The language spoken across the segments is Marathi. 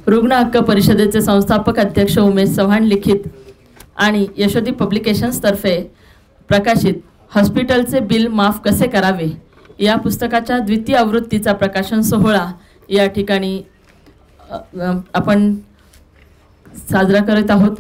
रुग्ण हक्क परिषदेचे संस्थापक अध्यक्ष उमेश चव्हाण लिखित आणि यशोदी पब्लिकेशन्स तर्फे प्रकाशित हॉस्पिटलचे बिल माफ कसे करावे या पुस्तकाच्या द्वितीय आवृत्तीचा प्रकाशन सोहळा या ठिकाणी आपण साजरा करत आहोत।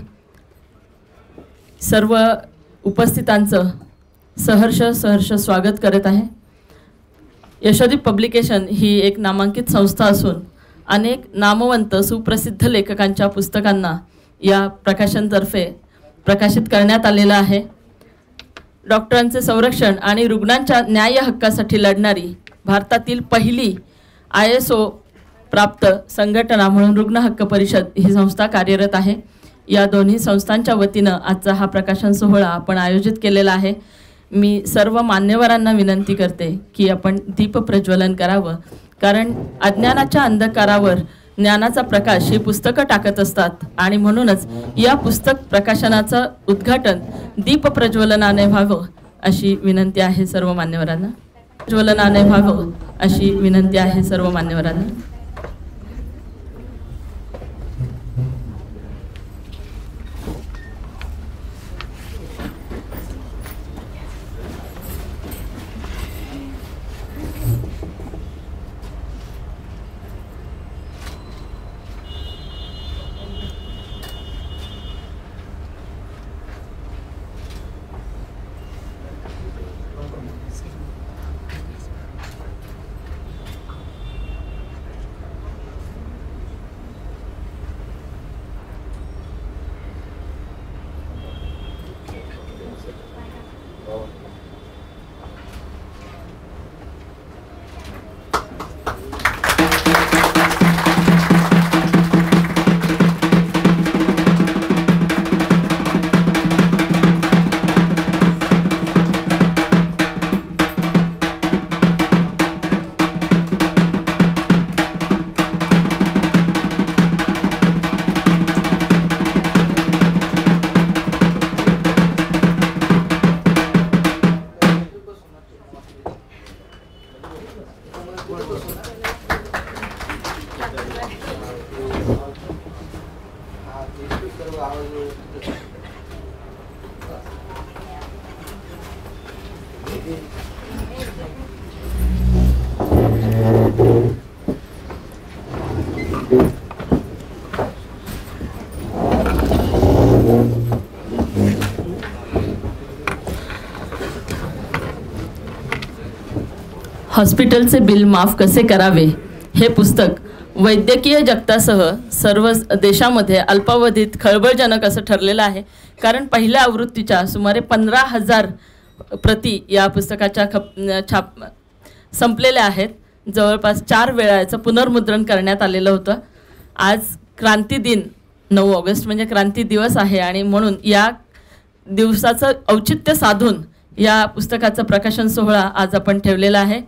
सर्व उपस्थितांचं सहर्ष स्वागत करत आहे। यशोदी पब्लिकेशन ही एक नामांकित संस्था असून अनेक नामवंत सुप्रसिद्ध लेखकांच्या पुस्तकांना या प्रकाशनतर्फे प्रकाशित करण्यात आलेलं आहे। डॉक्टरांचे संरक्षण आणि रुग्णांच्या न्याय हक्कासाठी लढणारी भारतातील पहिली ISO प्राप्त संघटना म्हणून रुग्ण हक्क परिषद ही संस्था कार्यरत आहे। या दोन्ही संस्थांच्या वतीनं आजचा हा प्रकाशन सोहळा आपण आयोजित केलेला आहे। मी सर्व मान्यवरांना विनंती करते की आपण दीप प्रज्वलन करावं, कारण अज्ञानाच्या अंधकारावर ज्ञानाचा प्रकाश ही पुस्तकं टाकत असतात आणि म्हणूनच या पुस्तक प्रकाशनाचं उद्घाटन दीप प्रज्वलनाने व्हावं अशी विनंती आहे सर्व मान्यवरांना। प्रज्वलनाने व्हावं अशी विनंती आहे सर्व मान्यवरांना। हॉस्पिटलचे बिल माफ कसे करावे हे पुस्तक वैद्यकीय जगतासह सर्व देशामध्ये अल्पावधीत खळबळजनक असं ठरलेलं आहे, कारण पहिल्या आवृत्तीच्या सुमारे 15,000 प्रती या पुस्तकाच्या संपलेल्या आहेत। जवळपास 4 वेळा याचं पुनर्मुद्रण करण्यात आलेलं होतं। आज क्रांती दिन 9 ऑगस्ट म्हणजे क्रांती दिवस आहे आणि म्हणून या दिवसाचं औचित्य साधून या पुस्तकाचं प्रकाशन सोहळा आज आपण ठेवलेला आहे।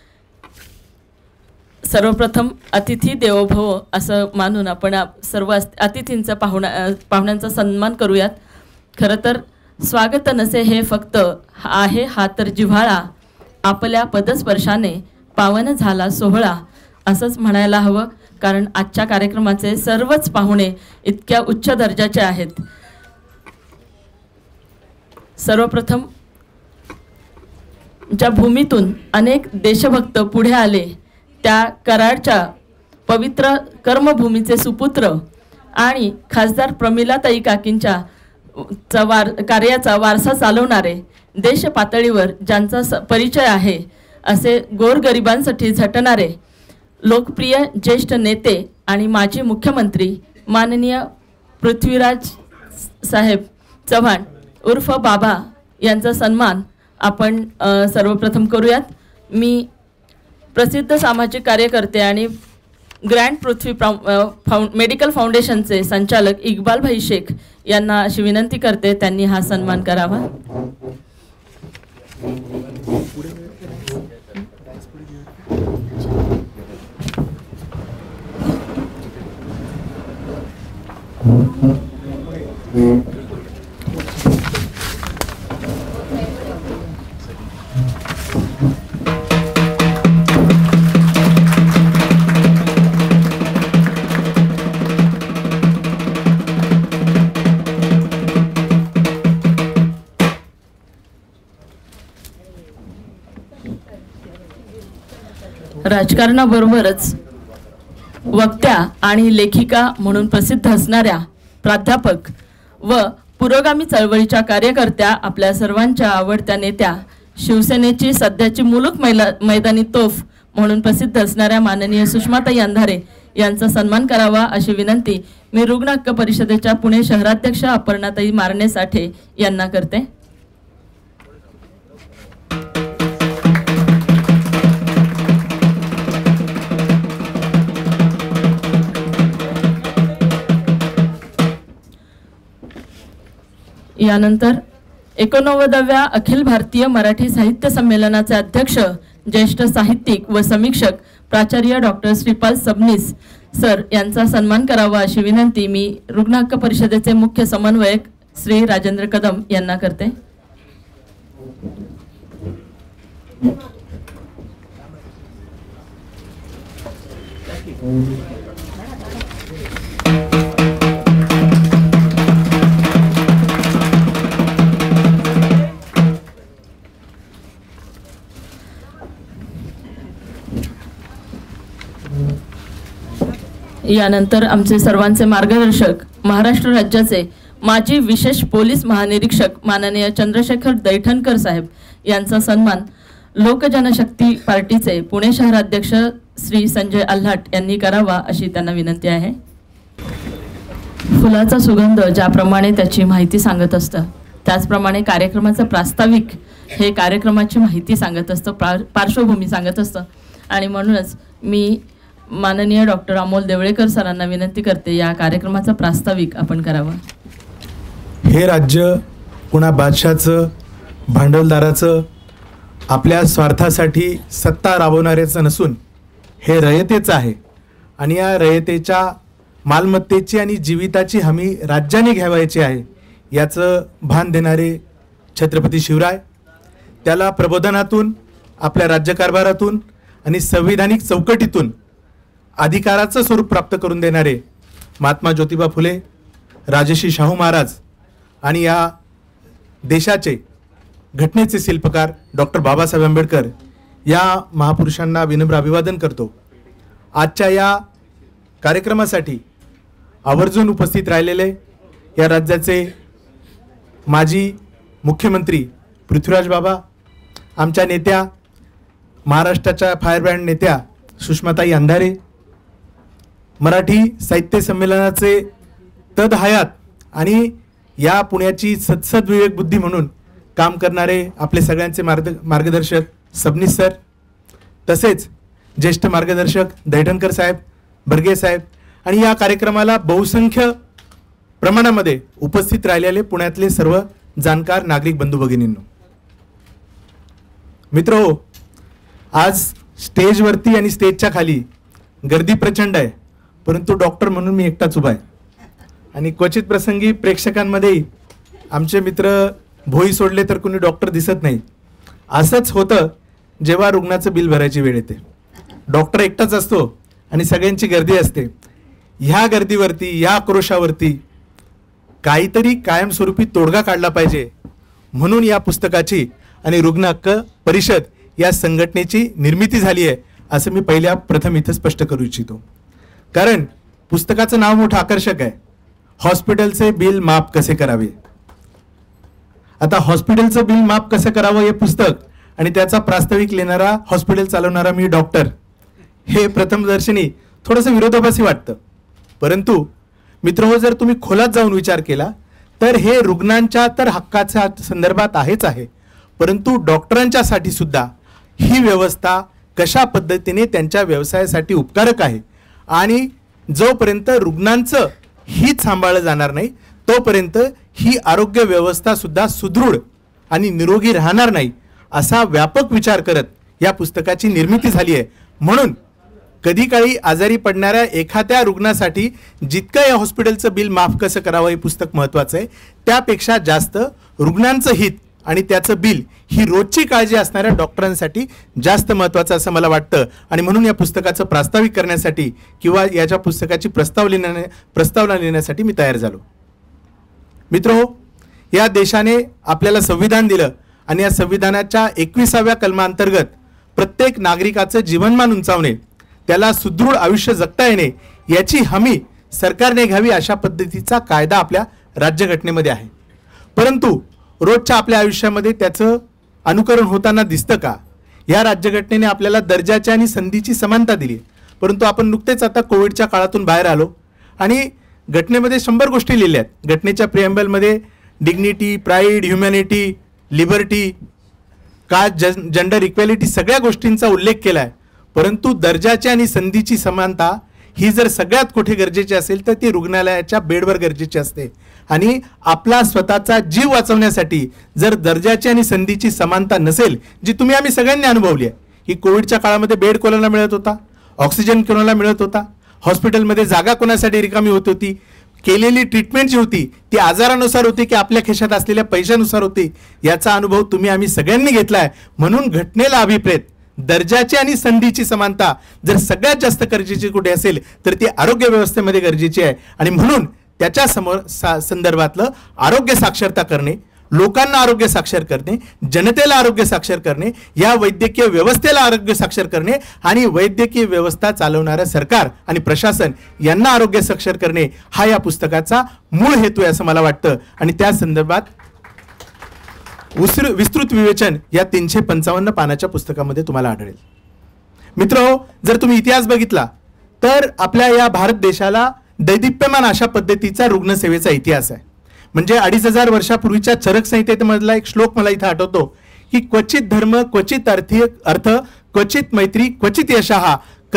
सर्वप्रथम अतिथी देवो भव असं मानून आपण सर्व अतिथींचा पाहुण्यांचा सन्मान करूयात। खरं तर स्वागत नसे हे फक्त आहे हा तर जिव्हाळा, आपल्या पदस्पर्शाने पावन झाला सोहळा असंच म्हणायला हवं, कारण आजच्या कार्यक्रमाचे सर्वच पाहुणे इतक्या उच्च दर्जाचे आहेत। सर्वप्रथम ज्या भूमीतून अनेक देशभक्त पुढे आले त्या कराडच्या पवित्र कर्मभूमीचे सुपुत्र आणि खासदार प्रमिलाताई काकींच्या कार्याचा वारसा चालवणारे, देश पातळीवर ज्यांचा परिचय आहे असे गोरगरिबांसाठी झटणारे लोकप्रिय ज्येष्ठ नेते आणि माजी मुख्यमंत्री माननीय पृथ्वीराज साहेब चव्हाण उर्फ बाबा यांचा सन्मान आपण सर्वप्रथम करूयात। मी प्रसिद्ध सामाजिक कार्यकर्ते आणि ग्रँड पृथ्वी मेडिकल फाउंडेशनचे संचालक इक्बाल भाई शेख यांना अशी विनंती करते त्यांनी हा सन्मान करावा। राजकारणाबरोबरच वक्त्या आणि लेखिका म्हणून प्रसिद्ध असणाऱ्या प्राध्यापक व पुरोगामी चळवळीच्या कार्यकर्त्या, आपल्या सर्वांच्या आवडत्या नेत्या, शिवसेनेची सध्याची मुलूक मैदानी तोफ म्हणून प्रसिद्ध असणाऱ्या माननीय सुषमाताई अंधारे यांचा सन्मान करावा अशी विनंती मी रुग्ण हक्क परिषदेच्या पुणे शहराध्यक्ष अपर्णाताई मारणे साठे यांना करते. यानंतर 89व्या अखिल भारतीय मराठी साहित्य संमेलनाचे अध्यक्ष, ज्येष्ठ साहित्यिक व समीक्षक प्राचार्य डॉक्टर श्रीपाल सबनीस सर यांचा सन्मान करावा अशी विनंती मी रुग्ण हक्क परिषदेचे मुख्य समन्वयक श्री राजेंद्र कदम यांना करते. यानंतर आमचे सर्वांचे मार्गदर्शक, महाराष्ट्र राज्याचे माजी विशेष पोलीस महानिरीक्षक माननीय चंद्रशेखर दैठणकर साहेब यांचा सन्मान लोकजनशक्ती पार्टीचे पुणे शहराध्यक्ष श्री संजय आल्हाट यांनी करावा अशी त्यांना विनंती आहे. फुलाचा सुगंध ज्याप्रमाणे त्याची माहिती सांगत असतं, त्याचप्रमाणे कार्यक्रमाचं प्रास्ताविक हे कार्यक्रमाची माहिती सांगत असतं, पार्श्वभूमी सांगत असतं. आणि म्हणूनच मी माननीय डॉक्टर अमोल देवळेकर सरांना विनंती करते, या कार्यक्रमाचा प्रास्ताविक आपण करावा. हे राज्य पुन्हा बादशाचं, भांडवलदाराचं, आपल्या स्वार्थासाठी सत्ता राबवणाऱ्याचं नसून हे रयतेचं आहे. आणि या रयतेच्या मालमत्तेची आणि जीविताची हमी राज्याने घ्यावायची आहे याचं भान देणारे छत्रपती शिवराय, त्याला प्रबोधनातून, आपल्या राज्यकारभारातून आणि संविधानिक चौकटीतून अधिकाराचं स्वरूप प्राप्त करून देणारे महात्मा ज्योतिबा फुले, राजर्षी शाहू महाराज आणि या देशाचे घटनेचे शिल्पकार डॉक्टर बाबासाहेब आंबेडकर या महापुरुषांना विनम्र अभिवादन करतो. आजच्या या कार्यक्रमासाठी आवर्जून उपस्थित राहिलेले या राज्याचे माजी मुख्यमंत्री पृथ्वीराज बाबा, आमच्या नेत्या, महाराष्ट्राच्या फायरब्रँड नेत्या सुषमाताई अंधारे, मराठी साहित्य संमेलनाचे तद हयात आणि या पुण्याची सद्विवेक बुद्धी म्हणून काम करणारे आपले सगळ्यांचे मार्गदर्शक सबनीस सर, तसेच ज्येष्ठ मार्गदर्शक दैठणकर साहेब, बर्गे साहेब आणि या कार्यक्रमाला बहुसंख्य प्रमाणामध्ये उपस्थित राहिलेले पुण्यातले सर्व जाणकार नागरिक बंधू भगिनींनो, मित्रहो, आज स्टेजवरती आणि स्टेजच्या खाली गर्दी प्रचंड आहे, परंतु डॉक्टर म्हणून मी एकटाच उभा आहे. आणि क्वचित प्रसंगी प्रेक्षकांमध्ये आमचे मित्र भोई सोडले तर कोणी डॉक्टर दिसत नाही. असंच होतं जेव्हा रुग्णाचं बिल भरायची वेळ येते. डॉक्टर एकटाच असतो आणि सगळ्यांची गर्दी असते. ह्या गर्दीवरती, या आक्रोशावरती काहीतरी कायमस्वरूपी तोडगा काढला पाहिजे, म्हणून या पुस्तकाची आणि रुग्ण हक्क परिषद या संघटनेची निर्मिती झाली आहे असं मी प्रथम इथं स्पष्ट करू इच्छितो. कारण पुस्तकाचं नाव मोठं आकर्षक आहे, हॉस्पिटलचे बिल माफ कसे करावे. आता हॉस्पिटलचं बिल माफ कसं करावं हे पुस्तक आणि त्याचा प्रास्ताविक लिहिणारा, हॉस्पिटल चालवणारा मी डॉक्टर, हे प्रथमदर्शनी थोडंसं विरोधाभासी वाटतं. परंतु मित्रहो, जर तुम्ही खोलात जाऊन विचार केला तर हे रुग्णांच्या तर हक्काच्या संदर्भात आहेच आहे, परंतु डॉक्टरांच्यासाठी सुद्धा ही व्यवस्था कशा पद्धतीने त्यांच्या व्यवसायासाठी उपकारक आहे. आणि जोपर्यंत रुग्णांचं हित सांभाळलं जाणार नाही तोपर्यंत ही आरोग्य व्यवस्था सुद्धा सुदृढ आणि निरोगी राहणार नाही, असा व्यापक विचार करत या पुस्तकाची निर्मिती झाली आहे. म्हणून कधी काळी आजारी पडणाऱ्या एखाद्या रुग्णासाठी जितकं या हॉस्पिटलचं बिल माफ कसं करावं हे पुस्तक महत्त्वाचं आहे, त्यापेक्षा जास्त रुग्णांचं हित आणि त्याचं बिल ही रोजची काळजी असणाऱ्या डॉक्टरांसाठी जास्त महत्त्वाचं असं मला वाटतं. आणि म्हणून या पुस्तकाचं प्रास्ताविक करण्यासाठी किंवा याच्या पुस्तकाची प्रस्तावना लिहिण्यासाठी मी तयार झालो. मित्रहो, या देशाने आपल्याला संविधान दिलं आणि या संविधानाच्या 21व्या कलमाअंतर्गत प्रत्येक नागरिकाचं जीवनमान उंचावणे, त्याला सुदृढ आयुष्य जगता येणे याची हमी सरकारने घ्यावी अशा पद्धतीचा कायदा आपल्या राज्यघटनेमध्ये आहे. परंतु रोजच्या आपल्या आयुष्यामध्ये त्याचं अनुकरण होताना दिसतं का? या राज्यघटनेने आपल्याला दर्जाच्या आणि संधीची समानता दिली, परंतु आपण नुकतेच आता कोविडच्या काळातून बाहेर आलो आणि घटनेमध्ये 100 गोष्टी लिहिल्या आहेत. घटनेच्या प्रिएम्बलमध्ये dignity, pride, humanity, liberty, caste, gender equality सगळ्या गोष्टींचा उल्लेख केला आहे. परंतु दर्जाची आणि संधीची समानता ही जर सगळ्यात कुठे गरजेची असेल तर ती रुग्णालयाच्या बेडवर गरजेची असते. आणि आपला स्वतःचा जीव वाचवण्यासाठी जर दर्जाची आणि संधीची समानता नसेल, जी तुम्ही आम्ही सगळ्यांनी अनुभवली आहे, की कोविडच्या काळामध्ये बेड कोणाला मिळत होता, ऑक्सिजन कोणाला मिळत होता, हॉस्पिटलमध्ये जागा कोणासाठी रिकामी होत होती, केलेली ट्रीटमेंट जी होती ती आजारानुसार होती की आपल्या खिशात असलेल्या पैशानुसार होती, याचा अनुभव तुम्ही आम्ही सगळ्यांनी घेतलाय. म्हणून घटनेला अभिप्रेत दर्जाची आणि संधीची समानता जर सगळ्यात जास्त गरजेची कुठे असेल तर ती आरोग्य व्यवस्थेमध्ये गरजेची आहे. आणि म्हणून त्याच्या संदर्भातलं आरोग्य साक्षरता करणे, लोकांना आरोग्य साक्षर करणे, जनतेला आरोग्य साक्षर करणे, या वैद्यकीय व्यवस्थेला आरोग्य साक्षर करणे आणि वैद्यकीय व्यवस्था चालवणारं सरकार आणि प्रशासन यांना आरोग्य साक्षर करणे हा या पुस्तकाचा मूळ हेतू आहे असं मला वाटतं. आणि त्या संदर्भात विस्तृत विवेचन या 355 पानाच्या पुस्तकामध्ये तुम्हाला आढळेल. मित्रहो, जर तुम्ही इतिहास बघितला तर आपल्या या भारत देशाला दैदिप्यमान अशा पद्धतीचा रुग्णसेवेचा इतिहास आहे. म्हणजे 2500 वर्षापूर्वीच्या चरक संहितेमधला एक श्लोक मला इथं आठवतो की क्वचित धर्म, क्वचित अर्थ, क्वचित मैत्री, क्वचित यशः,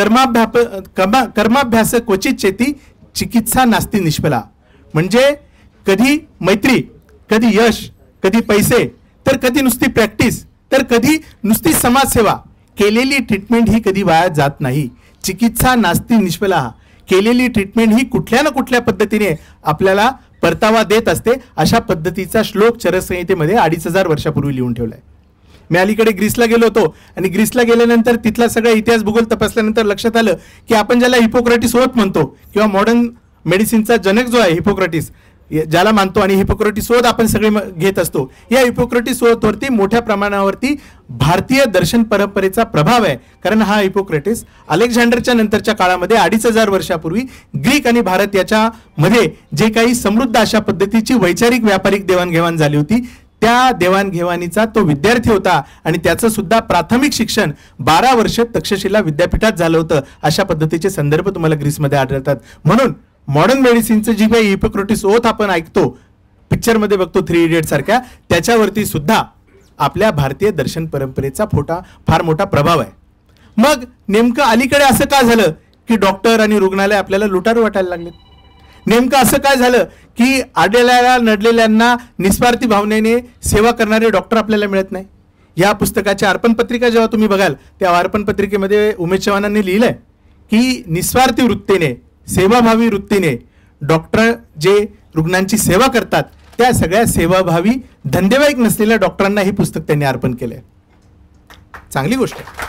कर्माभ्यास क्वचित चेती, चिकित्सा नास्ती निष्फला. म्हणजे कधी मैत्री, कधी यश, कधी पैसे, तर कधी नुसती प्रॅक्टिस, तर कधी नुसती समाजसेवा, केलेली ट्रीटमेंट ही कधी वाया जात नाही. चिकित्सा नास्ती निष्फला, केलेली ट्रीटमेंट ही कुठल्या ना कुठल्या पद्धतीने आपल्याला परतावा देत असते. अशा पद्धतीचा श्लोक चरक संहितेमध्ये 2500 वर्षापूर्वी लिहून ठेवलाय. मी अलीकडे ग्रीसला गेलो होतो आणि ग्रीसला गेल्यानंतर तिथला सगळा इतिहास भूगोल तपासल्यानंतर लक्षात आलं की आपण ज्याला हिपोक्रेटिस ओथ म्हणतो किंवा मॉडर्न मेडिसिनचा जनक जो आहे हिपोक्रेटिस, ज्याला मानतो आणि हिपोक्रेटिस ओथ आपण सगळे घेत असतो, या हिपोक्रेटिस ओथवरती मोठ्या प्रमाणावरती भारतीय दर्शन परंपरेचा प्रभाव आहे. कारण हा हिपोक्रेटिस अलेक्झांडरच्या नंतरच्या काळामध्ये 2500 वर्षापूर्वी ग्रीक आणि भारत याच्या मध्ये जे काही समृद्ध अशा पद्धतीची वैचारिक व्यापारिक देवाणघेवाण झाली होती, त्या देवाणघेवाणीचा तो विद्यार्थी होता आणि त्याचं सुद्धा प्राथमिक शिक्षण 12 वर्ष तक्षशिला विद्यापीठात झालं होतं. अशा पद्धतीचे संदर्भ तुम्हाला ग्रीसमध्ये आढळतात. म्हणून मॉडर्न मेडिसिनचं जी काही हिपोक्रेटिस ओथ आपण ऐकतो, पिक्चरमध्ये बघतो 3 इडियट सारख्या, त्याच्यावरती सुद्धा आपल्या भारतीय दर्शन परंपरेचा फार मोठा प्रभाव आहे. मग नेमकं अलीकडे असं काय झालं की डॉक्टर आणि रुग्णालय आपल्याला लुटारू वाटायला लागले? नेमकं असं काय झालं की आडलेल्या नडलेल्यांना निस्वार्थी भावनेने सेवा करणारे डॉक्टर आपल्याला मिळत नाही? या पुस्तकाच्या अर्पण पत्रिका जेव्हा तुम्ही बघाल, त्या अर्पण पत्रिकेमध्ये उमेश चव्हाणांनी लिहिलंय की निस्वार्थी वृत्तीने, सेवाभावी वृत्तीने डॉक्टर जे रुग्णांची सेवा करतात, त्या सगळ्या सेवाभावी धंदेवाईक नसलेल्या डॉक्टरांना हे पुस्तक त्यांनी अर्पण केलंय. चांगली गोष्ट आहे,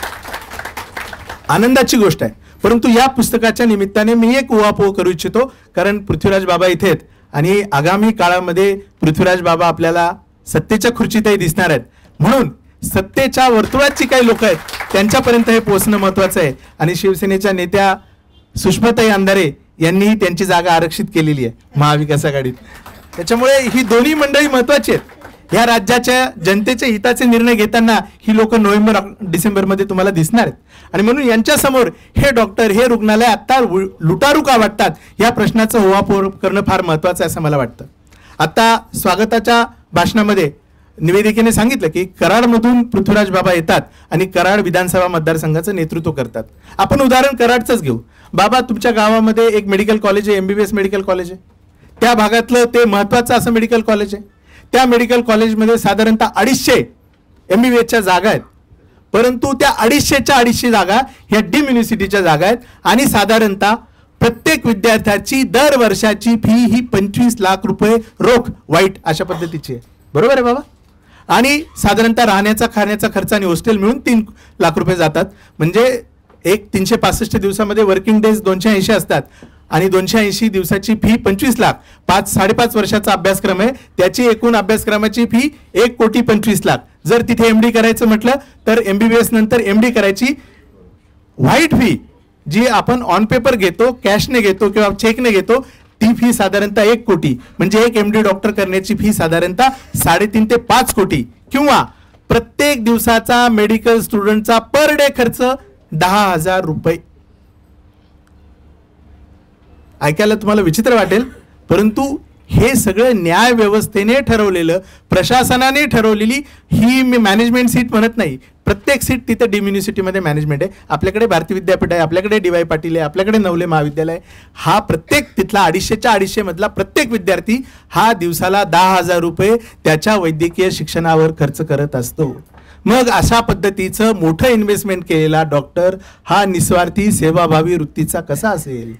आनंदाची गोष्ट आहे. परंतु या पुस्तकाच्या निमित्ताने मी एक उहापोह करू इच्छितो, कारण पृथ्वीराज बाबा इथे आहेत आणि आगामी काळामध्ये पृथ्वीराज बाबा आपल्याला सत्तेच्या खुर्चीतही दिसणार आहेत. म्हणून सत्तेच्या वर्तुळात जी काही लोक आहेत त्यांच्यापर्यंत हे पोहोचणं महत्वाचं आहे. आणि शिवसेनेच्या नेत्या सुषमाताई अंधारे यांनीही त्यांची जागा आरक्षित केलेली आहे महाविकास आघाडीत. त्याच्यामुळे ही दोन्ही मंडळी महत्वाची आहेत. या राज्याच्या जनतेच्या हिताचे निर्णय घेताना ही लोक नोव्हेंबर डिसेंबरमध्ये तुम्हाला दिसणार आहेत. आणि म्हणून यांच्या समोर हे डॉक्टर, हे रुग्णालय आता लुटारू का वाटतात, या प्रश्नाचं उहापोह करणं फार महत्वाचं आहे असं मला वाटतं. आता स्वागताच्या भाषणामध्ये निवेदिकेने सांगितलं की कराडमधून पृथ्वीराज बाबा येतात आणि कराड विधानसभा मतदारसंघाचं नेतृत्व करतात. आपण उदाहरण कराडचंच घेऊ. बाबा, तुमच्या गावामध्ये एक मेडिकल कॉलेज आहे, MBBS मेडिकल कॉलेज आहे. त्या भागातलं ते महत्वाचं असं मेडिकल कॉलेज आहे. त्या मेडिकल कॉलेजमध्ये साधारणतः 250 MBBSच्या जागा आहेत. परंतु त्या 250 जागा ह्या डीम युनिव्हर्सिटीच्या जागा आहेत आणि साधारणतः प्रत्येक विद्यार्थ्याची दर वर्षाची फी ही 25 लाख रुपये रोख वाईट अशा पद्धतीची आहे. बरोबर आहे बाबा? आणि साधारणतः राहण्याचा खाण्याचा खर्च आणि हॉस्टेल मिळून 3 लाख रुपये जातात. म्हणजे एक 365 दिवसामध्ये वर्किंग डेज 280 असतात आणि 280 दिवसाची फी 25 लाख. 5-5.5 वर्षाचा अभ्यासक्रम आहे, त्याची एकूण अभ्यासक्रमाची फी 1,25,00,000. जर तिथे एमडी करायचं म्हटलं तर MBBS नंतर MD करायची व्हाईट फी जी आपण ऑन पेपर घेतो, कॅशने घेतो किंवा चेकने घेतो, ती फी साधारणतः 1 कोटी, म्हणजे एक MD डॉक्टर करण्याची फी साधारणतः 3.5 ते 5 कोटी, किंवा प्रत्येक दिवसाचा मेडिकल स्टुडंटचा पर डे खर्च 10,000 रुपये. ऐकायला तुम्हाला विचित्र वाटेल, परंतु हे सगळं न्याय व्यवस्थेने ठरवलेलं, प्रशासनाने ठरवलेली ही मी मॅनेजमेंट सीट म्हणत नाही. प्रत्येक सीट तिथे डीम युनिव्हर्सिटीमध्ये मॅनेजमेंट आहे. आपल्याकडे भारती विद्यापीठ आहे, आपल्याकडे DY पाटील आहे, आपल्याकडे नवले महाविद्यालय आहे. हा प्रत्येक तिथला 250च्या मधला प्रत्येक विद्यार्थी हा दिवसाला 10,000 रुपये त्याच्या वैद्यकीय शिक्षणावर खर्च करत असतो. मग अशा पद्धतीचं मोठं इन्व्हेस्टमेंट केलेला डॉक्टर हा निस्वार्थी सेवाभावी वृत्तीचा कसा असेल?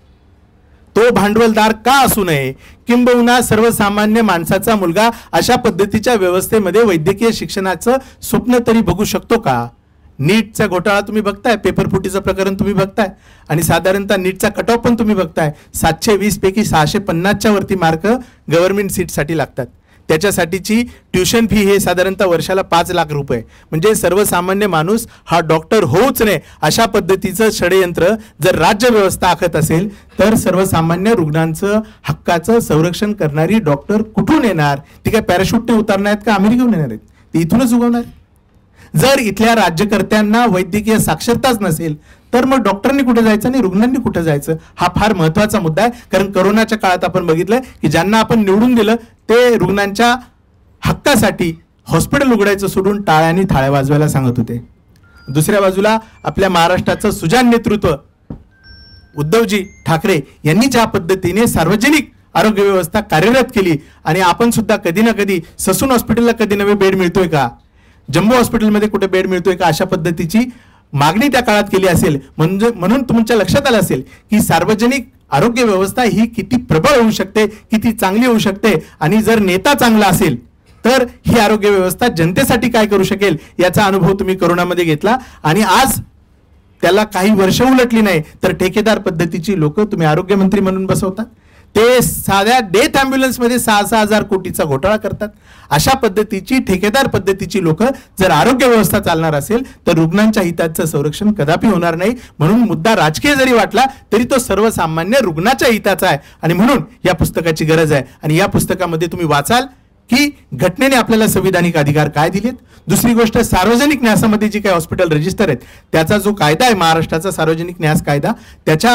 तो भांडवलदार का असू नये? किंबहुना सर्वसामान्य माणसाचा मुलगा अशा पद्धतीच्या व्यवस्थेमध्ये वैद्यकीय शिक्षणाचं स्वप्न तरी बघू शकतो का? नीटचा घोटाळा तुम्ही बघताय, पेपरफुटीचं प्रकरण तुम्ही बघताय, आणि साधारणतः नीटचा कट ऑफ पण तुम्ही बघताय. 720 पैकी 650च्या वरती मार्क गव्हर्नमेंट सीटसाठी लागतात. त्याच्यासाठीची ट्युशन फी हे साधारणतः वर्षाला 5 लाख रुपये. म्हणजे सर्वसामान्य माणूस हा डॉक्टर होऊच नये अशा पद्धतीचं षडयंत्र जर राज्य व्यवस्था आखत असेल तर सर्वसामान्य रुग्णांचं हक्काचं संरक्षण करणारी डॉक्टर कुठून येणार? ती काय पॅराशूटने उतरणार आहेत का अमेरिकेहून येणार आहेत? ती इथूनच उगवणार. जर इथल्या राज्यकर्त्यांना वैद्यकीय साक्षरताच नसेल तर मग डॉक्टरांनी कुठे जायचं आणि रुग्णांनी कुठे जायचं? हा फार महत्त्वाचा मुद्दा आहे. कारण कोरोनाच्या काळात आपण बघितलं की ज्यांना आपण निवडून दिलं ते रुग्णांच्या हक्कासाठी हॉस्पिटल उघडायचं सोडून टाळ्यांनी थाळ्या वाजवायला सांगत होते. दुसऱ्या बाजूला आपल्या महाराष्ट्राचं सुजाण नेतृत्व उद्धवजी ठाकरे यांनी ज्या पद्धतीने सार्वजनिक आरोग्य व्यवस्था कार्यरत केली, आणि आपण सुद्धा कधी ना कधी ससून हॉस्पिटलला कधी नवे बेड मिळतोय का, जम्बो हॉस्पिटलमध्ये कुठे बेड मिळतोय का, अशा पद्धतीची मागणी त्या काळात केली असेल. म्हणून तुमच्या लक्षात आलं असेल की सार्वजनिक आरोग्य व्यवस्था ही किती प्रबळ होऊ शकते, किती चांगली होऊ शकते, आणि जर नेता चांगला असेल तर ही आरोग्य व्यवस्था जनतेसाठी काय करू शकेल याचा अनुभव तुम्ही कोरोनामध्ये घेतला. आणि आज त्याला काही वर्ष उलटली नाही तर ठेकेदार पद्धतीची लोक तुम्ही आरोग्यमंत्री म्हणून बसवतात. ते साध्या डेथ ॲम्ब्युलन्समध्ये 6,000 कोटीचा घोटाळा करतात. अशा पद्धतीची ठेकेदार पद्धतीची लोक जर आरोग्य व्यवस्था चालणार असेल तर रुग्णांच्या हिताचं संरक्षण कदापि होणार नाही. म्हणून मुद्दा राजकीय जरी वाटला तरी तो सर्वसामान्य रुग्णाच्या हिताचा आहे, आणि म्हणून या पुस्तकाची गरज आहे. आणि या पुस्तकामध्ये तुम्ही वाचाल की घटनेने आपल्याला संविधानिक अधिकार काय दिलेत. दुसरी गोष्ट, सार्वजनिक न्यासामध्ये जी काही हॉस्पिटल रजिस्टर आहेत त्याचा जो कायदा आहे महाराष्ट्राचा सार्वजनिक न्यास कायदा, त्याच्या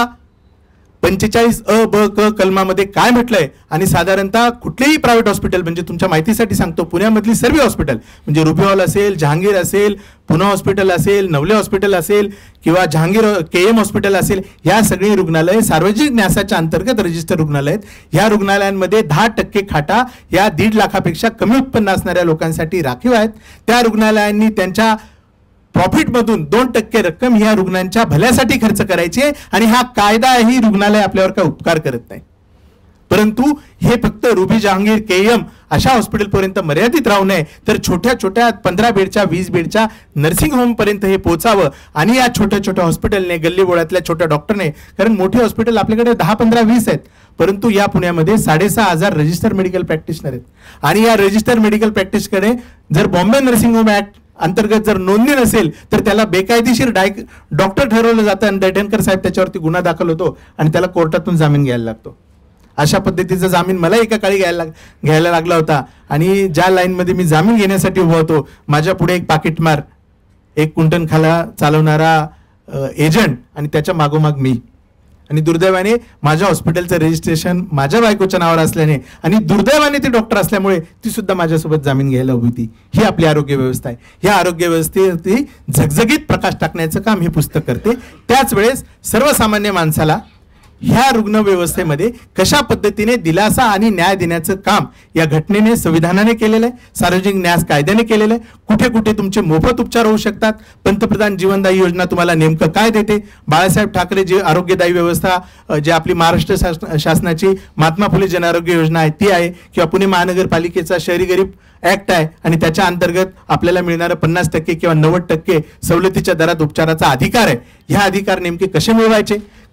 45 ब क कलमामध्ये काय म्हटलंय, आणि साधारणतः कुठलेही प्रायव्हेट हॉस्पिटल, म्हणजे तुमच्या माहितीसाठी सांगतो, पुण्यामधली सर्व हॉस्पिटल म्हणजे रुबी हॉल असेल, जहांगीर असेल, पुणे हॉस्पिटल असेल, नवले हॉस्पिटल असेल किंवा जहांगीर KM हॉस्पिटल असेल, या सगळी रुग्णालय सार्वजनिक न्यासाच्या अंतर्गत रजिस्टर रुग्णालय आहेत. या रुग्णालयांमध्ये 10% खाटा या 1.5 लाखापेक्षा कमी उत्पन्न असणाऱ्या लोकांसाठी राखीव आहेत. त्या रुग्णालयांनी त्यांच्या प्रॉफिटमधून 2% रक्कम ह्या रुग्णांच्या भल्यासाठी खर्च करायची आहे. आणि हा कायदा ही रुग्णालय आपल्यावर काय उपकार करत नाही, परंतु हे फक्त रुबी, जहांगीर, KM अशा हॉस्पिटलपर्यंत मर्यादित राहू नये, तर छोट्या छोट्या 15 बेडच्या 20 बेडच्या नर्सिंग होमपर्यंत हे पोहोचावं. आणि या छोट्या छोट्या हॉस्पिटलने, गल्लीबोळातल्या छोट्या डॉक्टरने, कारण मोठी हॉस्पिटल आपल्याकडे 10, 15, 20 आहेत, परंतु या पुण्यामध्ये 6,500 रजिस्टर मेडिकल प्रॅक्टिशनर आहेत. आणि या रजिस्टर मेडिकल प्रॅक्टिसकडे जर बॉम्बे नर्सिंग होम ऍक्ट अंतर्गत जर नोंदणी नसेल तर त्याला बेकायदेशीर डॉक्टर ठरवलं जातं, आणि दैठणकर साहेब त्याच्यावरती गुन्हा दाखल होतो आणि त्याला कोर्टातून जामीन घ्यायला लागतो. अशा पद्धतीचा जामीन मला एका काळी घ्यायला लागला होता. आणि ज्या लाईनमध्ये मी जामीन घेण्यासाठी उभा होतो, माझ्या पुढे एक पाकिटमार, एक कुंटनखाला चालवणारा एजंट, आणि त्याच्या मागोमाग मी. आणि दुर्दैवाने माझ्या हॉस्पिटलचं रजिस्ट्रेशन माझ्या बायकोच्या नावावर असल्याने आणि दुर्दैवाने ते डॉक्टर असल्यामुळे ती सुद्धा माझ्यासोबत जामीन घ्यायला उभी होती. ही आपली आरोग्य व्यवस्था आहे. ह्या आरोग्य व्यवस्थेवरती झगझगीत प्रकाश टाकण्याचं काम हे पुस्तक करते. त्याच वेळेस सर्वसामान्य माणसाला ह्या रुग्ण व्यवस्थेमध्ये कशा पद्धतीने दिलासा आणि न्याय देण्याचं काम या घटनेने, संविधानाने केलेलं आहे, सार्वजनिक न्यास कायद्याने केलेलं आहे. कुठे कुठे तुमचे मोफत उपचार होऊ शकतात, पंतप्रधान जीवनदायी योजना तुम्हाला नेमकं काय देते, बाळासाहेब ठाकरे जी आरोग्यदायी व्यवस्था जी आपली महाराष्ट्र शासनाची महात्मा फुले जन आरोग्य योजना आहे ती आहे, किंवा पुणे महानगरपालिकेचा शहरी गरीब ऍक्ट आहे, आणि त्याच्या अंतर्गत आपल्याला मिळणारं 50% किंवा 90% सवलतीच्या दरात उपचाराचा अधिकार आहे. ह्या अधिकार नेमके कसे मिळवायचे,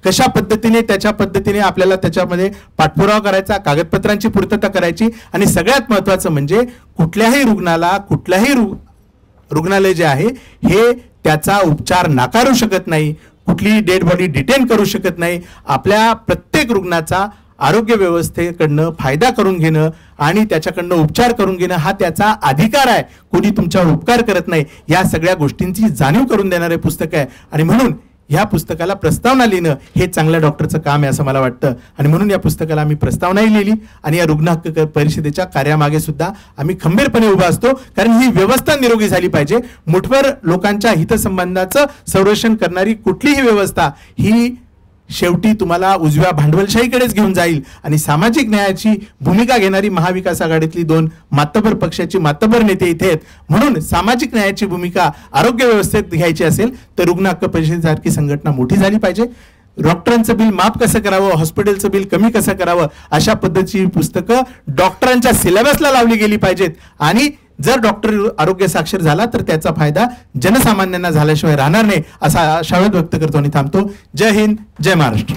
कशा पद्धतीने त्याच्या पद्धतीने आपल्याला त्याच्यामध्ये पाठपुरावा करायचा, कागदपत्रांची पूर्तता करायची आणि सगळ्यात महत्त्वाचं म्हणजे कुठल्याही रुग्णाला कुठल्याही रुग्णालय जे आहे हे त्याचा उपचार नाकारू शकत नाही, कुठलीही डेड बॉडी डिटेन करू शकत नाही. आपल्या प्रत्येक रुग्णाचा आरोग्य व्यवस्थेकडनं फायदा करून घेणं आणि त्याच्याकडनं उपचार करून घेणं हा त्याचा अधिकार आहे. कोणी तुमच्यावर उपकार करत नाही. या सगळ्या गोष्टींची जाणीव करून देणारे पुस्तक आहे आणि म्हणून ह्या पुस्तकाला प्रस्तावना लिहिणं हे चांगल्या डॉक्टरचं काम आहे असं मला वाटतं. आणि म्हणून या पुस्तकाला आम्ही प्रस्तावनाही लिहिली आणि या रुग्ण हक्क परिषदेच्या कार्यामागे सुद्धा आम्ही खंबीरपणे उभा असतो, कारण ही व्यवस्था निरोगी झाली पाहिजे. मुठभर लोकांच्या हितसंबंधाचं संरक्षण करणारी कुठलीही व्यवस्था ही शेवटी तुम्हाला उजव्या भांडवलशाहीकडेच घेऊन जाईल. आणि सामाजिक न्यायाची भूमिका घेणारी महाविकास आघाडीतली 2 मातबर पक्षाची मातबर नेते इथे आहेत. म्हणून सामाजिक न्यायाची भूमिका आरोग्य व्यवस्थेत घ्यायची असेल तर रुग्ण हक्क परिषदेसारखी संघटना मोठी झाली पाहिजे. डॉक्टरांचं बिल माफ कसं करावं, हॉस्पिटलचं बिल कमी कसं करावं, अशा पद्धतीची पुस्तकं डॉक्टरांच्या सिलेबसला लावली गेली पाहिजेत. आणि जर डॉक्टर आरोग्य साक्षर झाला तर त्याचा फायदा जनसामान्यांना झाल्याशिवाय राहणार नाही असा आशावाद व्यक्त करतो आणि थांबतो. जय हिंद, जय महाराष्ट्र.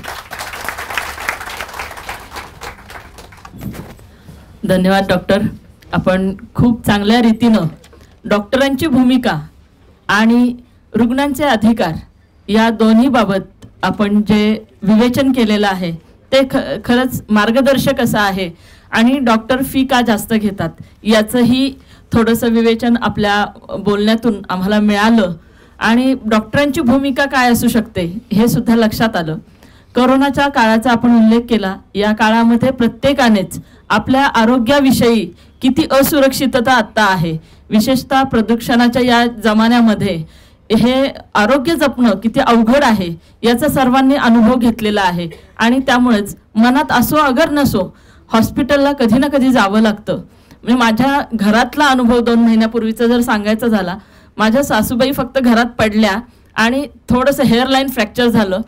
धन्यवाद डॉक्टर. आपण खूप चांगल्या रीतीनं डॉक्टरांची भूमिका आणि रुग्णांचे अधिकार या दोन्ही बाबत आपण जे विवेचन केलेलं आहे ते खरंच मार्गदर्शक असं आहे. आणि डॉक्टर फी का जास्त घेतात याचंही थोडंसं विवेचन आपल्या बोलण्यातून आम्हाला मिळालं आणि डॉक्टरांची भूमिका काय असू शकते हे सुद्धा लक्षात आलं. कोरोनाच्या काळाचा आपण उल्लेख केला. या काळामध्ये प्रत्येकानेच आपल्या आरोग्याविषयी किती असुरक्षितता आत्ता आहे, विशेषतः प्रदूषणाच्या या जमान्यामध्ये हे आरोग्य जपणं किती अवघड आहे याचा सर्वांनी अनुभव घेतलेला आहे. आणि त्यामुळेच मनात असो अगर नसो हॉस्पिटलला कधी ना कधी जावं लागतं. म्हणजे माझ्या घरातला अनुभव 2 महिन्यापूर्वीचा जर सांगायचा झाला, माझ्या सासूबाई फक्त घरात पडल्या आणि थोडंसं हेअरलाईन फ्रॅक्चर झालं.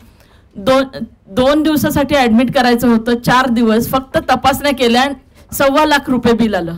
2 दिवसासाठी ॲडमिट करायचं होतं. 4 दिवस फक्त तपासण्या केल्या, 1.25 लाख रुपये बिल आलं.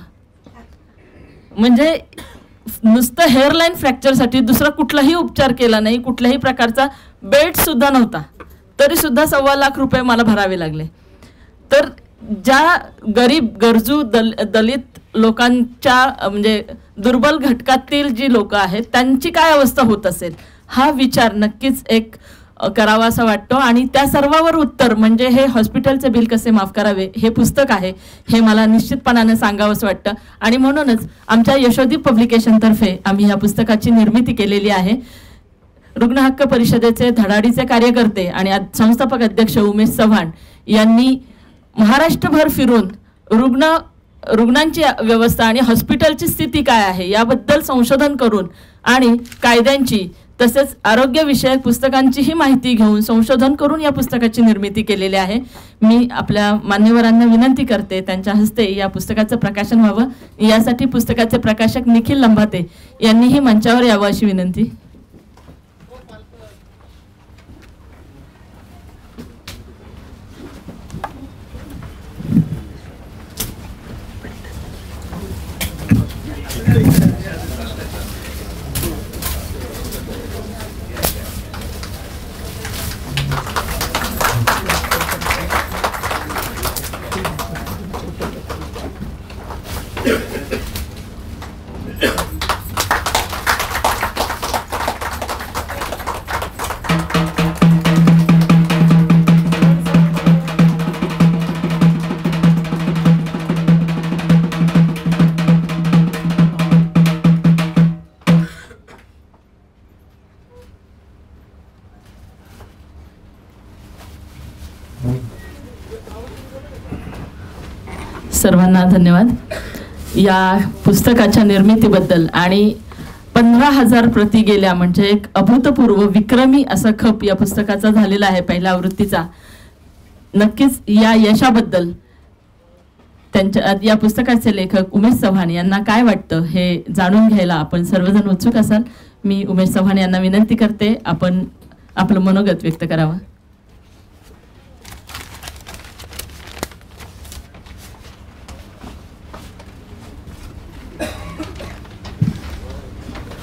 म्हणजे नुसतं हेअरलाईन फ्रॅक्चरसाठी दुसरा कुठलाही उपचार केला नाही, कुठल्याही प्रकारचा बेड सुद्धा नव्हता, तरी सुद्धा 1.25 लाख रुपये मला भरावे लागले. तर ज्या गरीब गरजू दलित लोकांच्या म्हणजे दुर्बल घटकातील जी लोक आहेत त्यांची काय अवस्था होत असेल हा विचार नक्कीच एक करावा असं वाटतो. आणि त्या सर्वावर उत्तर म्हणजे हे हॉस्पिटलचे बिल कसे माफ करावे हे पुस्तक आहे हे मला निश्चितपणाने सांगावं असं वाटतं. आणि म्हणूनच आमच्या यशोदीप पब्लिकेशनतर्फे आम्ही या पुस्तकाची निर्मिती केलेली आहे. रुग्ण हक्क परिषदेचे धडाडीचे कार्यकर्ते आणि संस्थापक अध्यक्ष उमेश चव्हाण यांनी महाराष्ट्रभर फिरून रुग्णांची व्यवस्था आणि हॉस्पिटलची स्थिती काय आहे याबद्दल संशोधन करून आणि कायद्यांची तसेच आरोग्यविषयक पुस्तकांचीही माहिती घेऊन संशोधन करून या पुस्तकाची निर्मिती केलेली आहे. मी आपल्या मान्यवरांना विनंती करते त्यांच्या हस्ते या पुस्तकाचं प्रकाशन व्हावं. यासाठी पुस्तकाचे प्रकाशक निखिल लंभाते यांनीही मंचावर यावं अशी विनंती. सर्वांना धन्यवाद. या पुस्तकाच्या निर्मितीबद्दल आणि 15,000 प्रती गेल्या म्हणजे एक अभूतपूर्व विक्रमी असा खप या पुस्तकाचा झालेला आहे पहिल्या आवृत्तीचा. नक्कीच या यशाबद्दल त्यांच्या या पुस्तकाचे लेखक उमेश चव्हाण यांना काय वाटतं हे जाणून घ्यायला आपण सर्वजण उत्सुक असाल. मी उमेश चव्हाण यांना विनंती करते आपण आपलं मनोगत व्यक्त करावं.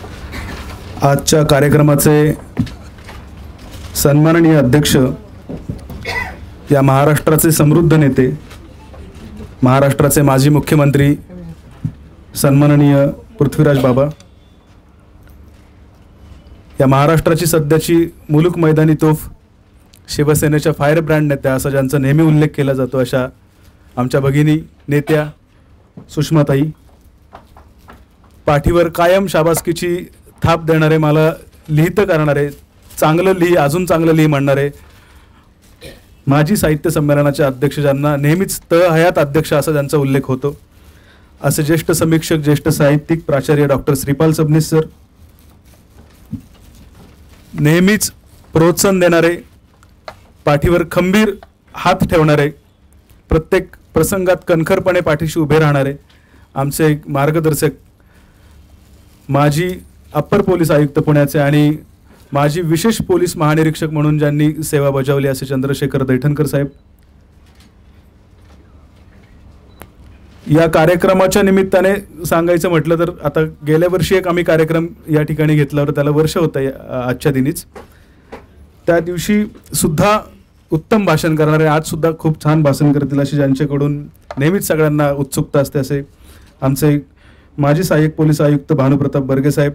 आजच्या कार्यक्रमाचे सन्माननीय अध्यक्ष या महाराष्ट्राचे समृद्ध नेते, महाराष्ट्राचे माजी मुख्यमंत्री सन्माननीय पृथ्वीराज बाबा, या महाराष्ट्राची सध्याची मुलूक मैदानी तोफ, शिवसेनेच्या फायर ब्रँड नेत्या असा ज्यांचा नेहमी उल्लेख केला जातो अशा आमच्या भगिनी नेत्या सुषमाताई, पाठीवर कायम शाबासकीची थाप देणारे, मला लिहितं करणारे, चांगलं लिही अजून चांगलं लिही म्हणणारे माजी साहित्य संमेलनाचे अध्यक्ष, ज्यांना नेहमीच हयात अध्यक्ष असा त्यांचा उल्लेख होतो, असे ज्येष्ठ समीक्षक, ज्येष्ठ साहित्यिक प्राचार्य डॉक्टर श्रीपाल सबनीस सर, नेहमीच प्रोत्साहन देणारे, पाठीवर खंबीर हात ठेवणारे, प्रत्येक प्रसंगात कणखरपणे पाठीशी उभे राहणारे आमचे मार्गदर्शक, माजी अप्पर पोलीस आयुक्त पुण्याचे आणि माजी विशेष पोलीस महानिरीक्षक म्हणून ज्यांनी सेवा बजावली असे चंद्रशेखर दैठणकर साहेब. या कार्यक्रमाच्या निमित्ताने सांगायचं म्हटलं तर आता गेल्या वर्षी एक आम्ही कार्यक्रम या ठिकाणी घेतल्यावर त्याला वर्ष होतं आजच्या दिनीच. त्या दिवशी सुद्धा उत्तम भाषण करणारे आज सुद्धा खूप छान भाषण करतील अशी ज्यांच्याकडून नेहमीच सगळ्यांना उत्सुकता असते असे आमचे माजी सहाय्यक पोलीस आयुक्त भानुप्रताप बर्गे साहेब.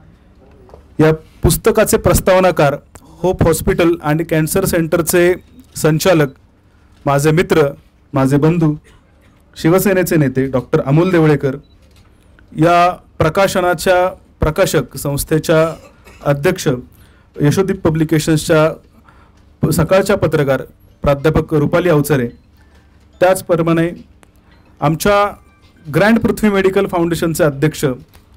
या पुस्तकाचे प्रस्तावनाकार, होप हॉस्पिटल आणि कॅन्सर सेंटरचे संचालक, माझे मित्र, माझे बंधू, शिवसेनेचे नेते डॉक्टर अमोल देवळेकर, या प्रकाशनाच्या प्रकाशक संस्थेच्या अध्यक्ष, यशोदीप पब्लिकेशन्सच्या सकाळच्या पत्रकार प्राध्यापक रुपाली अवचरे, त्याचप्रमाणे आमच्या ग्रँड पृथ्वी मेडिकल फाउंडेशनचे अध्यक्ष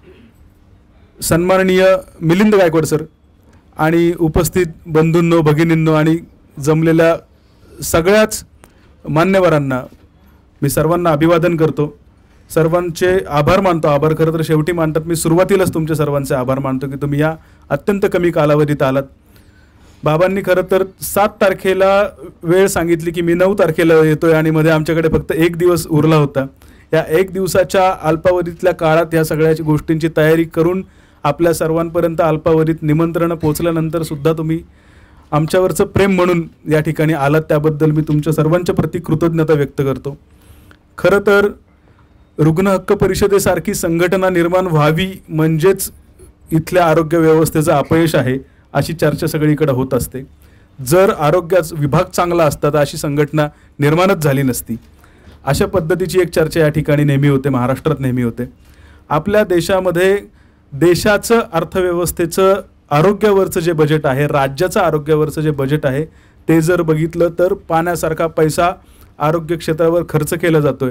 सन्माननीय मिलिंद गायकवाड सर आणि उपस्थित बंधूंनो, भगिनींनो आणि जमलेल्या सगळ्याच मान्यवरांना मी सर्वांना अभिवादन करतो, सर्वांचे आभार मानतो. आभार खरं तर शेवटी मानतात, मी सुरुवातीलाच तुमचे सर्वांचे आभार मानतो की तुम्ही या अत्यंत कमी कालावधीत आलात. बाबांनी खरं तर 7 तारखेला वेळ सांगितली की मी 9 तारखेला येतोय आणि मध्ये आमच्याकडे फक्त 1 दिवस उरला होता. या 1 दिवसाच्या अल्पावधीतल्या काळात या सगळ्याची गोष्टींची तयारी करून आपल्या सर्वांपर्यंत अल्पावधीत निमंत्रण पोहोचल्यानंतर सुद्धा तुम्ही आमच्यावरचं प्रेम म्हणून या ठिकाणी आलात, त्याबद्दल मी तुमच्या सर्वांच्या प्रति कृतज्ञता व्यक्त करतो. खरं तर रुग्ण हक्क परिषदेसारखी संघटना निर्माण व्हावी म्हणजेच इथल्या आरोग्य व्यवस्थेचं अपयश आहे अशी चर्चा सगळीकडे होत असते. जर आरोग्याचा विभाग चांगला असता तर अशी संघटना निर्माणच झाली नसती. अशा पद्धतीची एक चर्चा या ठिकाणी नेहमी होते, महाराष्ट्रात नेहमी होते. आपल्या देशामध्ये देशाचं अर्थव्यवस्थेचं आरोग्यावरचं जे बजेट आहे, राज्याचं आरोग्यावरचं जे बजेट आहे ते जर बघितलं तर पाण्यासारखा पैसा आरोग्य क्षेत्रावर खर्च केला जातोय.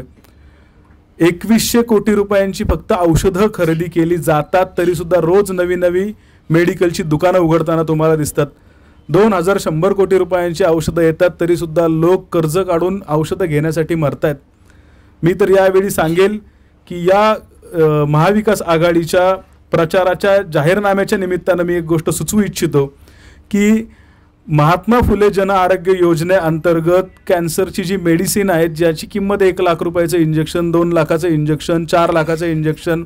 2100 कोटी रुपयांची फक्त औषधं खरेदी केली जातात, तरीसुद्धा रोज नवी नवी मेडिकलची दुकानं उघडताना तुम्हाला दिसतात. 2100 कोटी रुपयांची औषधं येतात तरीसुद्धा लोक कर्ज काढून औषधं घेण्यासाठी मरतायत. मी तर यावेळी सांगेल की या महाविकास आघाडीच्या प्रचाराच्या जाहीरनाम्याच्या निमित्तानं मी एक गोष्ट सुचवू इच्छितो की महात्मा फुले जन आरोग्य योजनेअंतर्गत कॅन्सरची जी मेडिसिन आहेत, ज्याची किंमत 1 लाख रुपयाचं इंजेक्शन, 2 लाखाचं इंजेक्शन, 4 लाखाचं इंजेक्शन,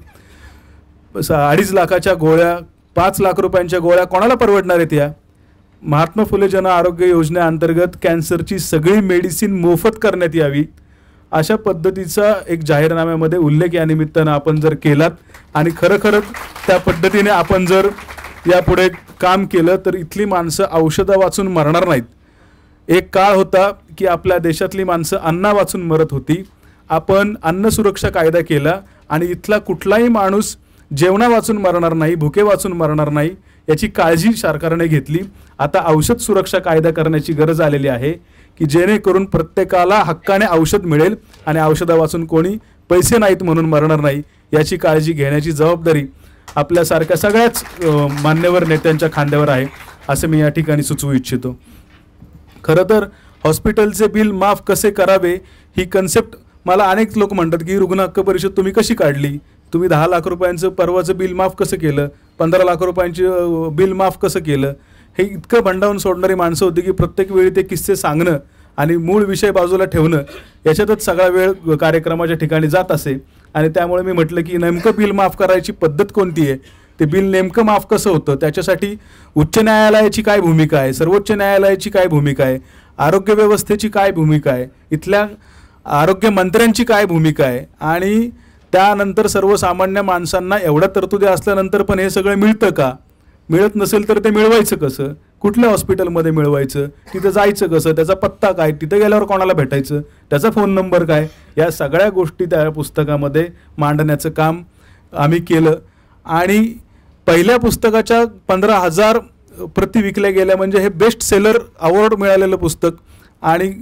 2.5 लाखाच्या गोळ्या, 5 लाख रुपयांच्या गोळ्या कोणाला परवडणार आहेत? या महात्मा फुले जन आरोग्य योजनेअंतर्गत कॅन्सरची सगळी मेडिसिन मोफत करण्यात यावी अशा पद्धतीचा एक जाहीरनाम्यामध्ये उल्लेख या निमित्तानं आपण जर केलात आणि खरंखरच त्या पद्धतीने आपण जर यापुढे काम केलं तर इथली माणसं औषधं वाचून मरणार नाहीत. एक काळ होता की आपल्या देशातली माणसं अन्ना वाचून मरत होती. आपण अन्न सुरक्षा कायदा केला आणि इथला कुठलाही माणूस जेवणा वाचून मरणार नाही, भुके वाचून मरणार नाही याची काळजी सरकारने घेतली. आता औषध सुरक्षा कायदा करण्याची गरज आलेली आहे की जेणेकरून प्रत्येकाला हक्काने औषध मिळेल आणि औषधा वाचून कोणी पैसे नाहीत म्हणून मरणार नाही याची काळजी घेण्याची जबाबदारी आपल्यासारख्या सगळ्याच मान्यवर नेत्यांच्या खांद्यावर आहे असं मी या ठिकाणी सुचवू इच्छितो. खरं तर हॉस्पिटलचे बिल माफ कसे करावे ही कन्सेप्ट मला अनेक लोक म्हणतात की रुग्ण हक्क परिषद तुम्ही कशी काढली, तुम्ही 10 लाख रुपयांचं परवाचं बिल माफ कसं केलं, 15 लाख रुपयांचं बिल माफ कसं केलं, हे इतकं भंडावून सोडणारी माणसं होती की प्रत्येक वेळी ते किस्से सांगणं आणि मूळ विषय बाजूला ठेवणं याच्यातच सगळा वेळ कार्यक्रमाच्या ठिकाणी जात असे. आणि त्यामुळे मी म्हटलं की नेमकं बिल माफ करायची पद्धत कोणती आहे, ते बिल नेमकं माफ कसं होतं, त्याच्यासाठी उच्च न्यायालयाची काय भूमिका आहे, सर्वोच्च न्यायालयाची काय भूमिका आहे आरोग्य व्यवस्थेची काय भूमिका आहे, इथल्या आरोग्य मंत्र्यांची काय भूमिका आहे, आणि त्यानंतर सर्वसामान्य माणसांना एवढ्या तरतुदी असल्यानंतर पण हे सगळं मिळतं का, मिळत नसेल तर ते मिळवायचं कसं, कुठल्या हॉस्पिटलमध्ये मिळवायचं, तिथं जायचं कसं, त्याचा पत्ता काय, तिथं गेल्यावर कोणाला भेटायचं, त्याचा फोन नंबर काय, या सगळ्या गोष्टी त्या पुस्तकामध्ये मांडण्याचं काम आम्ही केलं. आणि पहिल्या पुस्तकाच्या 15,000 प्रती विकल्या गेल्या, म्हणजे हे बेस्ट सेलर अवॉर्ड मिळालेलं पुस्तक आणि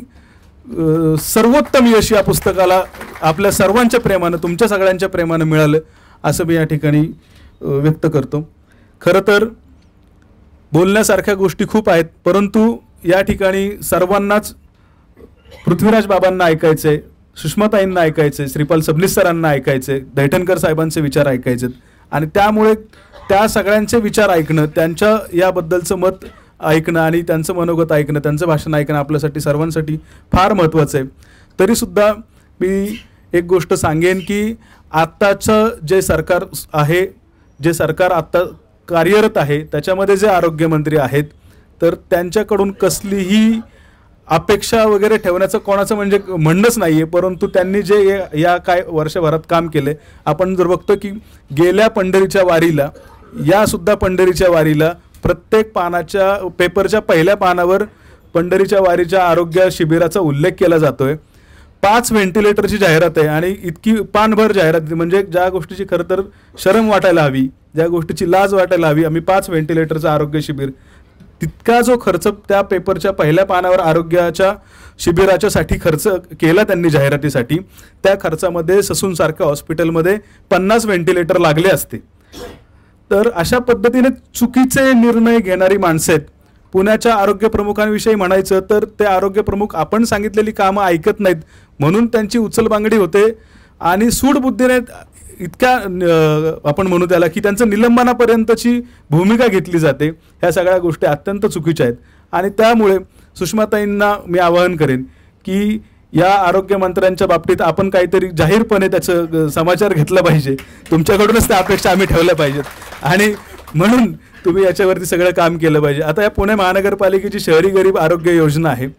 सर्वोत्तम यश या पुस्तकाला आपल्या सर्वांच्या प्रेमानं, तुमच्या सगळ्यांच्या प्रेमानं मिळालं असं मी या ठिकाणी व्यक्त करतो. खरं तर बोलण्यासारख्या गोष्टी खूप आहेत, परंतु या ठिकाणी सर्वांनाच पृथ्वीराज बाबांना ऐकायचं आहे, सुषमाताईंना ऐकायचं आहे, श्रीपाल सबनीस सरांना ऐकायचं आहे, दैठणकर साहेबांचे विचार ऐकायचे आहेत. आणि त्यामुळे त्या सगळ्यांचे विचार ऐकणं, त्यांच्या याबद्दलचं मत ऐकणं आणि त्यांचं मनोगत ऐकणं, त्यांचं भाषण ऐकणं आपल्यासाठी सर्वांसाठी फार महत्त्वाचं आहे. तरीसुद्धा मी एक गोष्ट सांगेन की आत्ताचं जे सरकार आहे, जे सरकार आत्ता कार्यरत आहे, त्याच्यामध्ये जे आरोग्यमंत्री आहेत, तर त्यांच्याकडून कसलीही अपेक्षा वगैरे ठेवण्याचं कोणाचं म्हणजे म्हणणंच नाही आहे. परंतु त्यांनी जे या काय वर्षभरात काम केलं, आपण जर बघतो की गेल्या पंढरीच्या वारीला, यासुद्धा पंढरीच्या वारीला प्रत्येक पानाच्या पेपरच्या पहिल्या पानावर पंढरीच्या वारीच्या आरोग्य शिबिराचा उल्लेख केला जातोय. 5 व्हेंटिलेटरची जाहिरात आहे आणि इतकी पानभर जाहिरात, म्हणजे ज्या गोष्टीची खरं तर शरम वाटायला हवी, ज्या गोष्टीची लाज वाटायला हवी, आम्ही 5 व्हेंटिलेटरचं आरोग्य शिबिर, तितका जो खर्च त्या पेपरच्या पहिल्या पानावर आरोग्याच्या शिबिराच्यासाठी खर्च केला त्यांनी जाहिरातीसाठी, त्या खर्चामध्ये ससूनसारख्या हॉस्पिटलमध्ये 50 व्हेंटिलेटर लागले असते. तर अशा पद्धतीने चुकीचे निर्णय घेणारी माणसं आहेत. पुण्याच्या आरोग्य प्रमुखांविषयी म्हणायचं तर ते आरोग्य प्रमुख आपण सांगितलेली कामं ऐकत नाहीत, म्हणून त्यांची उचलबांगडी होते आणि सूडबुद्धीने इतक्या आपण म्हणू त्याला की त्यांचं निलंबनापर्यंतची भूमिका घेतली जाते. ह्या सगळ्या गोष्टी अत्यंत चुकीच्या आहेत. आणि त्यामुळे सुषमाताईंना मी आवाहन करेन की या आरोग्यमंत्र्यांच्या बाबतीत आपण काहीतरी जाहीरपणे त्याचं समाचार घेतला पाहिजे. तुमच्याकडूनच त्या अपेक्षा आम्ही ठेवल्या पाहिजेत आणि म्हणून तुम्ही याच्यावरती सगळं काम केलं पाहिजे. आता या पुणे महानगरपालिकेची शहरी गरीब आरोग्य योजना आहे.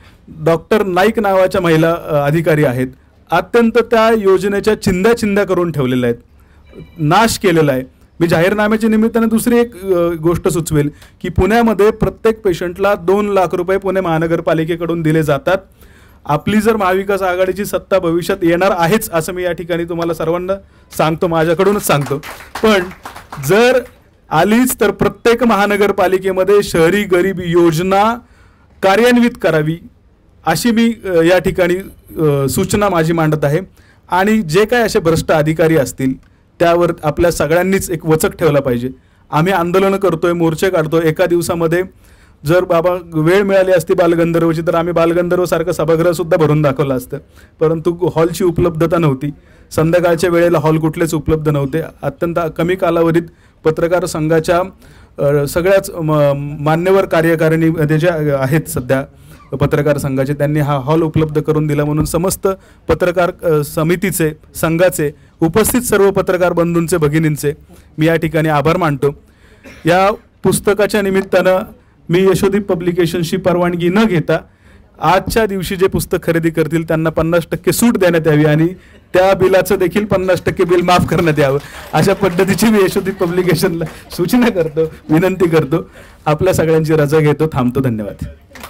डॉक्टर नाईक नावाच्या महिला अधिकारी आहेत. अत्यंत त्या योजनेच्या चिंध्या करून ठेवलेल्या आहेत, नाश केलेला आहे. मी जाहीरनाम्याच्या निमित्ताने दुसरी एक गोष्ट सुचवेल की पुण्यामध्ये प्रत्येक पेशंटला 2 लाख रुपये पुणे महानगरपालिकेकडून दिले जातात. आपली जर महाविकास आघाडीची सत्ता भविष्यात येणार आहेच असं मी या ठिकाणी तुम्हाला सर्वांना सांगतो, माझ्याकडूनच सांगतो. पण जर आलीच तर प्रत्येक महानगरपालिकेमध्ये शहरी गरीब योजना कार्यान्वित करावी अशी मी या ठिकाणी सूचना माझी मांडत आहे. आणि जे काय असे भ्रष्ट अधिकारी असतील त्यावर आपल्या सगळ्यांनीच एक वचक ठेवला पाहिजे. आम्ही आंदोलनं करतोय, मोर्चे काढतोय. एका दिवसामध्ये जर बाबा वेळ मिळाली असती बालगंधर्वची तर आम्ही बालगंधर्वसारखं सभागृहसुद्धा भरून दाखवलं असतं, परंतु हॉलची उपलब्धता नव्हती. संध्याकाळच्या वेळेला हॉल कुठलेच उपलब्ध नव्हते. अत्यंत कमी कालावधीत पत्रकार संघाच्या सगळ्याच मान्यवर कार्यकारिणीमध्ये जे आहेत सध्या पत्रकार संघाचे, त्यांनी हा हॉल उपलब्ध करून दिला. म्हणून समस्त पत्रकार समितीचे, संघाचे, उपस्थित सर्व पत्रकार बंधूंचे, भगिनींचे मी या ठिकाणी आभार मानतो. या पुस्तकाच्या निमित्तानं मी यशोदीप पब्लिकेशनशी परवानगी न घेता आजच्या दिवशी जे पुस्तक खरेदी करतील त्यांना 50% सूट देण्यात यावी आणि त्या बिलाचं देखील 50% बिल माफ करण्यात यावं, अशा पद्धतीची मी यशोदीप पब्लिकेशनला सूचना करतो, विनंती करतो. आपल्या सगळ्यांची रजा घेतो, थांबतो. धन्यवाद.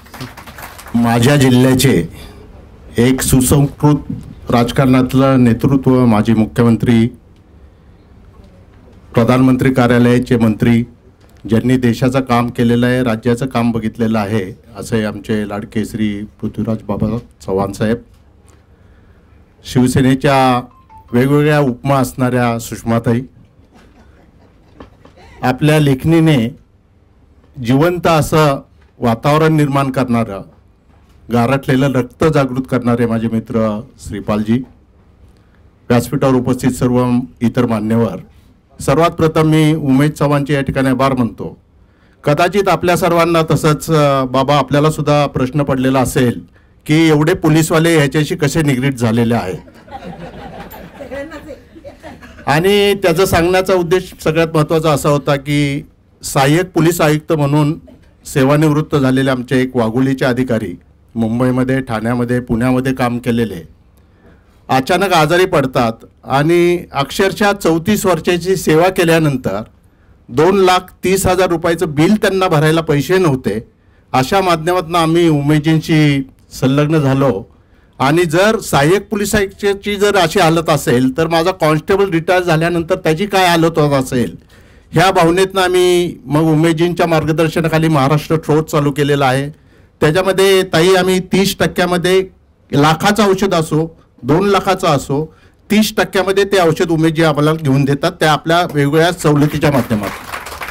माझ्या जिल्ह्याचे एक सुसंस्कृत राजकारणातलं नेतृत्व, माजी मुख्यमंत्री, प्रधानमंत्री कार्यालयाचे मंत्री, ज्यांनी देशाचं काम केलेलं आहे, राज्याचं काम बघितलेलं आहे, असे आमचे लाडके श्री पृथ्वीराज बाबा चव्हाण साहेब, शिवसेनेच्या वेगवेगळ्या उपमा असणाऱ्या सुषमाताई, आपल्या लेखणीने जिवंत असं वातावरण निर्माण करणारं, गारठलेलं रक्त जागृत करणारे माझे मित्र श्रीपालजी, व्यासपीठावर उपस्थित सर्व इतर मान्यवर, सर्वात प्रथम मी उमेश चव्हाणचे या ठिकाणी आभार मानतो. कदाचित आपल्या सर्वांना तसंच बाबा आपल्याला सुद्धा प्रश्न पडलेला असेल की एवढे पोलीसवाले ह्याच्याशी कसे निगडीत झालेले आहेत, आणि त्याचं सांगण्याचा उद्देश सगळ्यात महत्त्वाचा असा होता की सहाय्यक पोलीस आयुक्त म्हणून सेवानिवृत्त झालेले आमचे एक वाघोलीचे अधिकारी मुंबईमध्ये, ठाण्यामध्ये, पुण्यामध्ये काम केलेले अचानक आजारी पडतात आणि अक्षरशः 34 वर्षाची सेवा केल्यानंतर 2,30,000 रुपयाचं बिल त्यांना भरायला पैसे नव्हते. अशा माध्यमातून आम्ही उमेदजींशी संलग्न झालो आणि जर सहाय्यक पोलीस आयुक्ताची जर अशी हालत असेल तर माझा कॉन्स्टेबल रिटायर झाल्यानंतर त्याची काय हालत होत असेल, ह्या भावनेतनं आम्ही मग उमेदजींच्या मार्गदर्शनाखाली महाराष्ट्र ट्रोथ चालू केलेला आहे. त्याच्यामध्ये ताई आम्ही 30% लाखाचं औषध असो, 2 लाखाचं असो, 30% ते औषध उमेदजी आम्हाला घेऊन देतात, त्या आपल्या वेगवेगळ्या सवलतीच्या माध्यमातून.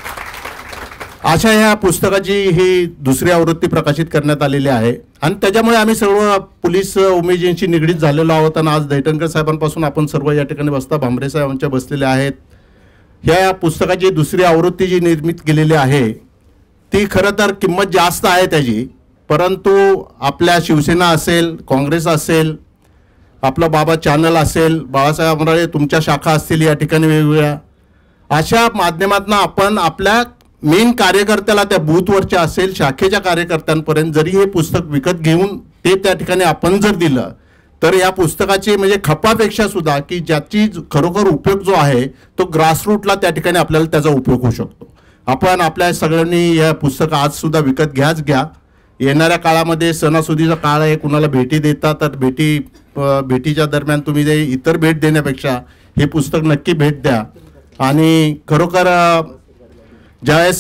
अशा ह्या पुस्तकाची ही दुसरी आवृत्ती प्रकाशित करण्यात आलेली आहे आणि त्याच्यामुळे आम्ही सर्व पोलीस उमेदजींशी निगडीत झालेलो आहोत. आणि आज दैठणकर साहेबांपासून आपण सर्व या ठिकाणी बसता भांबरे साहेबांच्या बसलेले आहेत. ह्या पुस्तकाची दुसरी आवृत्ती जी निर्मित केलेली आहे ती खरं तर किंमत जास्त आहे त्याची, परंतु आपल्या शिवसेना असेल, काँग्रेस असेल, आपलं बाबा चॅनल असेल, बाळासाहेब आंबेडकर तुमच्या शाखा असतील या ठिकाणी वेगवेगळ्या, अशा माध्यमातून आपण आपल्या मेन कार्यकर्त्याला त्या बूथवरच्या असेल शाखेच्या कार्यकर्त्यांपर्यंत जरी हे पुस्तक विकत घेऊन ते त्या ठिकाणी आपण जर दिलं तर या पुस्तकाची म्हणजे खपापेक्षा सुद्धा की ज्याची खरोखर उपयोग जो आहे तो ग्रासरूटला त्या ठिकाणी आपल्याला त्याचा उपयोग होऊ शकतो. आपण आपल्या सगळ्यांनी हे पुस्तक आज सुद्धा विकत घ्या. येणाऱ्या काळामध्ये सणासुदीचा काळ आहे, कुणाला भेटी देता तर भेटीच्या दरम्यान तुम्ही जे इतर भेट देण्यापेक्षा हे पुस्तक नक्की भेट द्या. आणि खरोखर ज्यावेळेस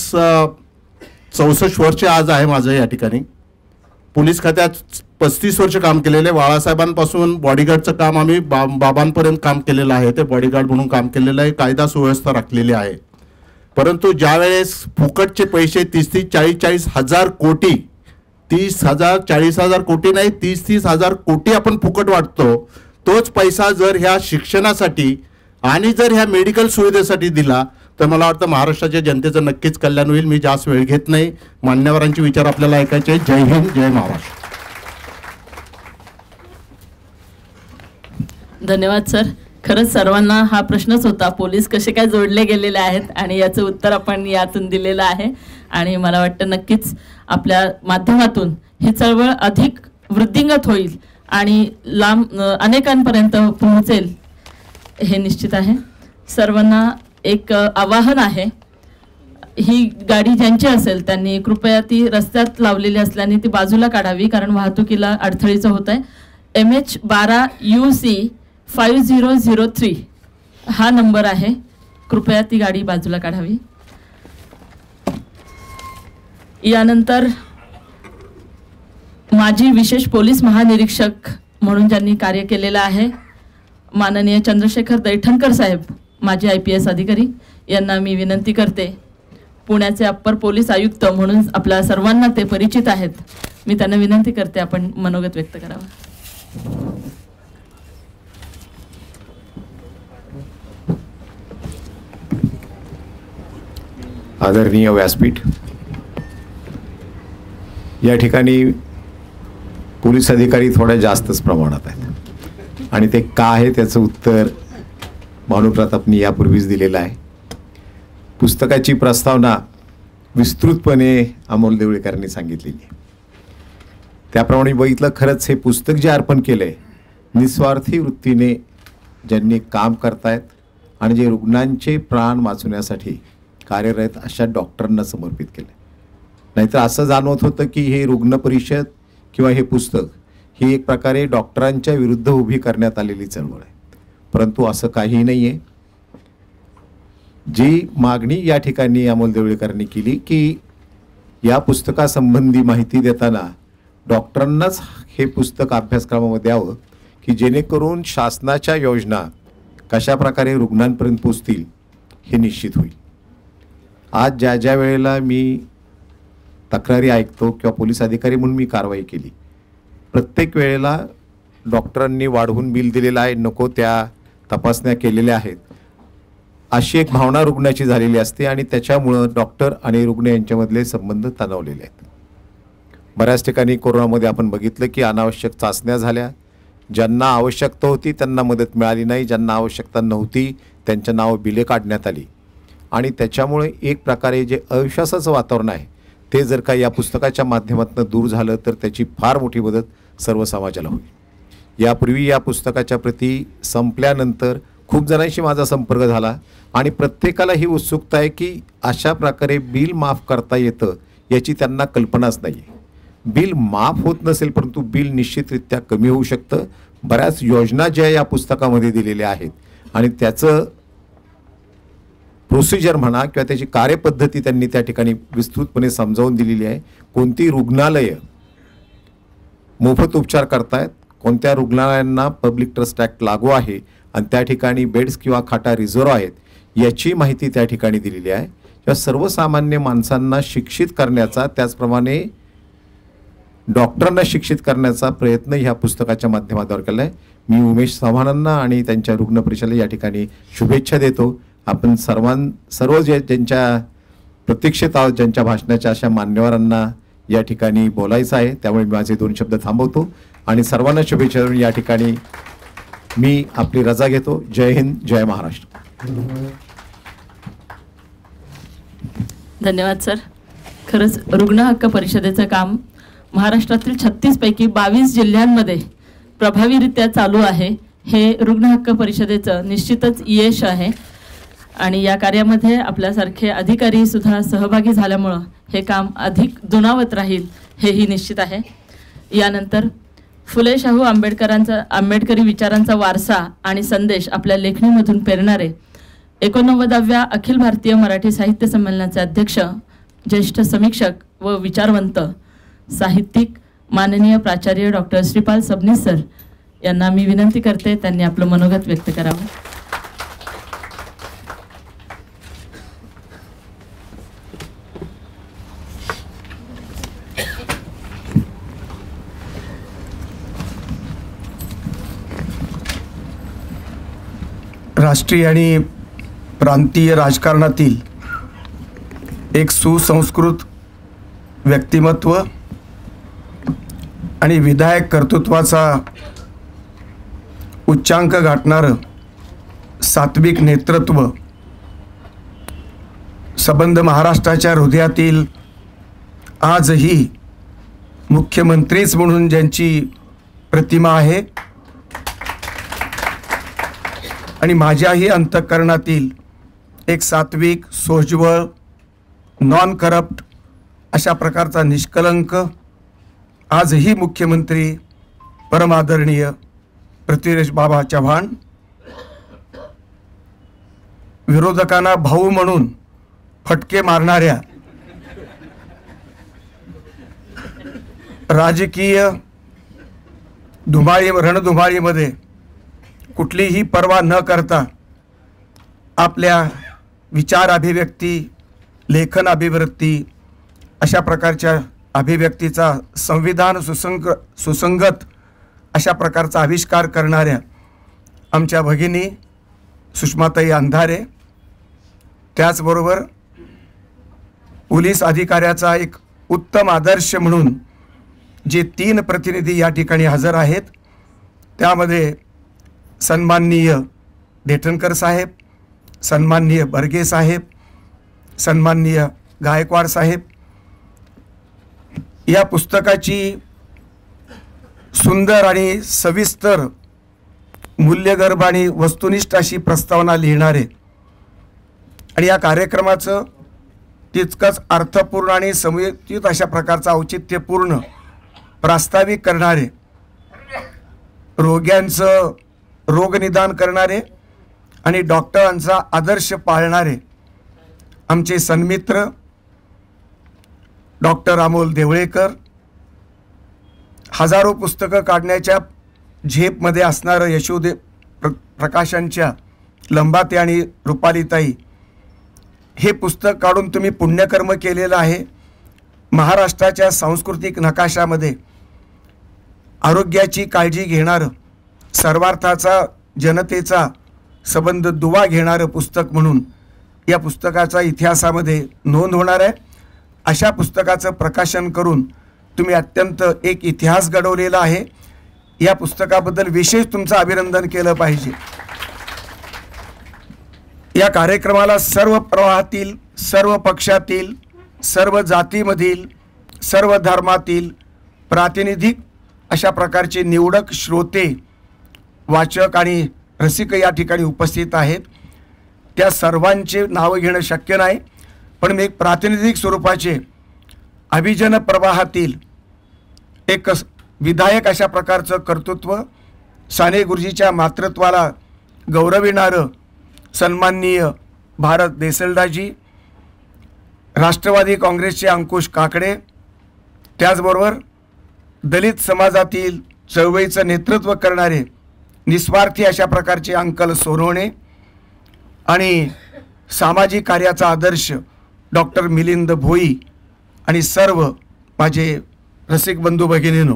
64 वर्ष आज आहे माझं या ठिकाणी, पोलीस खात्यात 35 वर्ष काम केलेले, बाळासाहेबांपासून बॉडीगार्डचं काम आम्ही बाबांपर्यंत काम केलेलं आहे, ते बॉडीगार्ड म्हणून काम केलेलं आहे, कायदा सुव्यवस्था राखलेली आहे. परंतु ज्यावेळेस फुकटचे पैसे 30-40 हजार कोटी, 30,000 40,000 कोटी नाही, 30,000 कोटी आपण फुकट वाटतो, तोच पैसा जर ह्या शिक्षणासाठी आणि जर ह्या मेडिकल सुविधेसाठी दिला तर मला वाटतं महाराष्ट्राच्या जनतेचं नक्कीच कल्याण होईल. मी जास्त वेळ घेत नाही, मान्यवरांचे विचार आपल्याला ऐकायचे. जय हिंद, जय महाराष्ट्र. धन्यवाद सर. खरंच सर्वांना हा प्रश्नच होता, पोलीस कसे काय जोडले गेलेले आहेत, आणि याचं उत्तर आपण यातून दिलेलं आहे. आणि मला वाटतं नक्कीच आपल्या माध्यमातून ही चळवळ अधिक वृद्धिंगत होईल आणि लांब अनेकांपर्यंत पोहोचेल हे निश्चित आहे. सर्वांना एक आवाहन आहे, ही गाडी ज्यांची असेल त्यांनी कृपया ती रस्त्यात लावलेली असल्याने ती बाजूला काढावी, कारण वाहतुकीला अडथळीचं होत आहे. MH12UC 5003 हा नंबर आहे, कृपया ती गाडी बाजूला काढावी. यानंतर माजी विशेष पोलीस महानिरीक्षक म्हणून ज्यांनी कार्य केलेलं आहे माननीय चंद्रशेखर दैठणकर साहेब, माजी IPS अधिकारी, यांना मी विनंती करते. पुण्याचे अप्पर पोलीस आयुक्त म्हणून आपल्या सर्वांना ते परिचित आहेत, मी त्यांना विनंती करते आपण मनोगत व्यक्त करावं. आदरणीय व्यासपीठ, या ठिकाणी पोलीस अधिकारी थोड्या जास्तच प्रमाणात आहेत आणि ते का आहे त्याचं उत्तर भानुप्रतापनी यापूर्वीच दिलेलं आहे. पुस्तकाची प्रस्तावना विस्तृतपणे अमोल देवळेकरांनी सांगितलेली आहे. त्याप्रमाणे बघितलं, खरंच हे पुस्तक जे अर्पण केलं आहे निस्वार्थी वृत्तीने ज्यांनी काम करतायत आणि जे रुग्णांचे प्राण वाचवण्यासाठी कार्यरत अशा डॉक्टरांना समर्पित केलं. नाहीतर असं जाणवत होतं की हे रुग्ण परिषद किंवा हे पुस्तक ही एक प्रकारे डॉक्टरांच्या विरुद्ध उभी करण्यात आलेली चळवळ आहे, परंतु असं काहीही नाही आहे. जी मागणी या ठिकाणी अमोल देवळेकरांनी केली की या पुस्तकासंबंधी माहिती देताना डॉक्टरांनाच हे पुस्तक अभ्यासक्रमामध्ये द्यावं की जेणेकरून शासनाच्या योजना कशा प्रकारे रुग्णांपर्यंत पोचतील हे निश्चित होईल. आज ज्या ज्या वेळेला मी तक्रारी ऐकतो किंवा पोलीस अधिकारी म्हणून मी कारवाई केली, प्रत्येक वेळेला डॉक्टरांनी वाढवून बिल दिलेलं आहे, नको त्या तपासण्या केलेल्या आहेत, अशी एक भावना रुग्णाची झालेली असते आणि त्याच्यामुळं डॉक्टर आणि रुग्ण यांच्यामधले संबंध तणावलेले आहेत. बऱ्याच ठिकाणी कोरोनामध्ये आपण बघितलं की अनावश्यक चाचण्या झाल्या, ज्यांना आवश्यकता होती त्यांना मदत मिळाली नाही, ज्यांना आवश्यकता नव्हती त्यांच्या नावं बिले काढण्यात आली आणि त्याच्यामुळे एक प्रकारे जे अविश्वासाचं वातावरण आहे ते जर का या पुस्तकाच्या माध्यमातून दूर झालं तर त्याची फार मोठी मदत सर्व समाजाला होईल. यापूर्वी या पुस्तकाच्या प्रती संपल्यानंतर खूप जणांशी माझा संपर्क झाला आणि प्रत्येकाला ही उत्सुकता आहे की अशा प्रकारे बिल माफ करता येतं याची त्यांना कल्पनाच नाही आहे. बिल माफ होत नसेल परंतु बिल निश्चितरित्या कमी होऊ शकतं. बऱ्याच योजना ज्या या पुस्तकामध्ये दिलेल्या आहेत आणि त्याचं प्रोसिजर म्हणा किंवा त्याची कार्यपद्धती त्यांनी त्या ठिकाणी विस्तृतपणे समजावून दिलेली आहे. कोणती रुग्णालयं मोफत उपचार करतायत, कोणत्या रुग्णालयांना पब्लिक ट्रस्ट ॲक्ट लागू आहे आणि त्या ठिकाणी बेड्स किंवा खाटा रिझर्व आहेत याची माहिती त्या ठिकाणी दिलेली आहे. या सर्वसामान्य माणसांना शिक्षित करण्याचा, त्याचप्रमाणे डॉक्टरांना शिक्षित करण्याचा प्रयत्न ह्या पुस्तकाच्या माध्यमातून केला आहे. मी उमेश चव्हाणांना आणि त्यांच्या रुग्ण परिषदेला या ठिकाणी शुभेच्छा देतो. आपण सर्व ज्यांच्या प्रतीक्षेत आहोत, ज्यांच्या भाषणाच्या अशा मान्यवरांना या ठिकाणी बोलायचं आहे, त्यामुळे मी माझे 2 शब्द थांबवतो आणि सर्वांना शुभेच्छा देऊन या ठिकाणी मी आपली रजा घेतो. जय हिंद, जय महाराष्ट्र. धन्यवाद सर. खरंच रुग्ण हक्क परिषदेचं काम महाराष्ट्रातील 36 पैकी 22 जिल्ह्यांमध्ये प्रभावीरित्या चालू आहे. हे रुग्ण हक्क परिषदेचं निश्चितच यश आहे आणि या कार्यामध्ये आपल्यासारखे अधिकारी सुद्धा सहभागी झाल्यामुळं हे काम अधिक दुणावत राहील हेही निश्चित आहे. यानंतर फुले शाहू आंबेडकरी विचारांचा वारसा आणि संदेश आपल्या लेखणीमधून पेरणारे 89व्या अखिल भारतीय मराठी साहित्य संमेलनाचे अध्यक्ष, ज्येष्ठ समीक्षक व विचारवंत साहित्यिक माननीय प्राचार्य डॉक्टर श्रीपाल सबनीस सर यांना मी विनंती करते त्यांनी आपलं मनोगत व्यक्त करावं. राष्ट्रीय आणि प्रांतीय राजकारणातील एक सुसंस्कृत व्यक्तिमत्व आणि विधायक कर्तृत्वाचा उच्चांक गाठणारं सात्विक नेतृत्व संबंध महाराष्ट्राच्या हृदयातील आजही मुख्यमंत्रीच म्हणून ज्यांची प्रतिमा आहे आणि माझ्याही अंतःकरणातील एक सात्विक, सोज्वळ, नॉन करप्ट अशा प्रकारचा निष्कलंक आजही मुख्यमंत्री परमादरणीय पृथ्वीराज बाबा चव्हाण, विरोधकांना भाऊ म्हणून फटके मारणाऱ्या, राजकीय रणधुमाळीमध्ये कुठलीही पर्वा न करता आपल्या विचार अभिव्यक्ती, लेखन अभिव्यक्ती अशा प्रकारच्या अभिव्यक्तीचा संविधान सुसंगत अशा प्रकारचा आविष्कार करणाऱ्या आमच्या भगिनी सुषमाताई अंधारे, त्याचबरोबर पोलीस अधिकाऱ्याचा एक उत्तम आदर्श म्हणून जे 3 प्रतिनिधी या ठिकाणी हजर आहेत, त्यामध्ये सन्माननीय देठणकर साहेब, सन्माननीय बर्गे साहेब, सन्माननीय गायकवाड साहेब. या पुस्तकाची सुंदर आणि सविस्तर मूल्यगर्भ आणि वस्तुनिष्ठ अशी प्रस्तावना लिहिणारे आणि या कार्यक्रमाचं तितकंच अर्थपूर्ण आणि समयोचित अशा प्रकारचा औचित्यपूर्ण प्रास्ताविक करणारे, रोग्यांचं रोगनिदान करणारे आणि डॉक्टरांचा आदर्श पाळणारे आमचे सन्मित्र डॉक्टर अमोल देवळेकर, हजारो पुस्तकं काढण्याच्या झेपमध्ये असणारं यशोदेव प्रकाशांच्या लंबाते आणि रुपालीताई, हे पुस्तक काढून तुम्ही पुण्यकर्म केलेलं आहे. महाराष्ट्राच्या सांस्कृतिक नकाशामध्ये आरोग्याची काळजी घेणारं, सर्वार्थाचा जनतेचा संबंध दुवा घेणारं पुस्तक म्हणून या पुस्तकाचा इतिहासामध्ये नोंद होणार आहे. अशा पुस्तकाचं प्रकाशन करून तुम्ही अत्यंत एक इतिहास घडवलेला आहे. या पुस्तकाबद्दल विशेष तुमचं अभिनंदन केलं पाहिजे. या कार्यक्रमाला सर्व प्रवाहातील, सर्व पक्षातील, सर्व जातीमधील सर्व धर्मातील प्रातिनिधिक अशा प्रकारचे निवडक श्रोते, वाचक आणि रसिक या ठिकाणी उपस्थित आहेत. त्या सर्वांचे नावं घेणं शक्य नाही, पण मी एक प्रातिनिधिक स्वरूपाचे अभिजन प्रवाहातील एक विधायक अशा प्रकारचं कर्तृत्व, साने गुरुजीच्या मातृत्वाला गौरविणारं सन्माननीय भारत देसलदाजी, राष्ट्रवादी काँग्रेसचे अंकुश काकडे, त्याचबरोबर दलित समाजातील चळवळीचं नेतृत्व करणारे निस्वार्थी अशा प्रकारचे अंकल सोनवणे आणि सामाजिक कार्याचा आदर्श डॉक्टर मिलिंद भोई आणि सर्व माझे रसिक बंधू भगिनींनो,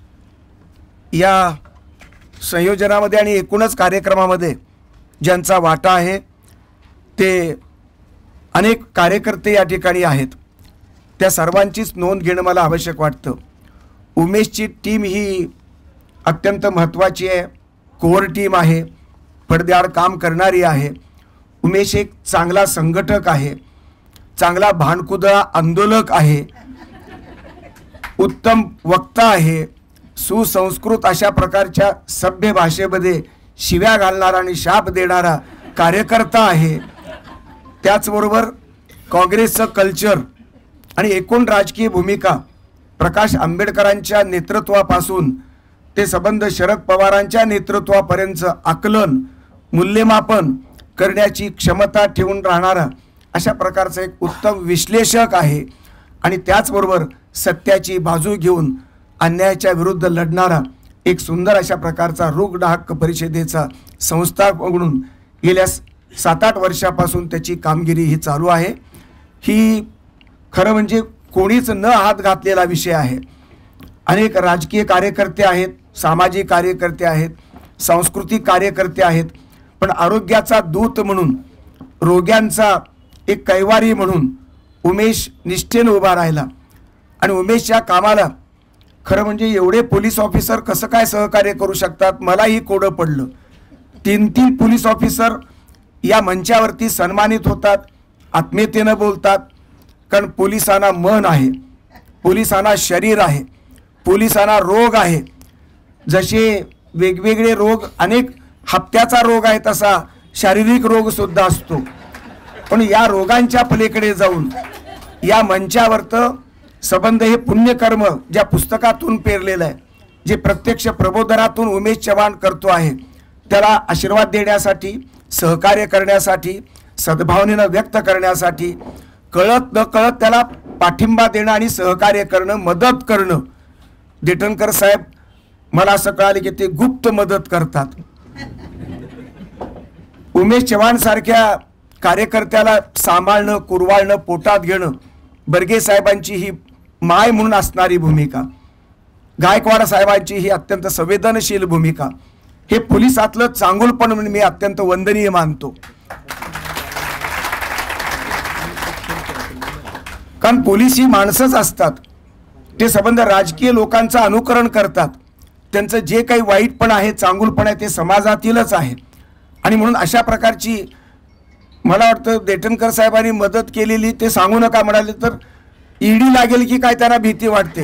या संयोजनामध्ये आणि एकूणच कार्यक्रमामध्ये ज्यांचा वाटा आहे ते अनेक कार्यकर्ते या ठिकाणी आहेत. त्या सर्वांचीच नोंद घेणं मला आवश्यक वाटतं. उमेशची टीम ही अत्यंत महत्त्वाची आहे, कोर टीम आहे, पडद्याआड काम करणारी आहे. उमेश एक चांगला संघटक आहे, चांगला भानकुदळा आंदोलक आहे, उत्तम वक्ता आहे, सुसंस्कृत अशा प्रकारच्या सभ्य भाषेमध्ये शिव्या घालणारा आणि शाप देणारा कार्यकर्ता आहे. त्याचबरोबर काँग्रेसचं कल्चर आणि एकूण राजकीय भूमिका प्रकाश आंबेडकरांच्या नेतृत्वापासून ते संबंध शरद पवारांच्या नेतृत्वापर्यंत आकलन, मूल्यमापन करण्याची क्षमता ठेवून राहणारा अशा प्रकारचा एक उत्तम विश्लेषक आहे. आणि त्याचबरोबर सत्याची बाजू घेऊन अन्यायाच्या विरुद्ध लढणारा एक सुंदर अशा प्रकारचा रुग्ण हक्क परिषदेचा संस्थापक म्हणून गेल्या 7-8 वर्षापासून त्याची कामगिरी ही चालू आहे. ही खरं म्हणजे कोणीच न हात घातलेला विषय आहे. अनेक राजकीय कार्यकर्ते आहेत, सामाजिक कार्यकर्ते आहेत, सांस्कृतिक कार्यकर्ते आहेत, पण आरोग्याचा दूत म्हणून, रोग्यांचा एक कैवारी म्हणून उमेश निष्ठेने उभा राहिला. आणि उमेशच्या कामाला खरं म्हणजे एवढे पोलीस ऑफिसर कसं काय सहकार्य करू शकतात मलाही कोडं पडलं. 3 पोलीस ऑफिसर या मंचावरती सन्मानित होतात, आत्मीयतेनं बोलतात. कारण पोलिसांना मन आहे, पोलिसांना शरीर आहे, पोलिसांना रोग आहे. जसे वेगवेगळे रोग, अनेक हप्त्याचा रोग आहे तसा शारीरिक रोग सुद्धा असतो. पण या रोगांच्या पलीकडे जाऊन या मंचावरतं संबंध हे पुण्यकर्म ज्या पुस्तकातून पेरलेलं आहे, जे प्रत्यक्ष प्रबोधनातून उमेश चव्हाण करतो आहे, त्याला आशीर्वाद देण्यासाठी, सहकार्य करण्यासाठी, सद्भावनेनं व्यक्त करण्यासाठी, कळत न कळत त्याला पाठिंबा देणं आणि सहकार्य करणं, मदत करणं. देठणकर साहेब मला असं कळाले की ते गुप्त मदत करतात. उमेश चव्हाण सारख्या कार्यकर्त्याला सांभाळणं, कुरवाळणं, पोटात घेणं बर्गे साहेबांची ही माय म्हणून असणारी भूमिका, गायकवाड साहेबांची ही अत्यंत संवेदनशील भूमिका, हे पोलिसातलं चांगुलपण म्हणून मी अत्यंत वंदनीय मानतो. कारण पोलीस ही माणसंच असतात, ते संबंध राजकीय लोकांचं अनुकरण करतात. त्यांचं जे काही वाईटपण आहे, चांगुलपण आहे ते समाजातीलच आहे. आणि म्हणून अशा प्रकारची मला वाटतं देठणकर साहेबांनी मदत केलेली, ते सांगू नका म्हणाले तर ईडी लागेल की काय त्यांना भीती वाटते.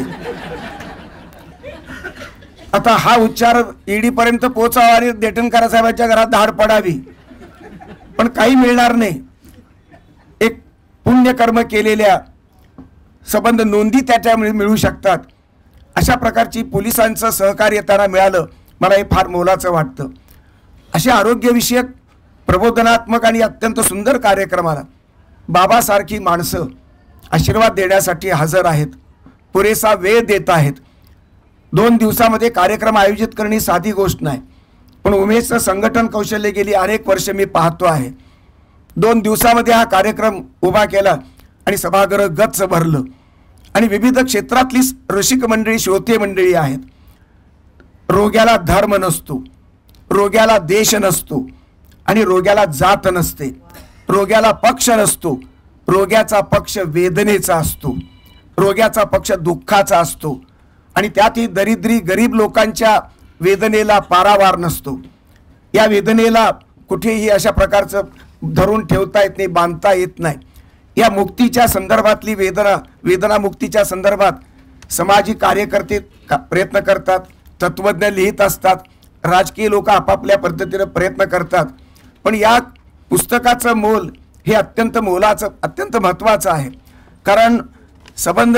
आता हा उच्चार ईडी पर्यंत पोहोचावा आणि देठणकर साहेबांच्या घरात धाड पडावी, पण काही मिळणार नाही. एक पुण्यकर्म केलेल्या संबंध नोंदी त्याच्यामुळे मिळू शकतात. अशा प्रकारची पोलिसांचं सहकार्य त्यांना मिळालं, मला हे फार मोलाचं वाटतं. अशा आरोग्यविषयक प्रबोधनात्मक आणि अत्यंत सुंदर कार्यक्रमाला बाबासारखी माणसं आशीर्वाद देण्यासाठी हजर आहेत, पुरेसा वेळ देत आहेत. 2 दिवसामध्ये कार्यक्रम आयोजित करणे साधी गोष्ट नाही, पण उमेशचं संघटन कौशल्य गेली अनेक वर्ष मी पाहतो आहे. 2 दिवसामध्ये हा कार्यक्रम उभा केला आणि सभागृह गच्च भरलं. आणि विविध क्षेत्रातली रसिक मंडळी, श्रोते मंडळी आहेत. रोग्याला धर्म नसतो, रोग्याला देश नसतो आणि रोग्याला जात नसते, रोग्याला पक्ष नसतो. रोग्याचा पक्ष वेदनेचा असतो, रोग्याचा पक्ष दुःखाचा असतो. आणि त्यातही दरिद्री गरीब लोकांच्या वेदनेला पारावार नसतो. या वेदनेला कुठेही अशा प्रकारचं धरून ठेवता येत नाही, बांधता येत नाही. या मुक्तीच्या संदर्भातली वेदना मुक्तीच्या संदर्भात सामाजिक कार्यकर्ते प्रयत्न करतात, तत्वज्ञ लिहित असतात, राजकीय लोक आपापल्या पद्धतीने प्रयत्न करतात. पण या पुस्तकाचं मोल हे अत्यंत मोलाचं, अत्यंत महत्त्वाचं आहे. कारण संबंध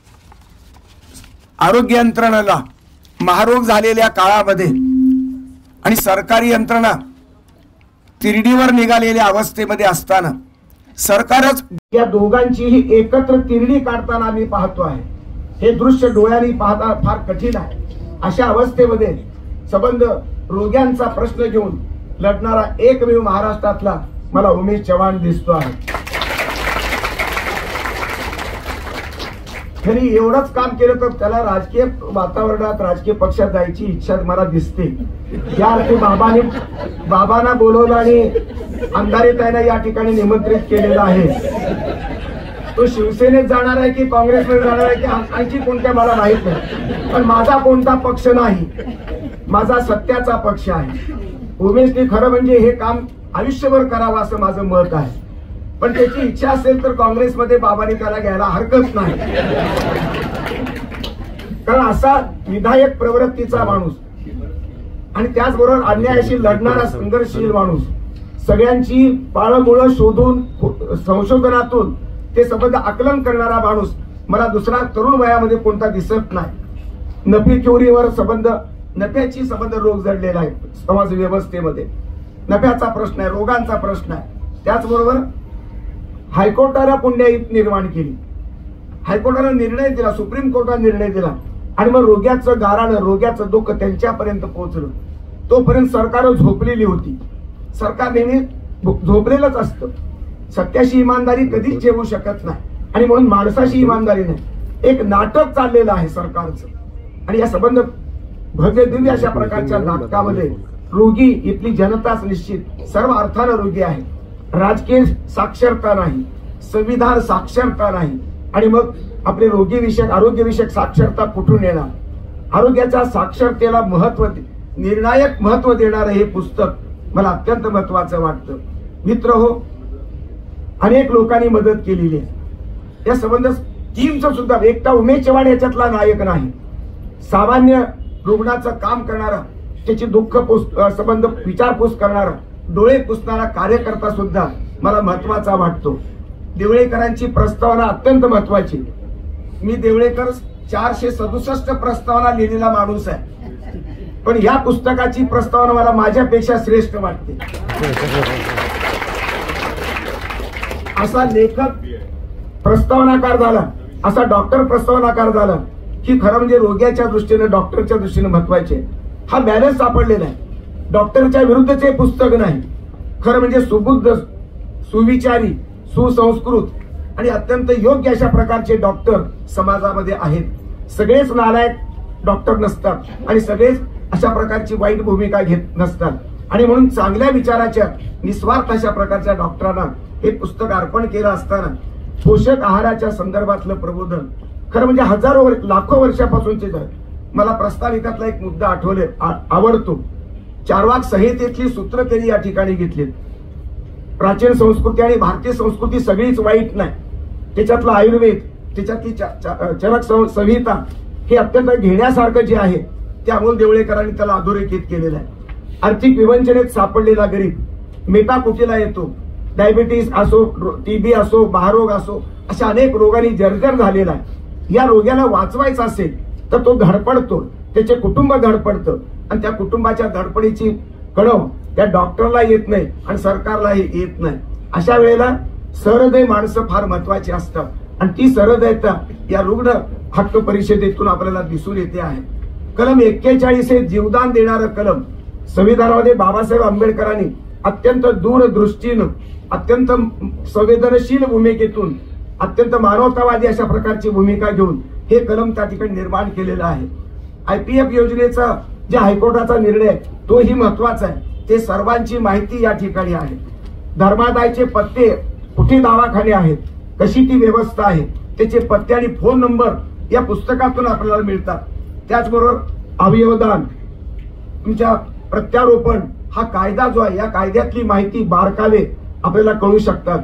आरोग्य यंत्रणेला महारोग झालेल्या काळामध्ये आणि सरकारी यंत्रणा तिरडीवर निघालेल्या अवस्थेमध्ये असताना सरकारच या दोघांचीही एकत्र तिरडी काढताना मी पाहतो आहे. हे दृश्य डोळ्यांनी पाहता फार कठीण आहे. अशा अवस्थेमध्ये संबंध रोग्यांचा प्रश्न घेऊन लढणारा एकमेव महाराष्ट्रातला मला उमेश चव्हाण दिसतो आहे. त्यांनी एवढंच काम केलं तर त्याला राजकीय वातावरणात राजकीय पक्षात जायची इच्छा मला दिसते. या अर्थी बाबांना बोलवलं आणि अंधारे त्यांना या ठिकाणी निमंत्रित केलेलं आहे. तो शिवसेनेत जाणार आहे की काँग्रेसमध्ये जाणार आहे की आणखी कोणत्या मला माहित नाही. पण माझा कोणता पक्ष नाही, माझा सत्याचा पक्ष आहे. उमेशने खरं म्हणजे हे काम आयुष्यभर करावं असं माझं मत आहे. पण त्याची इच्छा असेल तर काँग्रेसमध्ये बाबांनी त्याला घ्यायला हरकत नाही. कारण असा विधायक प्रवृत्तीचा माणूस आणि त्याचबरोबर अन्यायाशी लढणारा संघर्षशील माणूस, सगळ्यांची पाळमुळं शोधून संशोधनातून ते संबंध आकलन करणारा माणूस मला दुसरा तरुण वयामध्ये कोणता दिसत नाही. नफी चोरीवर संबंध, नफ्याची संबंध रोग जडलेला आहे समाज व्यवस्थेमध्ये. नफ्याचा प्रश्न आहे, रोगांचा प्रश्न आहे. त्याचबरोबर हायकोर्टाला पुण्याईत निर्माण केली. हायकोर्टानं निर्णय दिला, सुप्रीम कोर्टाने निर्णय दिला आणि मग रोग्याचं गाराणं, रोग्याचं दुःख त्यांच्यापर्यंत पोहोचलं. तोपर्यंत सरकार झोपलेली होती. सरकार नेहमी झोपलेलंच असतं. सत्याशी इमानदारी कधीच ठेवू शकत नाही आणि म्हणून माणसाशी इमानदारी नाही. एक नाटक चाललेलं आहे सरकारचं आणि या संबंध भव्य दिव्य अशा प्रकारच्या नाटकामध्ये रोगी इथली जनताच निश्चित सर्व अर्थानं रोगी आहे. राजकीय साक्षरता नाही, संविधान साक्षरता नाही आणि मग आपले रोगीविषयक आरोग्यविषयक साक्षरता कुठून येणार? आरोग्याच्या साक्षरतेला महत्व, निर्णायक महत्व देणारं हे पुस्तक मला अत्यंत महत्वाचं वाटतं. मित्र हो, अनेक लोकांनी मदत केलेली आहे. या संबंध टीमचं सुद्धा एकटा उमेश चव्हाण याच्यातला नायक नाही. सामान्य रुग्णाचं काम करणारा, त्याची दुःख संबंध विचारपूस करणारा, डोळे पुसणारा कार्यकर्ता सुद्धा मला महत्वाचा वाटतो. देवळेकरांची प्रस्तावना अत्यंत महत्वाची. मी देवळेकर 467 प्रस्तावना लिहिलेला माणूस आहे, पण या पुस्तकाची प्रस्तावना मला माझ्यापेक्षा श्रेष्ठ वाटते. असा लेखक प्रस्तावनाकार झाला, असा डॉक्टर प्रस्तावनाकार झाला की खरं म्हणजे रोग्याच्या दृष्टीने, डॉक्टरच्या दृष्टीने महत्वाचे. हा बॅलन्स सापडलेला आहे. डॉक्टरच्या विरुद्धचे पुस्तक नाही, खरं म्हणजे सुबुद्ध, सुविचारी, सुसंस्कृत आणि अत्यंत योग्य अशा प्रकारचे डॉक्टर समाजामध्ये आहेत. सगळेच नालायक डॉक्टर नसतात आणि सगळेच अशा प्रकारची वाईट भूमिका घेत नसतात आणि म्हणून चांगल्या विचाराच्या निस्वार्थ अशा प्रकारच्या डॉक्टरांना हे पुस्तक अर्पण केलं असताना पोषक आहाराच्या संदर्भातलं प्रबोधन खरं म्हणजे हजारो लाखो वर्षापासूनचे मला प्रस्ताविकातला एक मुद्दा आवडतो. चार्वाक संहितेतली सूत्र त्यांनी या ठिकाणी घेतलीत. प्राचीन संस्कृती आणि भारतीय संस्कृती सगळीच वाईट नाही. त्याच्यातलं आयुर्वेद, त्याच्यातली चरक संहिता हे अत्यंत घेण्यासारखं जे आहे ते अमोल देवळेकरांनी त्याला अधोरेखित केलेलं आहे. आर्थिक विवंचनेत सापडलेला गरीब मेटाकुटीला येतो. डायबिटीस असो, टीबी असो, महारोग असो, अशा अनेक रोगांनी जर्जर झालेला आहे. या रोग्याला वाचवायचं असेल तर तो धडपडतो, त्याचे कुटुंब धडपडतं आणि त्या कुटुंबाच्या धडपडीची कळव त्या डॉक्टरला येत नाही आणि सरकारलाही येत नाही. अशा वेळेला सहृदय माणसं फार महत्वाची असतात आणि ती सहृदयता या रुग्ण हक्क परिषदेतून आपल्याला दिसून येते आहे. कलम 41 हे जीवदान देणारं कलम संविधानामध्ये बाबासाहेब आंबेडकरांनी अत्यंत दूरदृष्टीनं, अत्यंत संवेदनशील भूमिकेतून, अत्यंत मानवतावादी अशा प्रकारची भूमिका घेऊन हे कलम त्या ठिकाणी निर्माण केलेलं आहे. IPF योजनेचा जे हायकोर्टाचा निर्णय तोही महत्वाचा आहे. ते सर्वांची माहिती या ठिकाणी आहे. धर्मादायचे पत्ते, कुठे दवाखाने आहेत, कशी ती व्यवस्था आहे, त्याचे पत्ते आणि फोन नंबर या पुस्तकातून आपल्याला मिळतात. त्याचबरोबर अवयवदान, तुमच्या प्रत्यारोपण हा कायदा जो आहे, या कायद्यातली माहिती बारकावे आपल्याला कळू शकतात.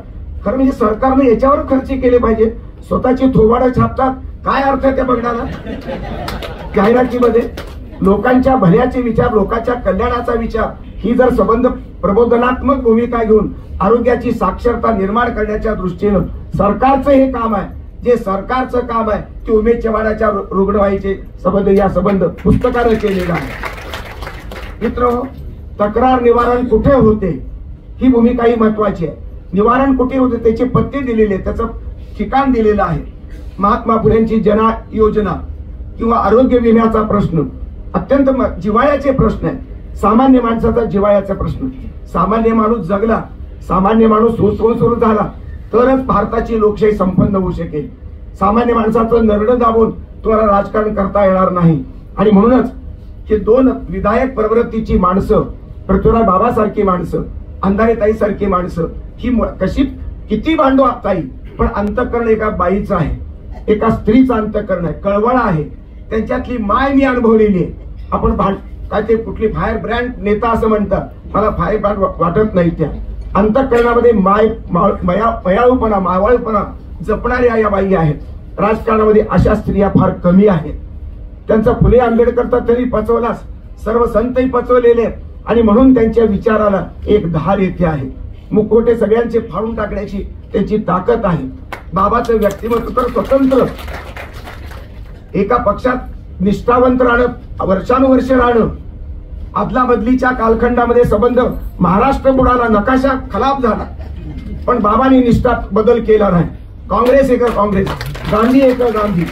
खरं म्हणजे सरकारने याच्यावर खर्च केले पाहिजे. स्वतःची थोबाडं छापतात, काय अर्थ आहे त्या बघण्याला? जाहिरातीमध्ये लोकांच्या भल्याचे विचार, लोकांच्या कल्याणाचा विचार ही जर संबंध प्रबोधनात्मक भूमिका घेऊन आरोग्याची साक्षरता निर्माण करण्याच्या दृष्टीनं सरकारचं हे काम आहे. जे सरकारचं काम आहे ते उमेद चव्हाणाच्या रुग्णवाहिकेचे संबंध या संबंध पुस्तकानं केलेलं आहे. मित्र, तक्रार निवारण कुठे होते ही भूमिका ही महत्वाची आहे. निवारण कुठे होते त्याचे पत्ते दिलेले, त्याचं ठिकाण दिलेलं आहे. महात्मा फुलेंची जन योजना किंवा आरोग्य विम्याचा प्रश्न अत्यंत जिव्हाळ्याचे प्रश्न आहे. सामान्य माणसाचा जिव्हाळ्याचा प्रश्न. सामान्य माणूस जगला, सामान्य माणूस सुरू झाला तरच भारताची लोकशाही संपन्न होऊ शकेल. सामान्य माणसाचं नरडं दाबून तुम्हाला राजकारण करता येणार नाही. आणि म्हणूनच हे दोन विधायक प्रवृत्तीची माणसं, पृथ्वीराज बाबासारखी माणसं, अंधारेताई सारखी माणसं, ही कशी किती भांडू ताई, पण अंतःकरण एका बाईचं आहे, एका स्त्रीचं अंतःकरण आहे, कळवळ आहे. त्यांच्यातली माय मी अनुभवलेली आहे. आपण काय ते कुठली फायर ब्रँड नेता असं म्हणतात, मला फायर ब्रँड वाटत नाही. त्या अंतःकरणामध्ये मयाळूपणा, मावळपणा जपणाऱ्या या बाई आहेत. राजकारणामध्ये अशा स्त्रिया फार कमी आहेत. त्यांचा फुले आंबेडकर तरी पचवलाच, सर्व संतही पचवलेले, आणि म्हणून त्यांच्या विचाराला एक धार येथे आहे. मुखवटे सगळ्यांचे फाडून टाकण्याची त्यांची ताकद आहे. बाबाचं व्यक्तिमत्व तर स्वतंत्र, एका पक्षात निष्ठावंत राहणं, वर्षानुवर्ष राहणं, आदला बदलीच्या कालखंडामध्ये संबंध महाराष्ट्र बुडाला, नकाशा खराब झाला, पण बाबांनी निष्ठा बदल केला नाही. काँग्रेस एक काँग्रेस, गांधी एक गांधी.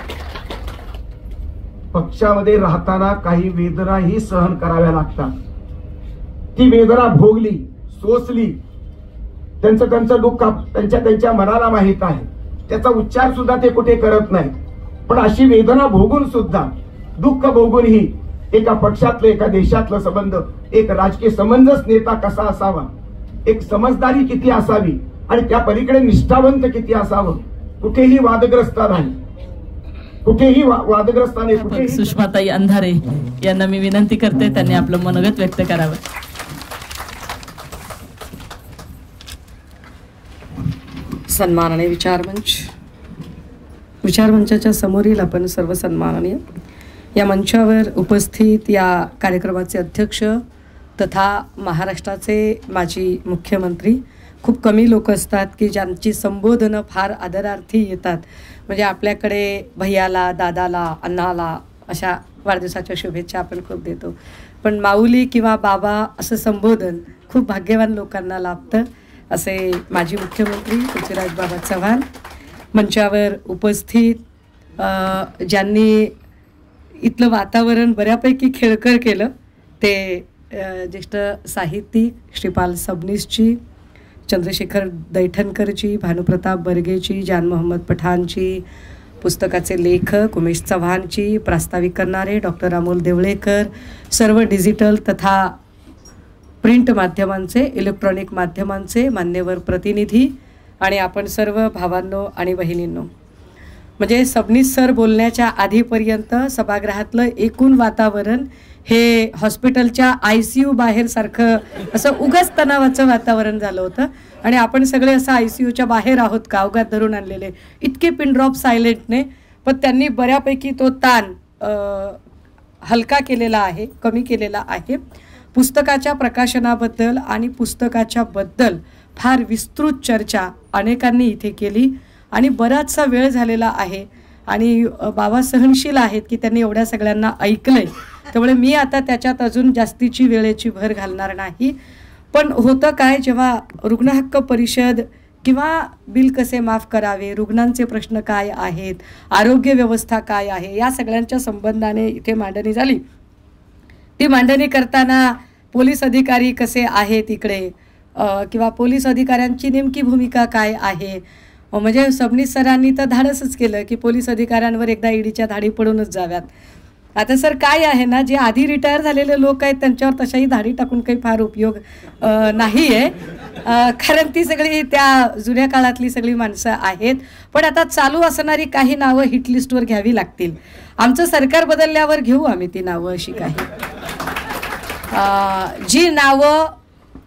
पक्षामध्ये राहताना काही वेदनाही सहन कराव्या लागतात. ती वेदना भोगली, सोसली, त्यांचं दुःख त्यांच्या मनाला माहित आहे. त्याचा उच्चार सुद्धा ते कुठे करत नाही. पण अशी वेदना भोगून सुद्धा, दुःख भोगूनही एका पक्षातलं, एका देशातलं संबंध, एक राजकीय संबंधच नेता कसा असावा, एक समजदारी किती असावी, आणि त्या पलीकडे निष्ठावंत किती असावं. कुठेही वादग्रस्त नाही, कुठेही वादग्रस्ताने कुठेही. सुषमाताई अंधारे यांना मी विनंती करते, त्यांनी आपलं मनोगत व्यक्त करावं. सन्माननीय विचारमंचाच्या समोरील आपण सर्व सन्माननीय या मंचावर उपस्थित या कार्यक्रमाचे अध्यक्ष तथा महाराष्ट्राचे माजी मुख्यमंत्री, खूप कमी लोक असतात की ज्यांची संबोधनं फार आदरार्थी येतात. म्हणजे आपल्याकडे भैयाला, दादाला, अण्णाला अशा वाढदिवसाच्या शुभेच्छा आपण खूप देतो, पण माऊली किंवा बाबा असं संबोधन खूप भाग्यवान लोकांना लाभतं. असे माजी मुख्यमंत्री पृथ्वीराज बाबा चव्हाण, मंचावर उपस्थित ज्यांनी इथलं वातावरण बऱ्यापैकी खेळकर केलं ते ज्येष्ठ साहित्यिक श्रीपाल सबनीसजी, चंद्रशेखर दैठणकरजी, भानुप्रताप बर्गेजी, जान मोहम्मद पठाणजी, पुस्तकाचे लेखक उमेश चव्हाणजी, प्रास्ताविक करणारे डॉक्टर अमोल देवळेकर, सर्व डिजिटल तथा प्रिंट माध्यमांचे, इलेक्ट्रॉनिक माध्यमांचे मान्यवर प्रतिनिधी, आणि आपण सर्व भावांनो आणि बहिणींनो. म्हणजे सबनीस सर बोलण्याच्या आधीपर्यंत सभागृहातलं एकूण वातावरण हे हॉस्पिटलच्या ICU बाहेरसारखं असं उगाच तणावाचं वातावरण झालं होतं. आणि आपण सगळे असं ICUच्या बाहेर आहोत का अवघात धरून आणलेले, इतके पिनड्रॉप सायलेंटने. पण त्यांनी बऱ्यापैकी तो ताण हलका केलेला आहे, कमी केलेला आहे. पुस्तकाच्या प्रकाशनाबद्दल आणि पुस्तकाच्या बद्दल फार विस्तृत चर्चा अनेकांनी इथे केली आणि बराचसा वेळ झालेला आहे. आणि बाबा सहनशील आहेत की त्यांनी एवढ्या सगळ्यांना ऐकलंय, त्यामुळे मी आता त्याच्यात अजून जास्तीची वेळेची भर घालणार नाही. पण होतं काय, जेव्हा रुग्ण हक्क परिषद किंवा बिल कसे माफ करावे, रुग्णांचे प्रश्न काय आहेत, आरोग्य व्यवस्था काय आहे, या सगळ्यांच्या संबंधाने इथे मांडणी झाली. ती मांडणी करताना पोलीस अधिकारी कसे आहेत इकडे, किंवा पोलीस अधिकाऱ्यांची नेमकी भूमिका काय आहे, म्हणजे सबनीस सरांनी तर धाडसच केलं की पोलीस अधिकाऱ्यांवर एकदा ईडीच्या धाडी पडूनच जाव्यात. आता सर काय आहे ना, जे आधी रिटायर झालेले लोक आहेत त्यांच्यावर तशाही धाडी टाकून काही फार उपयोग नाही आहे, कारण ती सगळी त्या जुन्या काळातली सगळी माणसं आहेत. पण आता चालू असणारी काही नावं हिट लिस्टवर घ्यावी लागतील. आमचं सरकार बदलल्यावर घेऊ आम्ही ती नावं. अशी काही जी नावं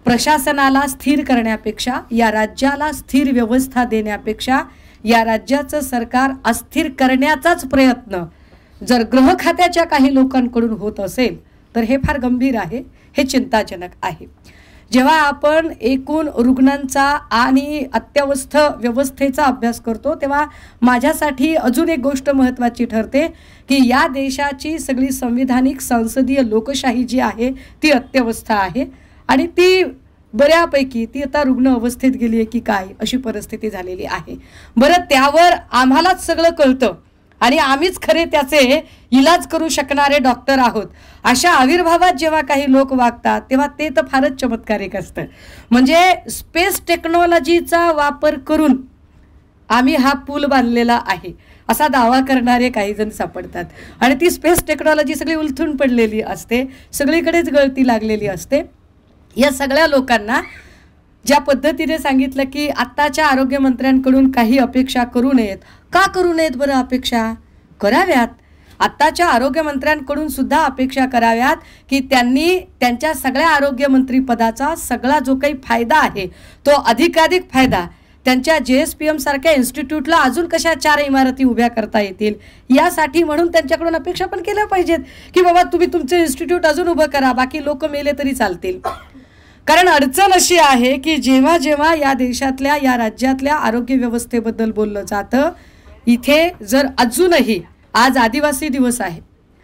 प्रशासनाला स्थिर करण्यापेक्षा, या राज्याला स्थिर व्यवस्था देण्यापेक्षा या राज्याचं सरकार अस्थिर करण्याचाच प्रयत्न जर गृह खात्याच्या काही लोकांकडून होत असेल तर हे फार गंभीर आहे, हे चिंताजनक आहे. जेव्हा आपण एकूण रुग्णांचा आणि अत्यवस्थ व्यवस्थेचा अभ्यास करतो तेव्हा माझ्यासाठी अजून एक गोष्ट महत्त्वाची ठरते की या देशाची सगळी संविधानिक संसदीय लोकशाही जी आहे ती अत्यवस्था आहे आणि ती बऱ्यापैकी ती आता रुग्ण अवस्थेत गेली आहे की काय अशी परिस्थिती झालेली आहे. बरं, त्यावर आम्हालाच सगळं कळतं आणि आम्हीच खरे त्याचे इलाज करू शकणारे डॉक्टर आहोत. अशा आविर्भावात जेव्हा काही लोक वागतात तेव्हा ते तर फारच चमत्कारिक असतं. म्हणजे स्पेस टेक्नॉलॉजीचा वापर करून आम्ही हा पूल बांधलेला आहे असा दावा करणारे काही जण सापडतात आणि ती स्पेस टेक्नॉलॉजी सगळी उलथून पडलेली असते, सगळीकडेच गळती लागलेली असते. या सगळ्या लोकांना ज्या पद्धतीने सांगितलं की आत्ताच्या आरोग्यमंत्र्यांकडून काही अपेक्षा करू नयेत. का करू नयेत बरं? अपेक्षा कराव्यात. आत्ताच्या आरोग्यमंत्र्यांकडून सुद्धा अपेक्षा कराव्यात की त्यांनी त्यांच्या सगळ्या आरोग्यमंत्री पदाचा सगळा जो काही फायदा आहे तो अधिकाधिक फायदा त्यांच्या JSPM सारख्या इन्स्टिट्यूटला अजून कशा 4 इमारती उभ्या करता येतील यासाठी म्हणून त्यांच्याकडून अपेक्षा पण केल्या पाहिजेत की बाबा तुम्ही तुमचं इन्स्टिट्यूट अजून उभं करा, बाकी लोक मेले तरी चालतील. कारण अडचण अशी आहे की जेव्हा जेव्हा या देशातल्या या राज्यातल्या आरोग्य व्यवस्थेबद्दल बोललं जातं इथे जर अजूनही आज आदिवासी दिवस आहे,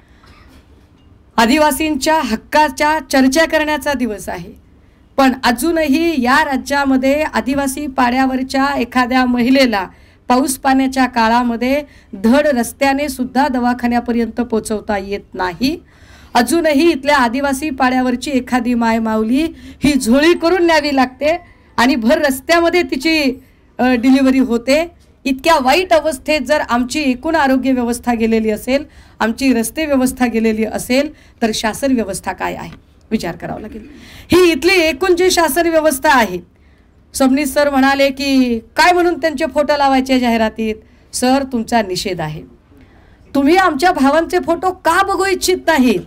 आदिवासींच्या हक्काच्या चर्चा करण्याचा दिवस आहे, पण अजूनही या राज्यामध्ये आदिवासी पाड्यावरच्या एखाद्या महिलेला पाऊस पाण्याच्या काळामध्ये धड रस्त्याने सुद्धा दवाखान्यापर्यंत पोहोचवता येत नाही. अजूनही इथल्या आदिवासी पाड्यावरची एखादी माय माऊली ही झोळी करून न्यावी लागते आणि भर रस्त्यामध्ये तिची डिलिव्हरी होते. इतक्या वाईट अवस्थेत जर आमची एकूण आरोग्य व्यवस्था गेलेली असेल, आमची रस्ते व्यवस्था गेलेली असेल तर शासन व्यवस्था काय आहे विचार करावा लागेल. ही इथली एकूण जी शासन व्यवस्था आहे. सबनीस सर म्हणाले की काय म्हणून त्यांचे फोटो लावायचे जाहिरातीत. सर, तुमचा निषेध आहे. तुम्ही आमच्या भावांचे फोटो का बघू इच्छित नाही?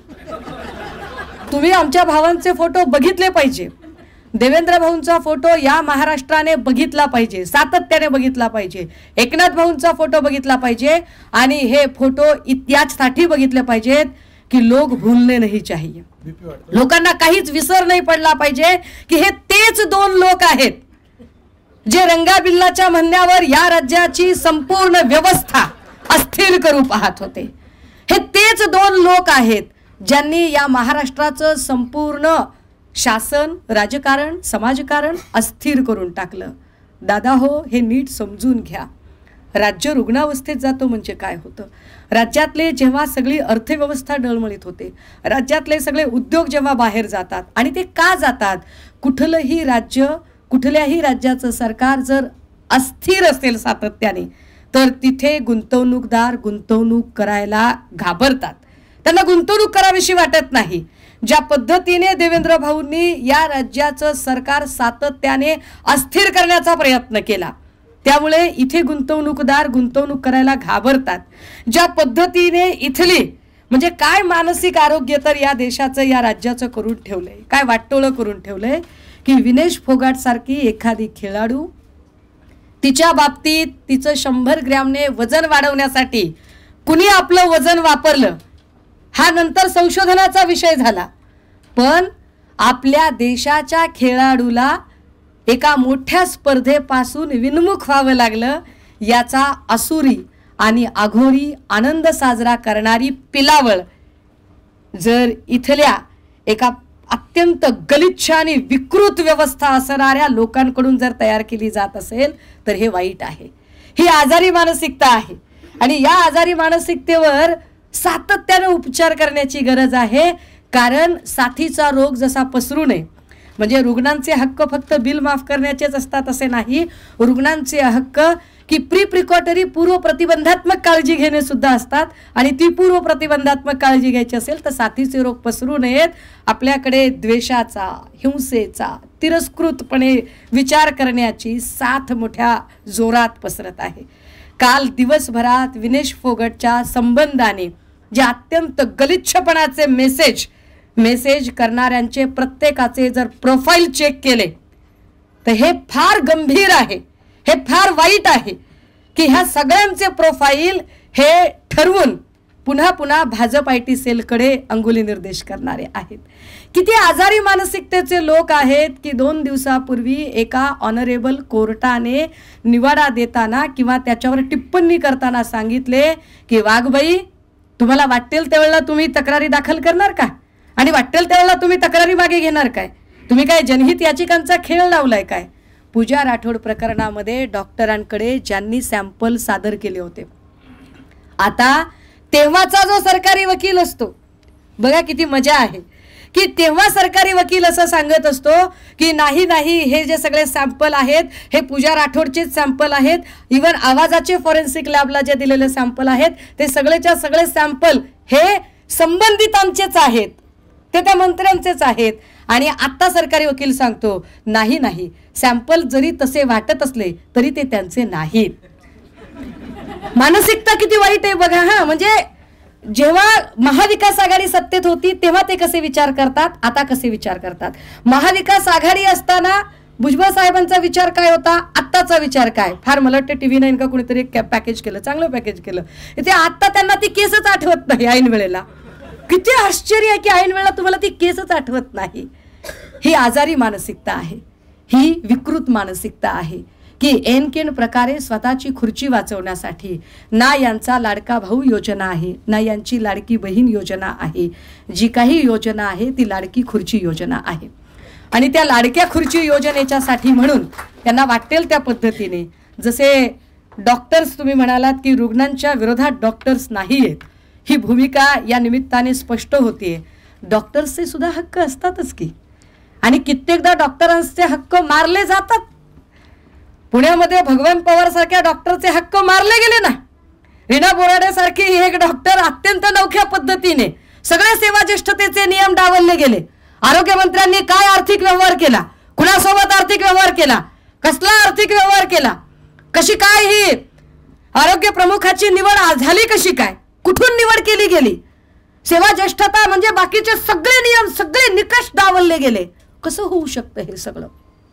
तुम्ही आमच्या भावांचे फोटो बघितले पाहिजे. देवेंद्र भाऊंचा फोटो या महाराष्ट्राने बघितला पाहिजे, सातत्याने बघितला पाहिजे. एकनाथ भाऊंचा फोटो बघितला पाहिजे आणि हे फोटो यासाठी बघितले पाहिजेत की लोक भूलने नाही चाहिए. लोकांना काहीच विसर नाही पडला पाहिजे की हे तेच 2 लोक आहेत जे रंगाबिल्लाच्या म्हणण्यावर या राज्याची संपूर्ण व्यवस्था अस्थिर करू पाहत होते. हे तेच 2 लोक आहेत ज्यांनी या महाराष्ट्राचं संपूर्ण शासन, राजकारण, समाजकारण अस्थिर करून टाकलं. दादा हो, हे नीट समजून घ्या. राज्य रुग्णावस्थेत जातो म्हणजे काय होतं? राज्यातले जेव्हा सगळी अर्थव्यवस्था डळमळीत होते, राज्यातले सगळे उद्योग जेव्हा बाहेर जातात आणि ते का जातात? कुठलंही राज्य, कुठल्याही राज्याचं सरकार जर अस्थिर असेल सातत्याने तर तिथे गुंतवणूकदार गुंतवणूक करायला घाबरतात. त्यांना गुंतवणूक करावीशी वाटत नाही. ज्या पद्धतीने देवेंद्र भाऊंनी या राज्याचं सरकार सातत्याने अस्थिर करण्याचा प्रयत्न केला त्यामुळे इथे गुंतवणूकदार गुंतवणूक करायला घाबरतात. ज्या पद्धतीने इथली म्हणजे काय मानसिक आरोग्य तर या देशाचं, या राज्याचं करून ठेवलंय, काय वाटोळं करून ठेवलंय की विनेश फोगाट सारखी एखादी खेळाडू तिच्या बाबतीत तिचं 100 ग्रॅमने वजन वाढवण्यासाठी कुणी आपलं वजन वापरलं हा नंतर संशोधनाचा विषय झाला. पण आपल्या देशाच्या खेळाडूला एका मोठ्या स्पर्धेपासून विन्मुख व्हावं लागलं याचा असुरी आणि अघोरी आनंद साजरा करणारी पिलावळ जर इथल्या एका अत्यंत गलिच्छ आणि विकृत व्यवस्था असणाऱ्या लोकांकडून जर तयार केली जात असेल तर हे वाईट आहे. ही आजारी मानसिकता आहे आणि या आजारी मानसिकतेवर सातत्याने उपचार करण्याची गरज आहे. कारण साथीचा रोग जसा पसरू नये म्हणजे रुग्णांचे हक्क फक्त बिल माफ करण्याचेच असतात असे नाही. रुग्णांचे हक्क की प्रिकॉटरी पूर्व प्रतिबंधात्मक काळजी घेणे सुद्धा असतात आणि ती पूर्व प्रतिबंधात्मक काळजी घ्यायची असेल तर साथीचे रोग पसरू नयेत. आपल्याकडे द्वेषाचा, हिंसेचा, तिरस्कृतपणे विचार करण्याची साथ मोठ्या जोरात पसरत आहे. काल दिवसभरात विनेश फोगटच्या संबंधाने जे अत्यंत गलिच्छपणाचे मेसेज मेसेज करणाऱ्यांचे प्रत्येकाचे जर प्रोफाईल चेक केले तर हे फार गंभीर आहे, हे फार वाईट आहे की ह्या सगळ्यांचे प्रोफाईल हे ठरवून पुन्हा पुन्हा भाजप IT सेलकडे अंगुली निर्देश करणारे आहेत. किती आजारी मानसिकतेचे लोक आहेत की 2 दिवसापूर्वी एका ऑनरेबल कोर्टाने निवाडा देताना किंवा त्याच्यावर टिप्पणी करताना सांगितले की वाघबाई, तुम्हाला वाटेल त्यावेळेला तुम्ही तक्रारी दाखल करणार का आणि वाटेल त्यावेळेला तुम्ही तक्रारी मागे घेणार काय? तुम्ही काय जनहित याचिकांचा खेळ लावलाय काय? पूजा राठोड प्रकरणामध्ये डॉक्टरांकडे ज्यांनी सॅम्पल सादर केले होते, आता तेव्हाचा जो सरकारी वकील असतो, बघा किती मजा आहे की तेव्हा सरकारी वकील असं सांगत असतो की नाही नाही, हे जे सगळे सॅम्पल आहेत हे पूजा राठोडचेच सॅम्पल आहेत, इव्हन आवाजाचे फॉरेन्सिक लॅबला जे दिलेले सॅम्पल आहेत ते सगळेच्या सगळे सॅम्पल हे संबंधितांचेच आहेत, ते त्या मंत्र्यांचेच आहेत. आणि आत्ता सरकारी वकील सांगतो नाही नाही, सॅम्पल जरी तसे वाटत असले तरी ते त्यांचे नाहीत. मानसिकता किती वाईट आहे बघा. हा, म्हणजे जेव्हा महाविकास आघाडी सत्तेत होती तेव्हा ते कसे विचार करतात, आता कसे विचार करतात. महाविकास आघाडी असताना भुजबळ साहेबांचा विचार काय होता, आत्ताचा विचार काय. फार मला वाटतं TV9 का कुणीतरी पॅकेज केलं, चांगलं पॅकेज केलं. इथे आत्ता त्यांना ती केसच आठवत नाही ऐन वेळेला. किती आश्चर्य आहे की ऐन वेळेला तुम्हाला ती केसच आठवत नाही. ही आजारी मानसिकता आहे, ही विकृत मानसिकता आहे की एनकेन प्रकारे स्वतःची खुर्ची वाचवण्यासाठी ना यांचा लाडका भाऊ योजना आहे, ना यांची लाडकी बहीण योजना आहे. जी काही योजना आहे ती लाडकी खुर्ची योजना आहे. आणि त्या लाडक्या खुर्ची योजनेच्यासाठी म्हणून त्यांना वाटेल त्या पद्धतीने, जसे डॉक्टर्स तुम्ही म्हणालात की रुग्णांच्या विरोधात डॉक्टर्स नाही आहेत, ही भूमिका या निमित्ताने स्पष्ट होतीये. डॉक्टर्सचे सुद्धा हक्क असतातच की, आणि कित्येकदा डॉक्टरांचे हक्क मारले जातात. पुण्यामध्ये भगवान पवार सारख्या डॉक्टरचे हक्क मारले गेले ना. रीना बोराडे सारखी एक डॉक्टर अत्यंत नवख्या पद्धतीने सगळे सेवा ज्येष्ठतेचे नियम डावलले गेले. आरोग्यमंत्र्यांनी काय आर्थिक व्यवहार केला, कुणासोबत आर्थिक व्यवहार केला, कसला आर्थिक व्यवहार केला, कशी काय ही आरोग्य प्रमुखाची निवड झाली, कशी काय, कुठून निवड केली गेली, सेवा ज्येष्ठता म्हणजे बाकीचे सगळे नियम सगळे निकष डावलले गेले. कसं होऊ शकतं हे सगळं.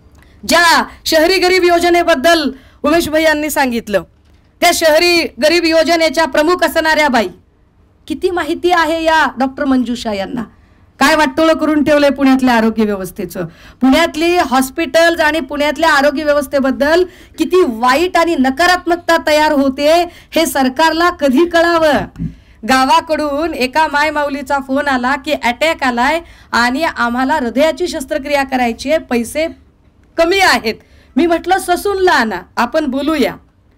ज्या शहरी गरीब योजनेबद्दल उमेश भाई यांनी सांगितलं, त्या शहरी गरीब योजनेच्या प्रमुख असणाऱ्या बाई, किती माहिती आहे या डॉक्टर मंजुषा यांना. काय वाटोळं करून ठेवलंय पुण्यातल्या आरोग्य व्यवस्थेचं. पुण्यातली हॉस्पिटल्स आणि पुण्यातल्या आरोग्य व्यवस्थेबद्दल किती वाईट आणि नकारात्मकता तयार होते हे सरकारला कधी कळावं. गावाकडून एका मायमाऊलीचा फोन आला की अटॅक आलाय आणि आम्हाला हृदयाची शस्त्रक्रिया करायची आहे, पैसे कमी आहेत. मी म्हटलं ससूनला आणा, आपण बोलूया.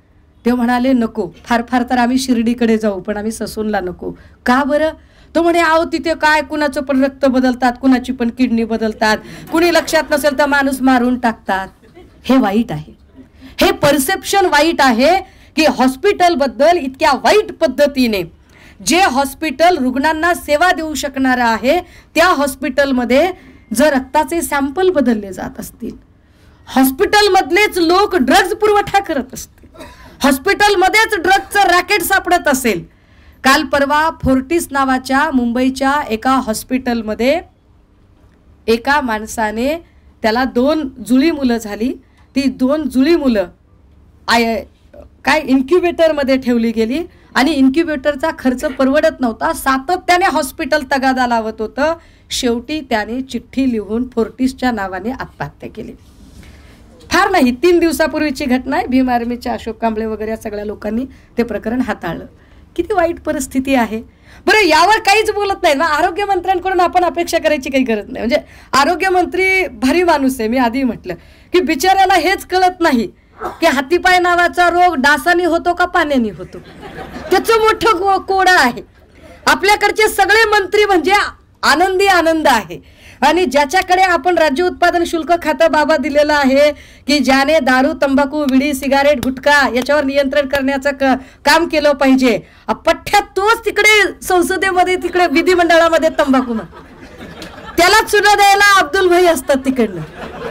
ते म्हणाले नको, फार फार तर आम्ही शिर्डीकडे जाऊ, पण आम्ही ससूनला नको. का बरं? तो म्हणे आहो तिथे काय कुणाचं पण रक्त बदलतात, कुणाची पण किडनी बदलतात, कुणी लक्षात नसेल तर माणूस मारून टाकतात. हे वाईट आहे, हे परसेप्शन वाईट आहे की हॉस्पिटल बद्दल इतक्या वाईट पद्धतीने जे हॉस्पिटल रुग्णांना सेवा देऊ शकणारं आहे त्या हॉस्पिटलमध्ये जर रक्ताचे सॅम्पल बदलले जात असतील, हॉस्पिटलमधलेच लोक ड्रग्ज पुरवठा करत असतील, हॉस्पिटलमध्येच ड्रग्जचं रॅकेट सापडत असेल. काल परवा फोर्टिस नावाच्या मुंबईच्या एका हॉस्पिटलमध्ये एका माणसाने, त्याला 2 जुळी मुलं झाली, ती 2 जुळी मुलं काय इन्क्युबेटरमध्ये ठेवली गेली आणि इन्क्युबेटरचा खर्च परवडत नव्हता. सातत्याने हॉस्पिटल तगादा लावत होतं. शेवटी त्याने चिठ्ठी लिहून फोर्टिसच्या नावाने आत्महत्या केली. फार नाही, 3 दिवसापूर्वीची घटना आहे. भीम आर्मीच्या अशोक कांबळे वगैरे सगळ्या लोकांनी ते प्रकरण हाताळलं. किती वाईट परिस्थिती आहे. बरं, यावर काहीच बोलत नाही. आरोग्यमंत्र्यांकडून आपण अपेक्षा करायची काही गरज नाही. म्हणजे आरोग्यमंत्री भारी माणूस आहे. मी आधी म्हटलं की बिचाऱ्याला हेच कळत नाही की हातीपाय नावाचा रोग डासानी होतो का पाण्याने होतो. त्याचं मोठं कोडं आहे. आपल्याकडचे सगळे मंत्री म्हणजे आनंदी आनंद आहे. आणि ज्याच्याकडे आपण राज्य उत्पादन शुल्क खातं बाबा दिलेलं आहे की ज्याने दारू, तंबाखू, विडी, सिगारेट, गुटखा याच्यावर नियंत्रण करण्याचं काम केलं पाहिजे, पठ्ठ्यात तोच तिकडे संसदेमध्ये तिकडे विधिमंडळामध्ये तंबाखू त्याला चुना द्यायला अब्दुल भाई असतात तिकडनं.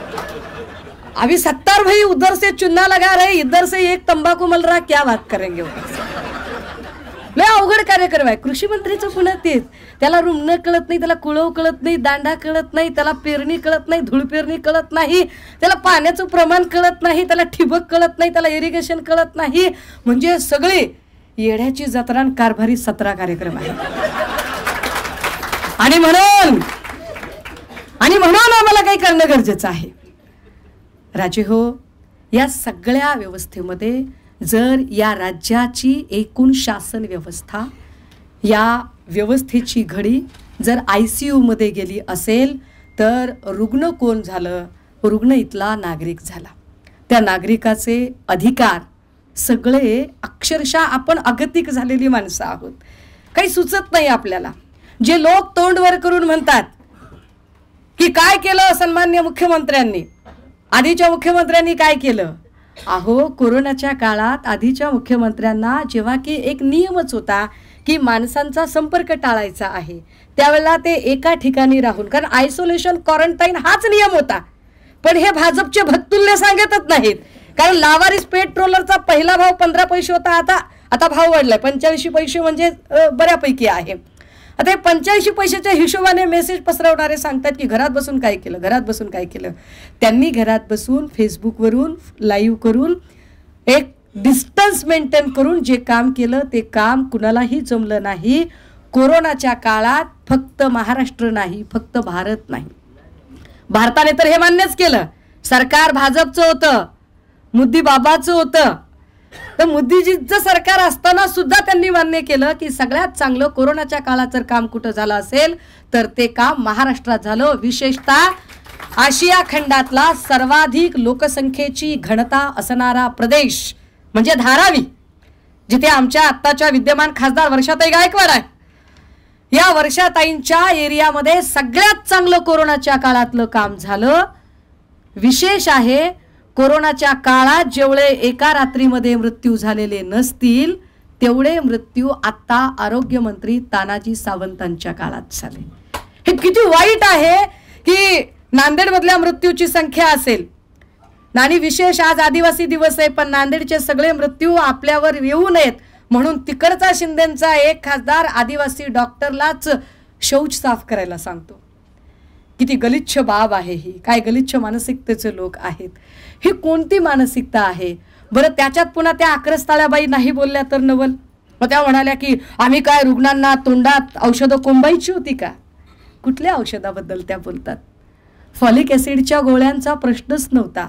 अभी 70 भाई उधर से चुना लगा रहे, इधर से एक तंबाकू मल रहा, क्या बात करेंगे. लय अवघड कार्यक्रम आहे. कृषी मंत्रीचं पुन्हा तेच, त्याला रुमणं कळत नाही, त्याला कुळव कळत नाही, दांडा कळत नाही, त्याला पेरणी कळत नाही, धूळ पेरणी कळत नाही, त्याला पाण्याचं प्रमाण कळत नाही, त्याला ठिबक कळत नाही, त्याला इरिगेशन कळत नाही. म्हणजे सगळे येड्याची जत्रा कारभारी 17 कार्यक्रम आहे. आणि म्हणून आम्हाला काही करणं गरजेचं आहे. राजे हो, या सगळ्या व्यवस्थेमध्ये जर या राज्याची एकूण शासन व्यवस्था, या व्यवस्थेची घडी जर ICU मध्ये गेली असेल तर रुग्ण कोण झालं? रुग्ण इथला नागरिक झाला. त्या नागरिकाचे अधिकार सगळे अक्षरशः आपण अगतिक झालेली माणसं आहोत. काही सुचत नाही आपल्याला. जे लोक तोंडवर करून म्हणतात की काय केलं सन्मान्य मुख्यमंत्र्यांनी, आधीच्या मुख्यमंत्र्यांनी काय केलं? अहो, कोरोनाच्या काळात आधीच्या मुख्यमंत्र्यांना जेव्हा की एक नियमच होता की माणसांचा संपर्क टाळायचा आहे, त्यावेळेला ते एका ठिकाणी राहून, कारण आयसोलेशन क्वारंटाईन हाच नियम होता. पण हे भाजपचे भत्तुल्य सांगतच नाहीत. कारण लावारिस पेट्रोलरचा पहिला भाव 15 पैसे होता, आता भाव वाढलाय 85 पैसे, म्हणजे बऱ्यापैकी आहे. आता हे 85 पैशाच्या हिशोबाने मेसेज पसरवणारे सांगतात की घरात बसून काय केलं, घरात बसून काय केलं. त्यांनी घरात बसून फेसबुकवरून लाईव्ह करून एक डिस्टन्स मेंटेन करून जे काम केलं ते काम कुणालाही जमलं नाही. कोरोनाच्या काळात फक्त महाराष्ट्र नाही, फक्त भारत नाही, भारताने तर हे मान्यच केलं. सरकार भाजपचं होतं, मोदी बाबाचं होतं, तर मोदीजींचं सरकार असताना सुद्धा त्यांनी मान्य केलं की सगळ्यात चांगलं कोरोनाच्या काळात जर काम कुठं झालं असेल तर ते काम महाराष्ट्रात झालं. विशेषतः आशिया खंडातला सर्वाधिक लोकसंख्येची घनता असणारा प्रदेश म्हणजे धारावी, जिथे आमच्या आत्ताच्या विद्यमान खासदार वर्षाताई गायकवाड आहे. या वर्षाताईंच्या एरियामध्ये सगळ्यात चांगलं कोरोनाच्या काळातलं काम झालं. विशेष आहे, कोरोनाच्या काळात जेवढे एका रात्रीमध्ये मृत्यू झालेले नसतील तेवढे मृत्यू आता आरोग्यमंत्री तानाजी सावंतांच्या काळात झाले. हे किती वाईट आहे की नांदेडमधल्या मृत्यूची संख्या असेल, आणि विशेष आज आदिवासी दिवस आहे, पण नांदेडचे सगळे मृत्यू आपल्यावर येऊ नयेत म्हणून तिकडचा शिंदेचा एक खासदार आदिवासी डॉक्टरलाच शौच साफ करायला सांगतो. किती गलिच्छ बाब आहे ही, काय गलिच्छ मानसिकतेचे लोक आहेत. ही कोणती मानसिकता आहे बरं? त्याच्यात पुन्हा त्या आक्रस्ताळ्याबाई नाही बोलल्या तर नवल. मग त्या म्हणाल्या की आम्ही काय रुग्णांना तोंडात औषधं कोंबायची होती का? कुठल्या औषधाबद्दल त्या बोलतात? फॉलिक ॲसिडच्या गोळ्यांचा प्रश्नच नव्हता.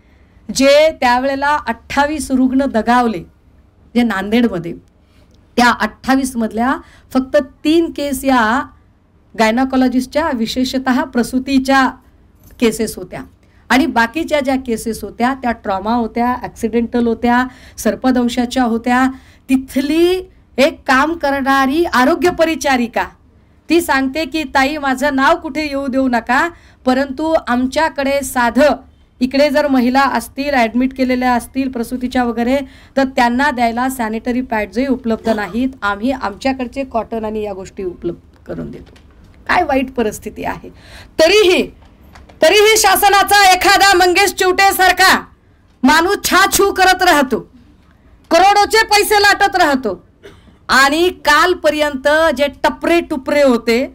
जे त्यावेळेला 28 रुग्ण दगावले जे नांदेडमध्ये, त्या 28 मधल्या फक्त 3 केस या गायनाकॉलॉजिस्टच्या विशेषतः प्रसूतीच्या केसेस होत्या, आणि बाकीच्या ज्या केसेस होत्या त्या ट्रॉमा होत्या, ॲक्सिडेंटल होत्या, सर्पदंशाच्या होत्या. तिथली एक काम करणारी आरोग्य परिचारिका ती सांगते की ताई, माझं नाव कुठे येऊ देऊ नका, परंतु आमच्याकडे साधं इकडे जर महिला असतील ॲडमिट केलेल्या असतील प्रसूतीच्या वगैरे तर त्यांना द्यायला सॅनिटरी पॅड्सही उपलब्ध नाहीत. आम्ही आमच्याकडचे कॉटन आणि या गोष्टी उपलब्ध करून देतो. काय वाईट परिस्थिती आहे. तरीही शासनाचा एखादा मंगेश चिवटे सारखा माणूस छाछू करत राहतो, करोडोचे पैसे लाटत राहतो, आणि कालपर्यंत जे टपरे टुपरे होते,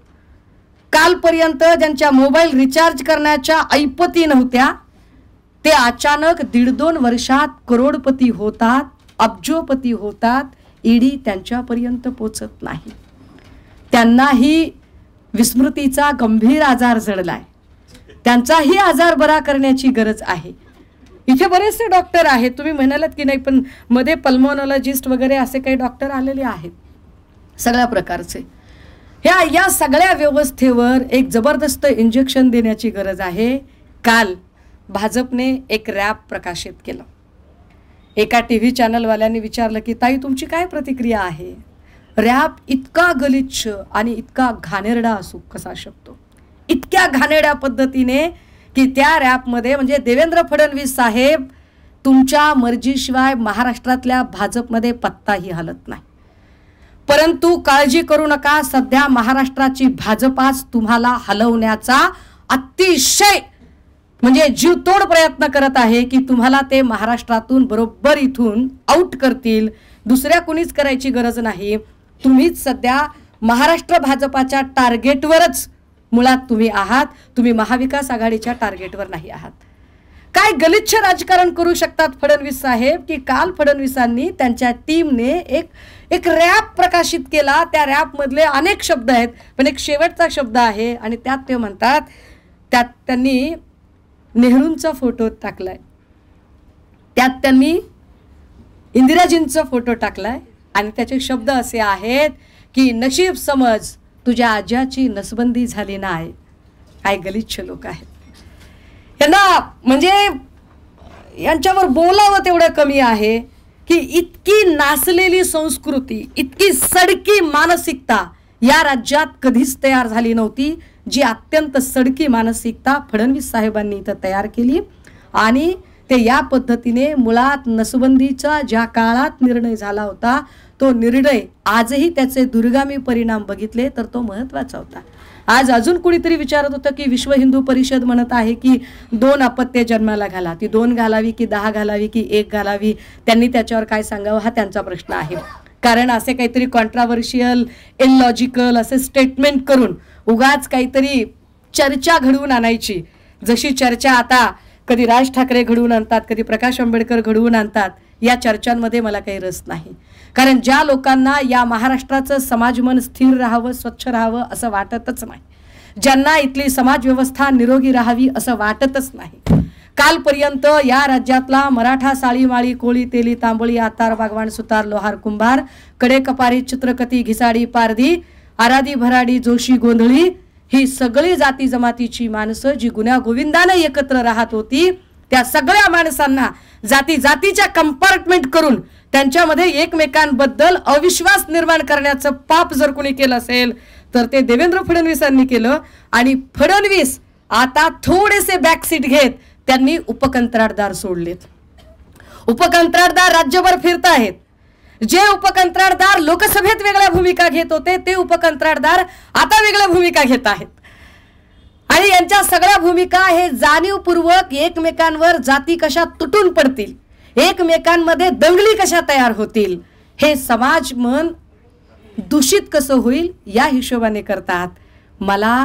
कालपर्यंत ज्यांच्या मोबाईल रिचार्ज करण्याच्या ऐपती नव्हत्या, ते अचानक 1.5-2 वर्षात करोडपती होतात, अब्जोपती होतात. ईडी त्यांच्यापर्यंत पोचत नाही. त्यांनाही विस्मृतीचा गंभीर आजार जडलाय. त्यांचाही आजार बरा करण्याची गरज आहे. इथे बरेचसे डॉक्टर आहेत, तुम्ही म्हणालात की नाही, पण मध्ये पल्मोनॉलॉजिस्ट वगैरे असे काही डॉक्टर आलेले आहेत सगळ्या प्रकारचे. या सगळ्या व्यवस्थेवर एक जबरदस्त इंजेक्शन देण्याची गरज आहे. काल भाजपने एक रॅप प्रकाशित केलं. एका TV चॅनलवाल्यांनी विचारलं की ताई तुमची काय प्रतिक्रिया आहे? रॅप इतका गलिच्छ आणि इतका घाणेरडा असू कसा शकतो? इतक्या घाणेरड्या पद्धतीने की त्या रॅपमध्ये म्हणजे देवेंद्र फडणवीस साहेब तुमच्या मर्जीशिवाय महाराष्ट्रातल्या भाजपमध्ये पत्ताही हलत नाही. परंतु काळजी करू नका, सध्या महाराष्ट्राची भाजपाच तुम्हाला हलवण्याचा अतिशय म्हणजे जीवतोड प्रयत्न करत आहे की तुम्हाला ते महाराष्ट्रातून बरोबर इथून आउट करतील. दुसऱ्या कुणीच करायची गरज नाही. तुम्हीच सध्या महाराष्ट्र भाजपाच्या टार्गेटवरच मुळात तुम्ही आहात. तुम्ही महाविकास आघाडीच्या टार्गेटवर नाही आहात. काय गलिच्छ राजकारण करू शकतात फडणवीस साहेब की काल फडणवीसांनी त्यांच्या टीमने एक रॅप प्रकाशित केला. त्या रॅपमधले अनेक शब्द आहेत, पण एक शेवटचा शब्द आहे आणि त्यात ते म्हणतात, त्यात त्यांनी नेहरूंचा फोटो टाकलाय, त्यात त्यांनी इंदिराजींचा फोटो टाकलाय आणि त्याचे शब्द असे आहेत की नशीब समज तुझ्या आज्याची नसबंदी झाली नाही. काय गलिच्छ लोक आहेत. यांना म्हणजे यांच्यावर बोलावं तेवढं कमी आहे की इतकी नासलेली संस्कृती, इतकी सडकी मानसिकता या राज्यात कधीच तयार झाली नव्हती. जी अत्यंत सडकी मानसिकता फडणवीस साहेबांनी इथं तयार केली आणि ते या पद्धतीने मुळात नसबंदीचा ज्या काळात निर्णय झाला होता तो निर्णय आजही त्याचे दुर्गामी परिणाम बघितले तर तो महत्त्वाचा होता. आज अजून कुणीतरी विचारत होतं की विश्व हिंदू परिषद म्हणत आहे की 2 अपत्ये जन्माला घाला. ती 2 घालावी की 10 घालावी की 1 घालावी, त्यांनी त्याच्यावर काय सांगावं हा त्यांचा प्रश्न आहे. कारण असे काहीतरी कॉन्ट्राव्हर्शियल इलॉजिकल असे स्टेटमेंट करून उगाच काहीतरी चर्चा घडवून आणायची. जशी चर्चा आता कधी राज ठाकरे घडवून आणतात, कधी प्रकाश आंबेडकर घडवून आणतात, या चर्चांमध्ये मला काही रस नाही. कारण ज्या लोकांना या महाराष्ट्राचं समाजमन स्थिर राहावं, स्वच्छ राहावं असं वाटतच नाही, ज्यांना इथली समाज व्यवस्था निरोगी राहावी असं वाटतच नाही. कालपर्यंत या राज्यातला मराठा साळी माळी कोळी तेली तांबळी आतार बागवान सुतार लोहार कुंभार कडे कपारी चित्रकती घिसाडी पारधी आराधी भराडी जोशी गोंधळी ही सगळी जाती जमातीची माणसं जी गुन्ह्या गोविंदाने एकत्र राहत होती, त्या सगळ्या माणसांना जाती जातीच्या कंपार्टमेंट करून त्यांच्यामध्ये एकमेकांबद्दल अविश्वास निर्माण करण्याचं पाप जर कोणी केलं असेल तर ते देवेंद्र फडणवीसांनी केलं. आणि फडणवीस आता थोडेसे बॅकसीट घेत त्यांनी उपकंत्राटदार सोडलेत. उपकंत्राटदार राज्यभर फिरत आहेत. जे उपकंत्राटदार लोकसभेत वेगळ्या भूमिका घेत होते ते उपकंत्राटदार आता वेगळ्या भूमिका घेत आहेत. आणि यांच्या सगळ्या भूमिका हे जाणीवपूर्वक एकमेकांवर जाती कशा तुटून पडतील, एकमेकांमध्ये दंगली कशा तयार होतील, हे समाज मन दूषित कसं होईल या हिशोबाने करतात. मला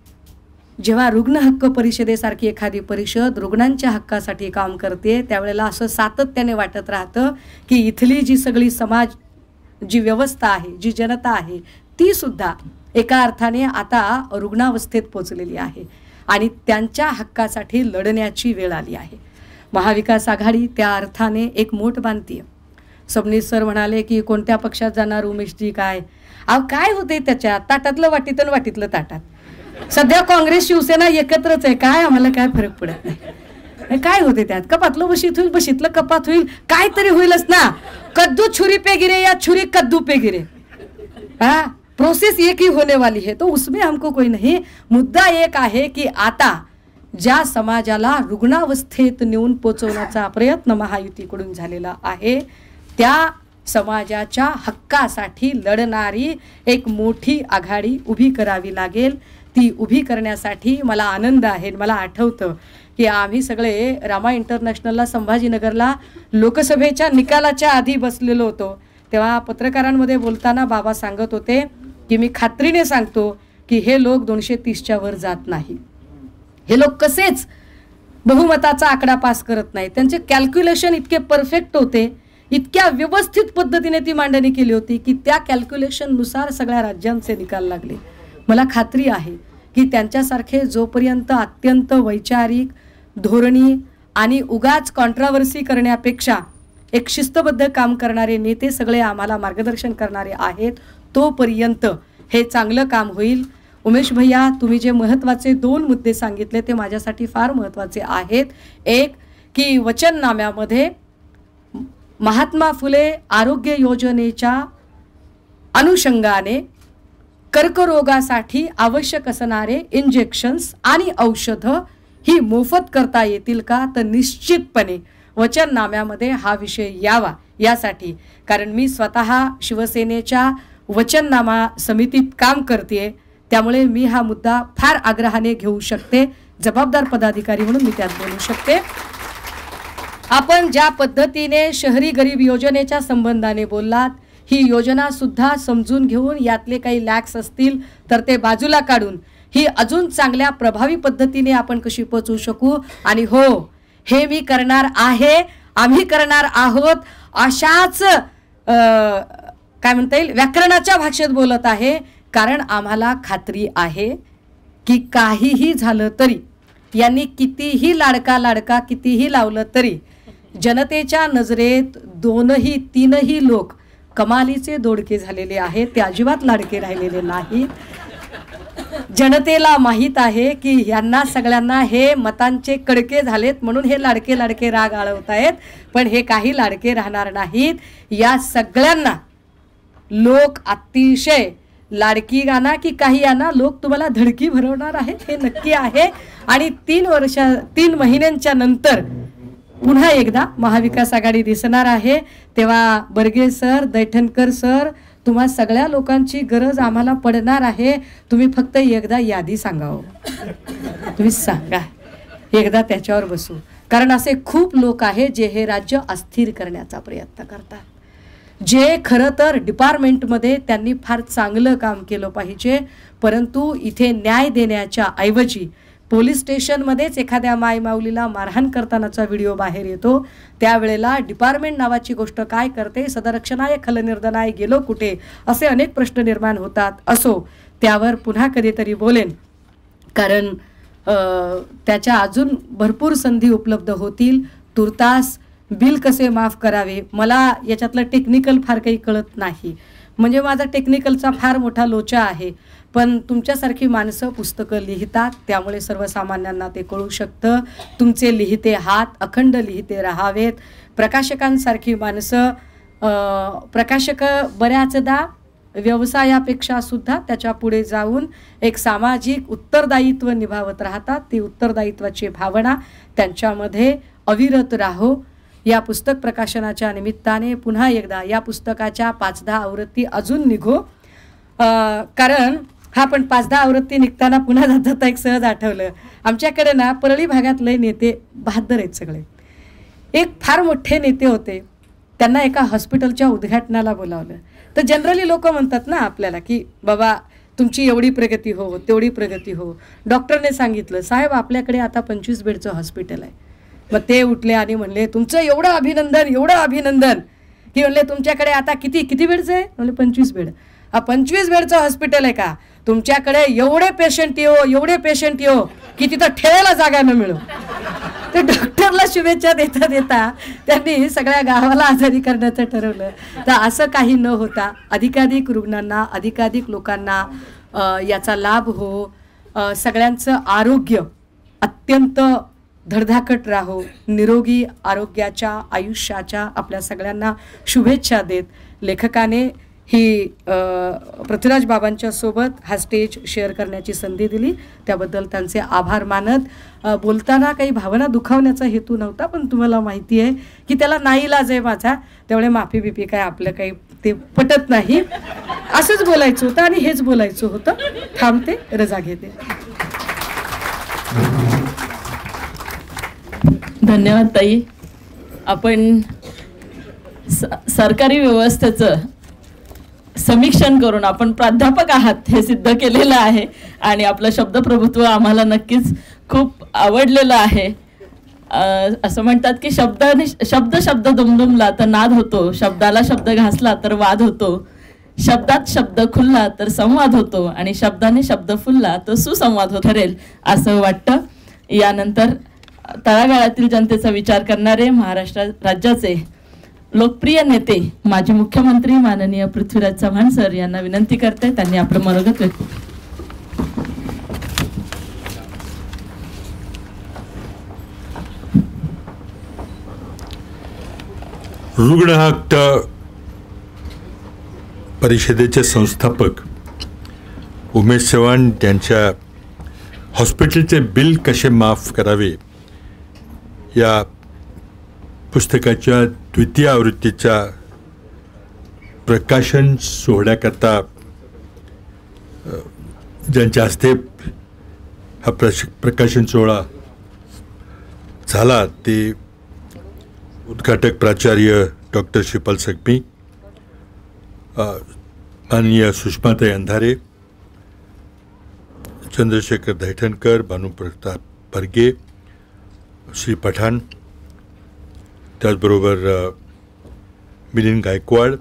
जेव्हा रुग्ण हक्क परिषदेसारखी एखादी परिषद रुग्णांच्या हक्कासाठी काम करते त्यावेळेला असं सातत्याने वाटत राहतं की इथली जी सगळी समाज जी व्यवस्था आहे, जी जनता आहे, ती सुद्धा एका अर्थाने आता रुग्णावस्थेत पोचलेली आहे आणि त्यांच्या हक्कासाठी लढण्याची वेळ आली आहे. महाविकास आघाडी त्या अर्थाने एक मोठ बांधतीये. सबनीस सर म्हणाले की कोणत्या पक्षात जाणार उमेशजी, काय काय होते त्याच्यात, ताटातलं वाटीतून वाटीतलं ताटात. सध्या काँग्रेस शिवसेना एकत्रच आहे, काय आम्हाला काय फरक पडत नाही. काय होते त्यात, कपातलं बशीत होईल, बशीतलं कपात होईल, काहीतरी होईलच ना. कद्दू छुरी पे गिरे या छुरी कद्दू पे गिरे, हाँ प्रोसेस एक ही होने वाली है, तो उसमें हमको कोई नहीं. मुद्दा एक आहे की आता ज्या समाजाला रुग्णावस्थेत नेऊन पोचवण्याचा प्रयत्न महायुतीकडून झालेला आहे त्या समाजाच्या हक्कासाठी लढणारी एक मोठी आघाडी उभी करावी लागेल. ती उभी करण्यासाठी मला आनंद आहे. मला आठवतं की आम्ही सगळे रामा इंटरनॅशनलला संभाजीनगरला लोकसभेच्या निकालाच्या आधी बसलेलो होतो. तेव्हा पत्रकारांमध्ये बोलताना बाबा सांगत होते की मी खात्रीने सांगतो की हे लोक 230च्या वर जात नाही. हे लोक कसेच बहुमताचा आकडा पास करत नाही. त्यांचे कॅल्क्युलेशन इतके परफेक्ट होते, इतक्या व्यवस्थित पद्धतीने ती मांडणी केली होती की त्या कॅल्क्युलेशननुसार सगळ्या राज्यांचे निकाल लागले. मला खात्री आहे की त्यांच्यासारखे जोपर्यंत अत्यंत वैचारिक धोरणी आणि उगाच कॉन्ट्राव्हर्सी करण्यापेक्षा एक शिस्तबद्ध काम करणारे नेते सगळे आम्हाला मार्गदर्शन करणारे आहेत तोपर्यंत हे चांगलं काम होईल. उमेश भैया, तुम्ही जे महत्त्वाचे 2 मुद्दे सांगितले ते माझ्यासाठी फार महत्त्वाचे आहेत. एक की वचननाम्यामध्ये महात्मा फुले आरोग्य योजनेच्या अनुषंगाने कर्करोगासाठी आवश्यक असणारे इंजेक्शन्स आणि औषधं ही मोफत करता येतील का, तर निश्चितपणे वचननाम्यामध्ये हा विषय यावा यासाठी. कारण मी स्वतः शिवसेनेच्या वचननामा समितीत काम करते, त्यामुळे मी हा मुद्दा फार आग्रहाने घेऊ शकते. जबाबदार पदाधिकारी म्हणून मी त्यात बोलू शकते. आपण ज्या पद्धतीने शहरी गरीब योजनेच्या संबंधाने बोललात, ही योजना सुद्धा समजून घेऊन यातले काही लॅक्स असतील तर ते बाजूला काढून ही अजून चांगल्या प्रभावी पद्धतीने आपण कशी पोचवू शकू. आणि हो, हे मी करणार आहे, आम्ही करणार आहोत अशाच काय म्हणता येईल व्याकरणाच्या भाषेत बोलत आहे. कारण आम्हाला खात्री आहे की काहीही झालं तरी, यांनी कितीही लाडका कितीही लावलं तरी जनतेच्या नजरेत दोनही तीनही लोक कमालीचे दोडके झालेले आहेत. ते अजिबात लाडके राहिलेले नाहीत. जनतेला माहीत आहे की यांना सगळ्यांना हे मतांचे कडके झालेत म्हणून हे लाडके राग आळवत आहेत. पण हे काही लाडके राहणार नाहीत. या सगळ्यांना लोक अतिशय लाडकी गाना की काही यांना लोक तुम्हाला धडकी भरवणार आहेत हे नक्की आहे. आणि 3 महिन्यांच्या नंतर पुन्हा एकदा महाविकास आघाडी दिसणार आहे. तेव्हा बर्गे सर, दैठणकर सर, तुम्हा सगळ्या लोकांची गरज आम्हाला पडणार आहे. तुम्ही फक्त एकदा यादी सांगावं, तुम्ही सांगा, एकदा त्याच्यावर बसू. कारण असे खूप लोक आहेत जे हे राज्य अस्थिर करण्याचा प्रयत्न करतात. जे खरं तर डिपार्टमेंटमध्ये त्यांनी फार चांगलं काम केलं पाहिजे, परंतु इथे न्याय देण्याच्या ऐवजी पोलीस स्टेशनमध्येच एखाद्या मायमाऊलीला मारहाण करतानाचा व्हिडिओ बाहेर येतो. त्यावेळेला डिपार्टमेंट नावाची गोष्ट काय करते, सदरक्षणाय खलनिर्दनाय गेलो कुठे, असे अनेक प्रश्न निर्माण होतात. असो, त्यावर पुन्हा कधीतरी बोलेन, कारण त्याच्या अजून भरपूर संधी उपलब्ध होतील. तुर्तास बिल कसे माफ करावे, मला याच्यातलं टेक्निकल फार काही कळत नाही, म्हणजे माझा टेक्निकलचा फार मोठा लोचा आहे. पण तुमच्यासारखी माणसं पुस्तकं लिहितात, त्यामुळे सर्वसामान्यांना ते कळू शकतं. तुमचे लिहिते हात अखंड लिहिते राहावेत. प्रकाशकांसारखी माणसं, प्रकाशक बऱ्याचदा व्यवसायापेक्षा सुद्धा त्याच्या पुढे जाऊन एक सामाजिक उत्तरदायित्व निभावत राहतात. ती उत्तरदायित्वाची भावना त्यांच्यामध्ये अविरत राहो. या पुस्तक प्रकाशनाच्या निमित्ताने पुन्हा एकदा या पुस्तकाच्या 5-10 आवृत्ती अजून निघो. कारण हा पण 5-10 आवृत्ती निघताना पुन्हा जाता एक सहज आठवलं, आमच्याकडे ना परळी भागात लय नेते बहादर आहेत सगळे. एक फार मोठे नेते होते, त्यांना एका हॉस्पिटलच्या उद्घाटनाला बोलावलं. तर जनरली लोक म्हणतात ना आपल्याला की बाबा तुमची एवढी प्रगती हो, तेवढी प्रगती हो. डॉक्टरने सांगितलं, साहेब आपल्याकडे आता 25 बेडचं हॉस्पिटल आहे. मग ते उठले आणि म्हणले, तुमचं एवढं अभिनंदन की म्हणले तुमच्याकडे आता किती बेडचं आहे? म्हणले 25 बेड. हा 25 बेडचं हॉस्पिटल आहे का? तुमच्याकडे एवढे पेशंट येऊ की तिथं ठेवायला जागा न मिळो. ते डॉक्टरला शुभेच्छा देता त्यांनी सगळ्या गावाला आजारी करण्याचं ठरवलं. तर असं काही न होता अधिकाधिक रुग्णांना, अधिकाधिक लोकांना याचा लाभ हो. सगळ्यांचं आरोग्य अत्यंत धडधाकट राहो. निरोगी आरोग्याच्या आयुष्याच्या आपल्या सगळ्यांना शुभेच्छा देत लेखकाने ही पृथ्वीराज बाबांच्या सोबत हा स्टेज शेअर करण्याची संधी दिली, त्याबद्दल त्यांचे आभार मानत बोलताना काही भावना दुखावण्याचा हेतू नव्हता. पण तुम्हाला माहिती आहे की त्याला नाईलाज आहे माझा, त्यामुळे माफी बिफी काय आपलं काही ते पटत नाही. असंच बोलायचं होतं आणि हेच बोलायचं होतं. थांबते, रजा घेते. धन्यवाद ताई. आपण सरकारी व्यवस्थेचं समीक्षण करून आपण प्राध्यापक आहात हे सिद्ध केलेलं आहे आणि आपलं शब्दप्रभुत्व आम्हाला नक्कीच खूप आवडलेलं आहे. असं म्हणतात की शब्द दुमदुमला तर नाद होतो, शब्दाला शब्द घासला तर वाद होतो, शब्दात शब्द खुलला तर संवाद होतो आणि शब्दाने शब्द फुलला तर सुसंवाद ठरेल असं वाटतं. यानंतर तळागाळातील जनतेचा विचार करणारे महाराष्ट्र राज्याचे लोकप्रिय नेते माजी मुख्यमंत्री माननीय पृथ्वीराज चव्हाण सर यांना विनंती करते, त्यांनी आपलं मनोगत व्यक्त. रुग्ण हक्क परिषदेचे संस्थापक उमेश चव्हाण यांच्या हॉस्पिटलचे बिल कसे माफ करावे या पुस्तकाच्या द्वितीय आवृत्तीच्या प्रकाशन सोहळ्याकरता ज्यांच्या हस्ते हा प्रकाशन सोहळा झाला ते उद्घाटक प्राचार्य डॉक्टर श्रीपाल सकमी, माननीय सुषमाताई अंधारे, चंद्रशेखर दैठणकर, भानुप्रताप परगे, श्री पठाण, त्याचबरोबर मिलिंद गायकवाड,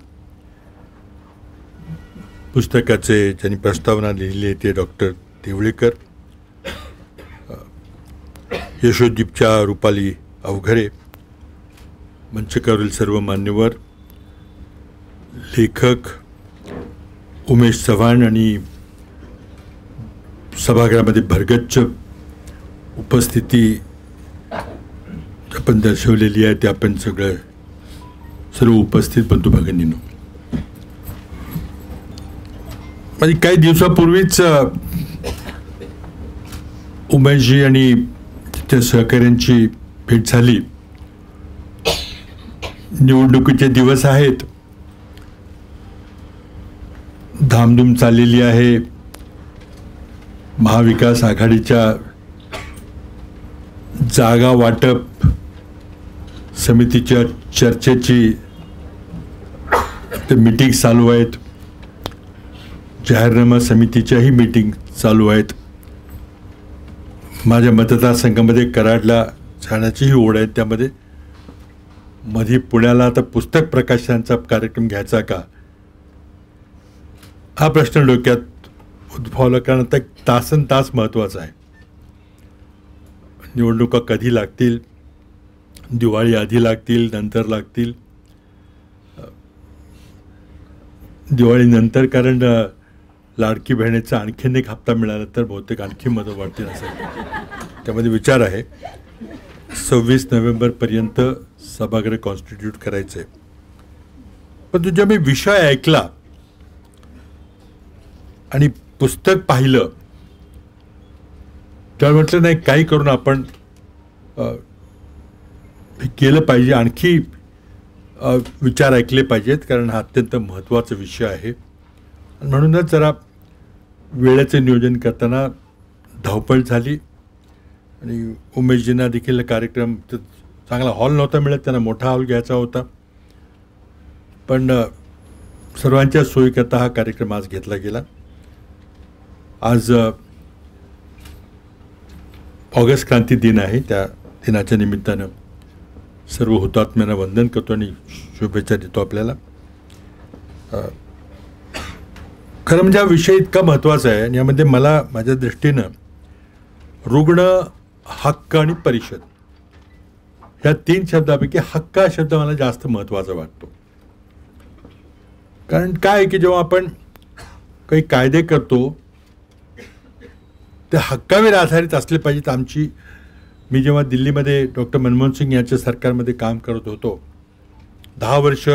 पुस्तकाचे ज्यांनी प्रस्तावना लिहिली आहे ते डॉक्टर देवळेकर, यशोदीपच्या रुपाली अवघरे, मंचकावरील सर्व मान्यवर, लेखक उमेश चव्हाण आणि सभागृहामध्ये भरगच्च उपस्थिती आपण दर्शवलेली आहे, ते आपण सर्व उपस्थित बंधू भगिनींनो, म्हणजे काही दिवसापूर्वीच उमेशजी आणि त्या सहकाऱ्यांची भेट झाली. निवडणुकीचे दिवस आहेत, धामधूम चाललेली आहे. महाविकास आघाडीच्या जागा वाटप समितीच्या चर्चेची ते मीटिंग चालू आहेत, जाहीरनामा समितीच्याही मीटिंग चालू आहेत. माझ्या मतदारसंघामध्ये कराडला जाण्याचीही ओढ आहे. त्यामध्ये मध्ये पुण्याला आता पुस्तक प्रकाशनाचा कार्यक्रम घ्यायचा का हा प्रश्न डोक्यात उद्भवला, कारण आता तासन तास महत्त्वाचा आहे. निवडणुका कधी लागतील, दिवाळी आधी लागतील, नंतर लागतील, दिवाळीनंतर, कारण लाडकी बहिणीचा आणखीन एक हप्ता मिळाला तर बहुतेक आणखी मदत वाढतील असं त्यामध्ये विचार आहे. 26 नोव्हेंबरपर्यंत सभागृह कॉन्स्टिट्यूट करायचं आहे. पण जेव्हा मी विषय ऐकला आणि पुस्तक पाहिलं तेव्हा म्हटलं नाही, काही करून आपण केलं पाहिजे, आणखी विचार ऐकले पाहिजेत, कारण हा अत्यंत महत्त्वाचा विषय आहे. म्हणूनच जरा वेळेचे नियोजन करताना धावपळ झाली आणि उमेशजींना देखील कार्यक्रम चांगला हॉल नव्हता मिळत, त्यांना मोठा हॉल घ्यायचा होता. पण सर्वांच्या सोयीकरता हा कार्यक्रम आज घेतला गेला. आज ऑगस्ट क्रांती दिन आहे. त्या दिनाच्या निमित्तानं सर्व हुतात्म्यांना वंदन करतो आणि शुभेच्छा देतो आपल्याला. खरं म्हणजे हा विषय इतका महत्त्वाचा आहे आणि यामध्ये मला माझ्या दृष्टीनं रुग्ण, हक्क आणि परिषद ह्या 3 शब्दापैकी हक्क हा शब्द मला जास्त महत्त्वाचा वाटतो. कारण काय आहे की जेव्हा आपण काही कायदे करतो ते हक्कावर आधारित असले पाहिजेत. मी जेव्हा दिल्लीमध्ये डॉक्टर मनमोहन सिंग यांच्या सरकारमध्ये काम करत होतो, 10 वर्ष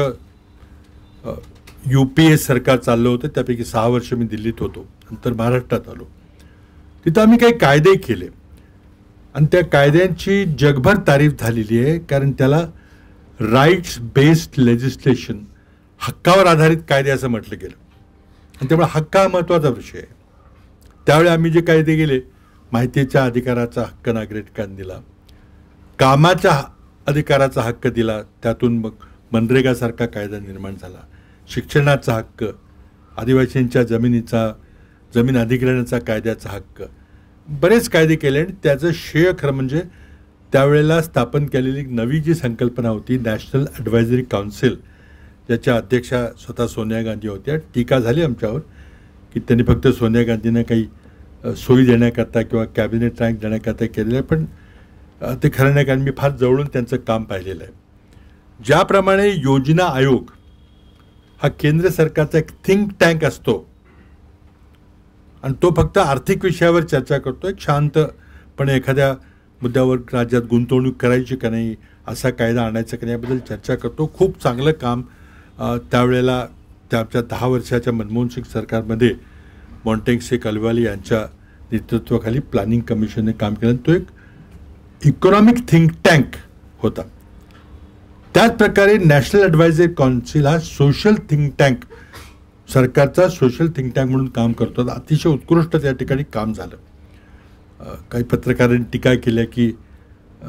UPA सरकार चाललं होतं, त्यापैकी 6 वर्ष मी दिल्लीत होतो, नंतर महाराष्ट्रात आलो. तिथं आम्ही काही कायदे केले आणि त्या कायद्यांची जगभर तारीफ झालेली आहे, कारण त्याला राईट्स बेस्ड लेजिस्लेशन, हक्कावर आधारित कायदे असं म्हटलं गेलं. आणि त्यामुळे हक्क हा महत्त्वाचा विषय आहे. त्यावेळी आम्ही जे कायदे केले, माहितीच्या अधिकाराचा हक्क नागरिकांना दिला, कामाच्या अधिकाराचा हक्क दिला, त्यातून मग मनरेगासारखा कायदा निर्माण झाला, शिक्षणाचा हक्क, आदिवासींच्या जमीन अधिग्रहणाचा कायद्याचा हक्क, बरेच कायदे केले. आणि त्याचं श्रेय खरं म्हणजे त्यावेळेला स्थापन केलेली नवी जी संकल्पना होती, नॅशनल ॲडवायझरी काउन्सिल, ज्याच्या अध्यक्षा स्वतः सोनिया गांधी होत्या. टीका झाली आमच्यावर की त्यांनी फक्त सोनिया गांधींना काही सोयी देण्याकरता किंवा कॅबिनेट रँक देण्याकरता केलेलं आहे, पण ते खरं नाही, कारण मी फार जवळून त्यांचं काम पाहिलेलं आहे. ज्याप्रमाणे योजना आयोग हा केंद्र सरकारचा एक थिंक टँक असतो आणि तो फक्त आर्थिक विषयावर चर्चा करतो, एक शांतपणे एखाद्या मुद्द्यावर राज्यात गुंतवणूक करायची का नाही, असा कायदा आणायचा का नाही याबद्दल चर्चा करतो. खूप चांगलं काम त्यावेळेला त्याच्या 10 वर्षाच्या मनमोहन सिंग सरकारमध्ये मॉन्टेग अल्वाली यांच्या नेतृत्वाखाली प्लॅनिंग कमिशनने काम केलं. तो एक इकॉनॉमिक थिंक टँक होता. त्याच प्रकारे नॅशनल ॲडवायझरी काउन्सिल हा सोशल थिंक टँक, सरकारचा सोशल थिंक टँक म्हणून काम करतो. अतिशय उत्कृष्ट त्या ठिकाणी काम झालं. काही पत्रकारांनी टीका केल्या की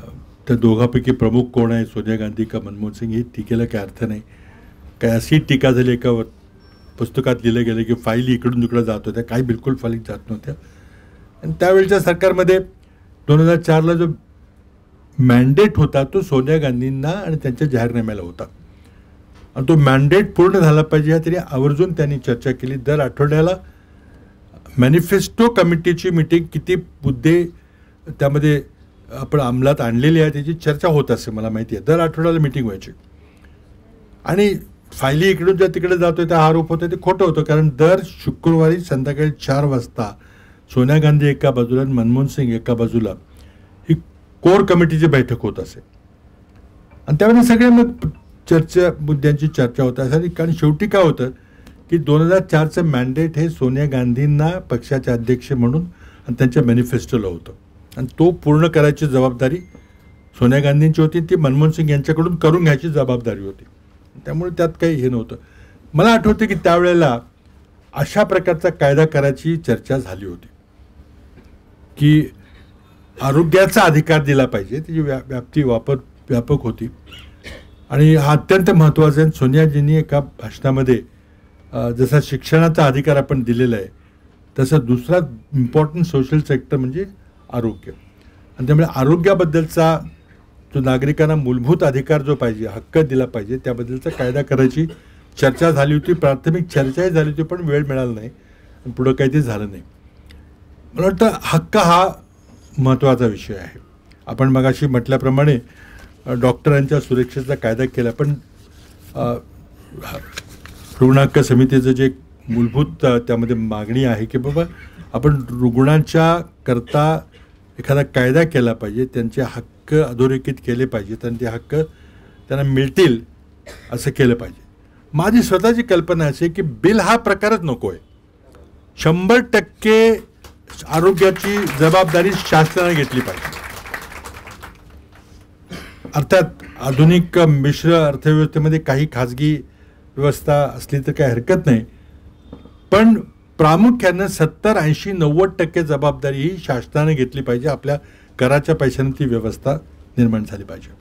त्या दोघांपैकी प्रमुख कोण आहे, सोनिया गांधी का मनमोहन सिंग, ही टीकेला काही अर्थ नाही. काय अशी टीका झाली एका पुस्तकात लिहिलं गेलं की फाईली इकडून तिकडं जात होत्या, काही बिलकुल फाईली जात नव्हत्या. आणि त्यावेळच्या सरकारमध्ये 2004ला जो मॅन्डेट होता तो सोनिया गांधींना आणि त्यांच्या जाहीरनाम्याला होता. आणि तो मॅन्डेट पूर्ण झाला पाहिजे या तरी आवर्जून त्यांनी चर्चा केली. दर आठवड्याला मॅनिफेस्टो कमिटीची मीटिंग, किती मुद्दे त्यामध्ये आपण अंमलात आणलेली आहे त्याची चर्चा होत असे मला माहिती आहे. दर आठवड्याला मीटिंग व्हायची. आणि फायली इकडून ज्या तिकडे जातोय त्या आरोप होतो ते खोटं होतं, कारण दर शुक्रवारी संध्याकाळी 4 वाजता सोनिया गांधी एका बाजूला आणि मनमोहन सिंग एका बाजूला ही कोर कमिटीची बैठक होत असे. आणि त्यामध्ये सगळे मग मुद्द्यांची चर्चा होत असे. कारण शेवटी काय होतं की 2004चं मॅन्डेट हे सोनिया गांधींना पक्षाचे अध्यक्ष म्हणून आणि त्यांच्या मॅनिफेस्टोला होतं. आणि तो पूर्ण करायची जबाबदारी सोनिया गांधींची होती, ती मनमोहन सिंग यांच्याकडून करून घ्यायची जबाबदारी होती. त्यामुळे त्यात काही हे नव्हतं. मला आठवतं की त्यावेळेला अशा प्रकारचा कायदा करायची चर्चा झाली होती की आरोग्याचा अधिकार दिला पाहिजे, त्याची व्याप्ती व्यापक होती. आणि हा अत्यंत महत्त्वाचा आहे. सोनियाजींनी एका भाषणामध्ये जसा शिक्षणाचा अधिकार आपण दिलेला आहे तसा दुसरा इम्पॉर्टंट सोशल सेक्टर म्हणजे आरोग्य. आणि त्यामुळे आरोग्याबद्दलचा जो नागरिकांना मूलभूत अधिकार जो पाहिजे, हक्क दिला पाहिजे, त्याबद्दलचा कायदा करायची चर्चा झाली होती. प्राथमिक चर्चाही झाली होती, पण वेळ मिळाला नाही आणि पुढं काही ते झालं नाही. मला वाटतं हक्क हा महत्त्वाचा विषय आहे. आपण मगाशी म्हटल्याप्रमाणे डॉक्टरांच्या सुरक्षेचा कायदा केला, पण रुग्ण हक्क समितीचं जे मूलभूत त्यामध्ये मागणी आहे की बाबा आपण रुग्णांच्या करता एखादा कायदा केला पाहिजे, त्यांचे हक्क अधोरेखित केले पाहिजेत आणि ते हक्क त्यांना मिळतील असं केलं पाहिजे. माझी स्वतःची कल्पना अशी आहे की बिल हा प्रकारच नको आहे. 100% आरोग्याची जबाबदारी शासनाने घेतली पाहिजे. अर्थात आधुनिक मिश्र अर्थव्यवस्थेमध्ये काही खाजगी व्यवस्था असली तर काही हरकत नाही, पण प्रामुख्यानं 70-80-90% जबाबदारी ही शासनाने घेतली पाहिजे. आपल्या कराच्या पैशाने ती व्यवस्था निर्माण झाली पाहिजे.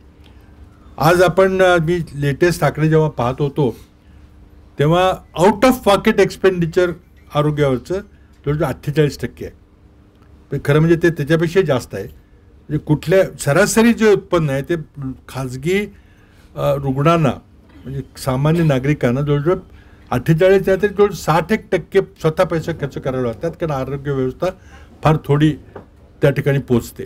आज मी लेटेस्ट आकडे जेव्हा पाहत होतो तेव्हा आउट ऑफ पॉकेट एक्सपेंडिचर आरोग्यावरचं जवळजवळ 48% आहे. खरं म्हणजे ते त्याच्यापेक्षा जास्त आहे. म्हणजे कुठल्या सरासरी जे उत्पन्न आहे ते खाजगी रुग्णांना म्हणजे सामान्य नागरिकांना जवळजवळ 48 नाही तरी जवळ 60% स्वतः पैसे खर्च करावे लागतात, कारण आरोग्य व्यवस्था फार थोडी त्या ठिकाणी पोचते.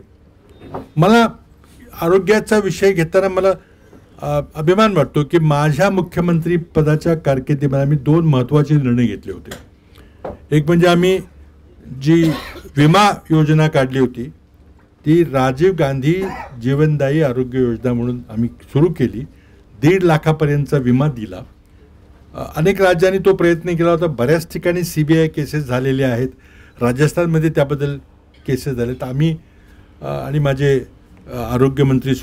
मला आरोग्याचा विषय घेताना मला अभिमान वाटतो की माझ्या मुख्यमंत्री पदाच्या कारकिर्दीमध्ये आम्ही 2 महत्त्वाचे निर्णय घेतले होते. एक म्हणजे आम्ही जी विमा योजना काढली होती ती राजीव गांधी जीवनदायी आरोग्य योजना म्हणून आम्ही सुरू केली. 1.5 लाखापर्यंतचा विमा दिला. अनेक राज्यांनी तो प्रयत्न केला होता. बऱ्याच ठिकाणी CBI केसेस झालेल्या आहेत. राजस्थानमध्ये त्याबद्दल केसेस झाले. तर आम्ही आणि माझे आरोग्यमंत्री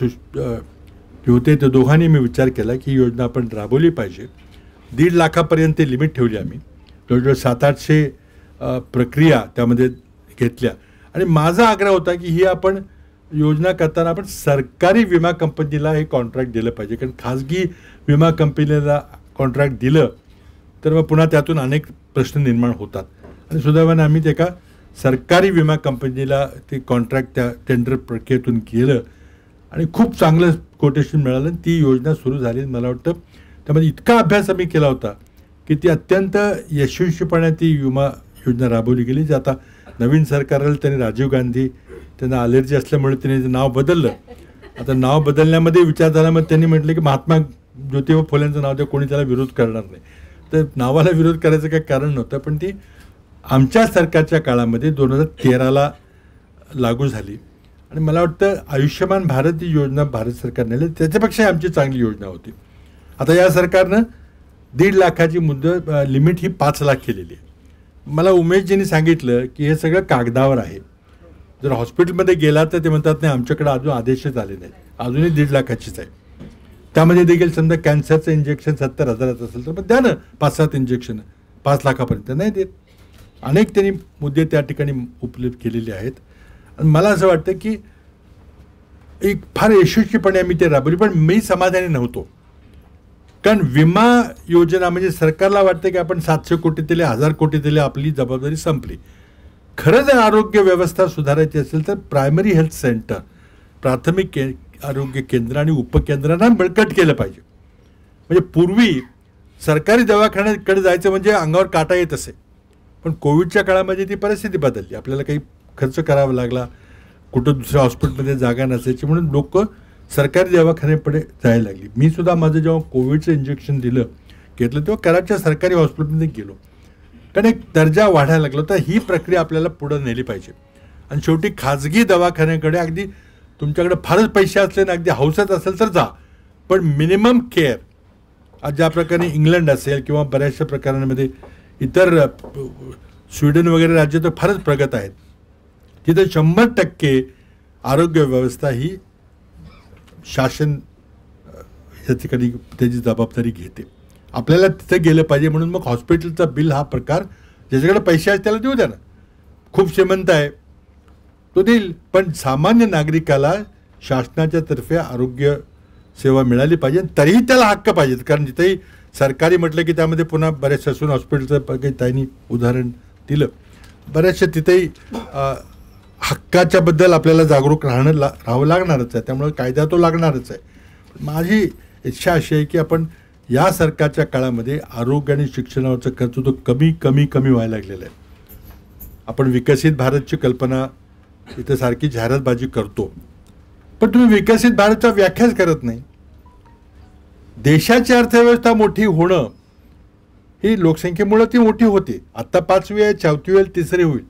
जे होते ते दोघांनी मी विचार केला की ही योजना आपण राबवली पाहिजे. 1.5 लाखापर्यंत लिमिट ठेवली आम्ही. जवळजवळ 700-800 प्रक्रिया त्यामध्ये घेतल्या. आणि माझा आग्रह होता की ही आपण योजना करताना आपण सरकारी विमा कंपनीला हे कॉन्ट्रॅक्ट दिलं पाहिजे, कारण खाजगी विमा कंपनीला कॉन्ट्रॅक्ट दिलं तर मग पुन्हा त्यातून अनेक प्रश्न निर्माण होतात. आणि सुदैवाने आम्ही ते एका सरकारी विमा कंपनीला ते कॉन्ट्रॅक्ट त्या टेंडर प्रक्रियेतून केलं आणि खूप चांगलं कोटेशन मिळालं. ती योजना सुरू झाली. मला वाटतं त्यामध्ये इतका अभ्यास आम्ही केला होता की ती अत्यंत यशस्वीपणे ती विमा योजना राबवली गेली. जी आता नवीन सरकारला त्यांनी राजीव गांधी त्यांना ॲलर्जी असल्यामुळे त्यांनी नाव बदललं. आता नाव बदलण्यामध्ये विचार झाला, मग त्यांनी म्हटलं की महात्मा ज्योतिबा फुलेंचं नाव द्या, कोणी त्याला विरोध करणार नाही. तर नावाला विरोध करायचं काही कारण नव्हतं, पण ती आमच्या सरकारच्या काळामध्ये 2013ला लागू झाली. आणि मला वाटतं आयुष्यमान भारत ही योजना भारत सरकारने नेली, त्याच्यापेक्षा आमची चांगली योजना होती. आता या सरकारनं 1.5 लाखाची मुदत लिमिट ही 5 लाख केलेली आहे. मला उमेशजींनी सांगितलं की हे सगळं कागदावर आहे. जर हॉस्पिटलमध्ये गेला तर ते म्हणतात नाही आमच्याकडे अजून आदेशच आले नाही, अजूनही 1.5 लाखाचीच आहे. त्यामध्ये देखील समजा कॅन्सरचं इंजेक्शन 70,000 असेल तर मग द्या ना 5-7 इंजेक्शन 5 लाखापर्यंत नाही देत. अनेक त्यांनी मुद्दे त्या ठिकाणी उपलब्ध केलेले आहेत. आणि मला असं वाटतं की एक फार यशस्वीपणे आम्ही ते राबवली, पण मी समाधानी नव्हतो. कारण विमा योजना म्हणजे सरकारला वाटतं की आपण 700 कोटी दिले, 1000 कोटी दिले, आपली जबाबदारी संपली. खरं जर आरोग्य व्यवस्था सुधारायची असेल तर प्रायमरी हेल्थ सेंटर, प्राथमिक आरोग्य केंद्र आणि उपकेंद्रांना बळकट केलं पाहिजे. म्हणजे पूर्वी सरकारी दवाखान्याकडे जायचं म्हणजे अंगावर काटा येत असे, पण कोविडच्या काळामध्ये ती परिस्थिती बदलली. आपल्याला काही खर्च करावा लागला, कुठं दुसऱ्या हॉस्पिटलमध्ये जागा नसायची, म्हणून लोक सरकारी दवाखान्याकडे जायला लागली. मी सुद्धा माझं जेव्हा कोविडचं इंजेक्शन घेतलं तेव्हा कराडच्या सरकारी हॉस्पिटलमध्ये गेलो, कारण एक दर्जा वाढायला लागला. तर ही प्रक्रिया आपल्याला पुढं नेली पाहिजे. आणि शेवटी खाजगी दवाखान्याकडे अगदी तुमच्याकडे फारच पैसे असले ना, अगदी हौसत असेल तर जा, पण मिनिमम केअर आज ज्या प्रकारे इंग्लंड असेल किंवा बऱ्याचशा प्रकारांमध्ये इतर स्वीडन वगैरे राज्य तर फारच प्रगत आहेत, तिथे 100% आरोग्य व्यवस्था ही शासन या ठिकाणी त्याची जबाबदारी घेते. आपल्याला तिथे गेलं पाहिजे. म्हणून मग हॉस्पिटलचा बिल हा प्रकार ज्याच्याकडे पैसे आहेत त्याला देऊ द्या ना, खूप श्रीमंत आहे तो देईल, पण सामान्य नागरिकाला शासनाच्या तर्फे आरोग्य सेवा मिळाली पाहिजे. तरीही त्याला हक्क पाहिजेत, कारण जिथेही सरकारी म्हटलं की त्यामध्ये पुन्हा बरेच ससून हॉस्पिटलचं काही त्यांनी उदाहरण दिलं, बऱ्याचशा तिथेही हक्काच्याबद्दल आपल्याला जागरूक राहावं लागणारच आहे. त्यामुळे कायदा तो लागणारच आहे. माझी इच्छा अशी आहे की आपण या सरकारच्या काळामध्ये आरोग्य आणि शिक्षणावरचा खर्च तो कमी कमी कमी व्हायला लागलेला आहे. आपण विकसित भारतची कल्पना इथं सारखी जाहिरातबाजी करतो, पण तुम्ही विकसित भारतचा व्याख्याच करत नाही. देशाची अर्थव्यवस्था मोठी होणं ही लोकसंख्येमुळे ती मोठी होते. आत्ता 5वी आहे, 4थी होईल, 3री होईल,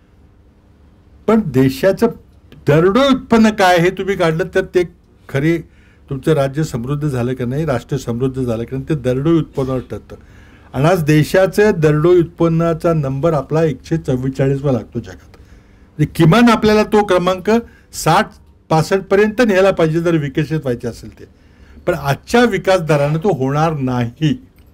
पण देशाचं दरडोई उत्पन्न काय हे तुम्ही काढलं तर ते खरे तुमचं राज्य समृद्ध झालं का नाही, राष्ट्र समृद्ध झालं का नाही, ते दरडोई उत्पन्नावर ठरतं. आणि आज देशाचं दरडोई उत्पन्नाचा नंबर आपला 144वा लागतो जगात. म्हणजे किमान आपल्याला तो क्रमांक 60-65 पर्यंत न्यायला पाहिजे जर विकसित व्हायचे असेल ते. पण आजच्या विकास दरानं तो होणार नाही.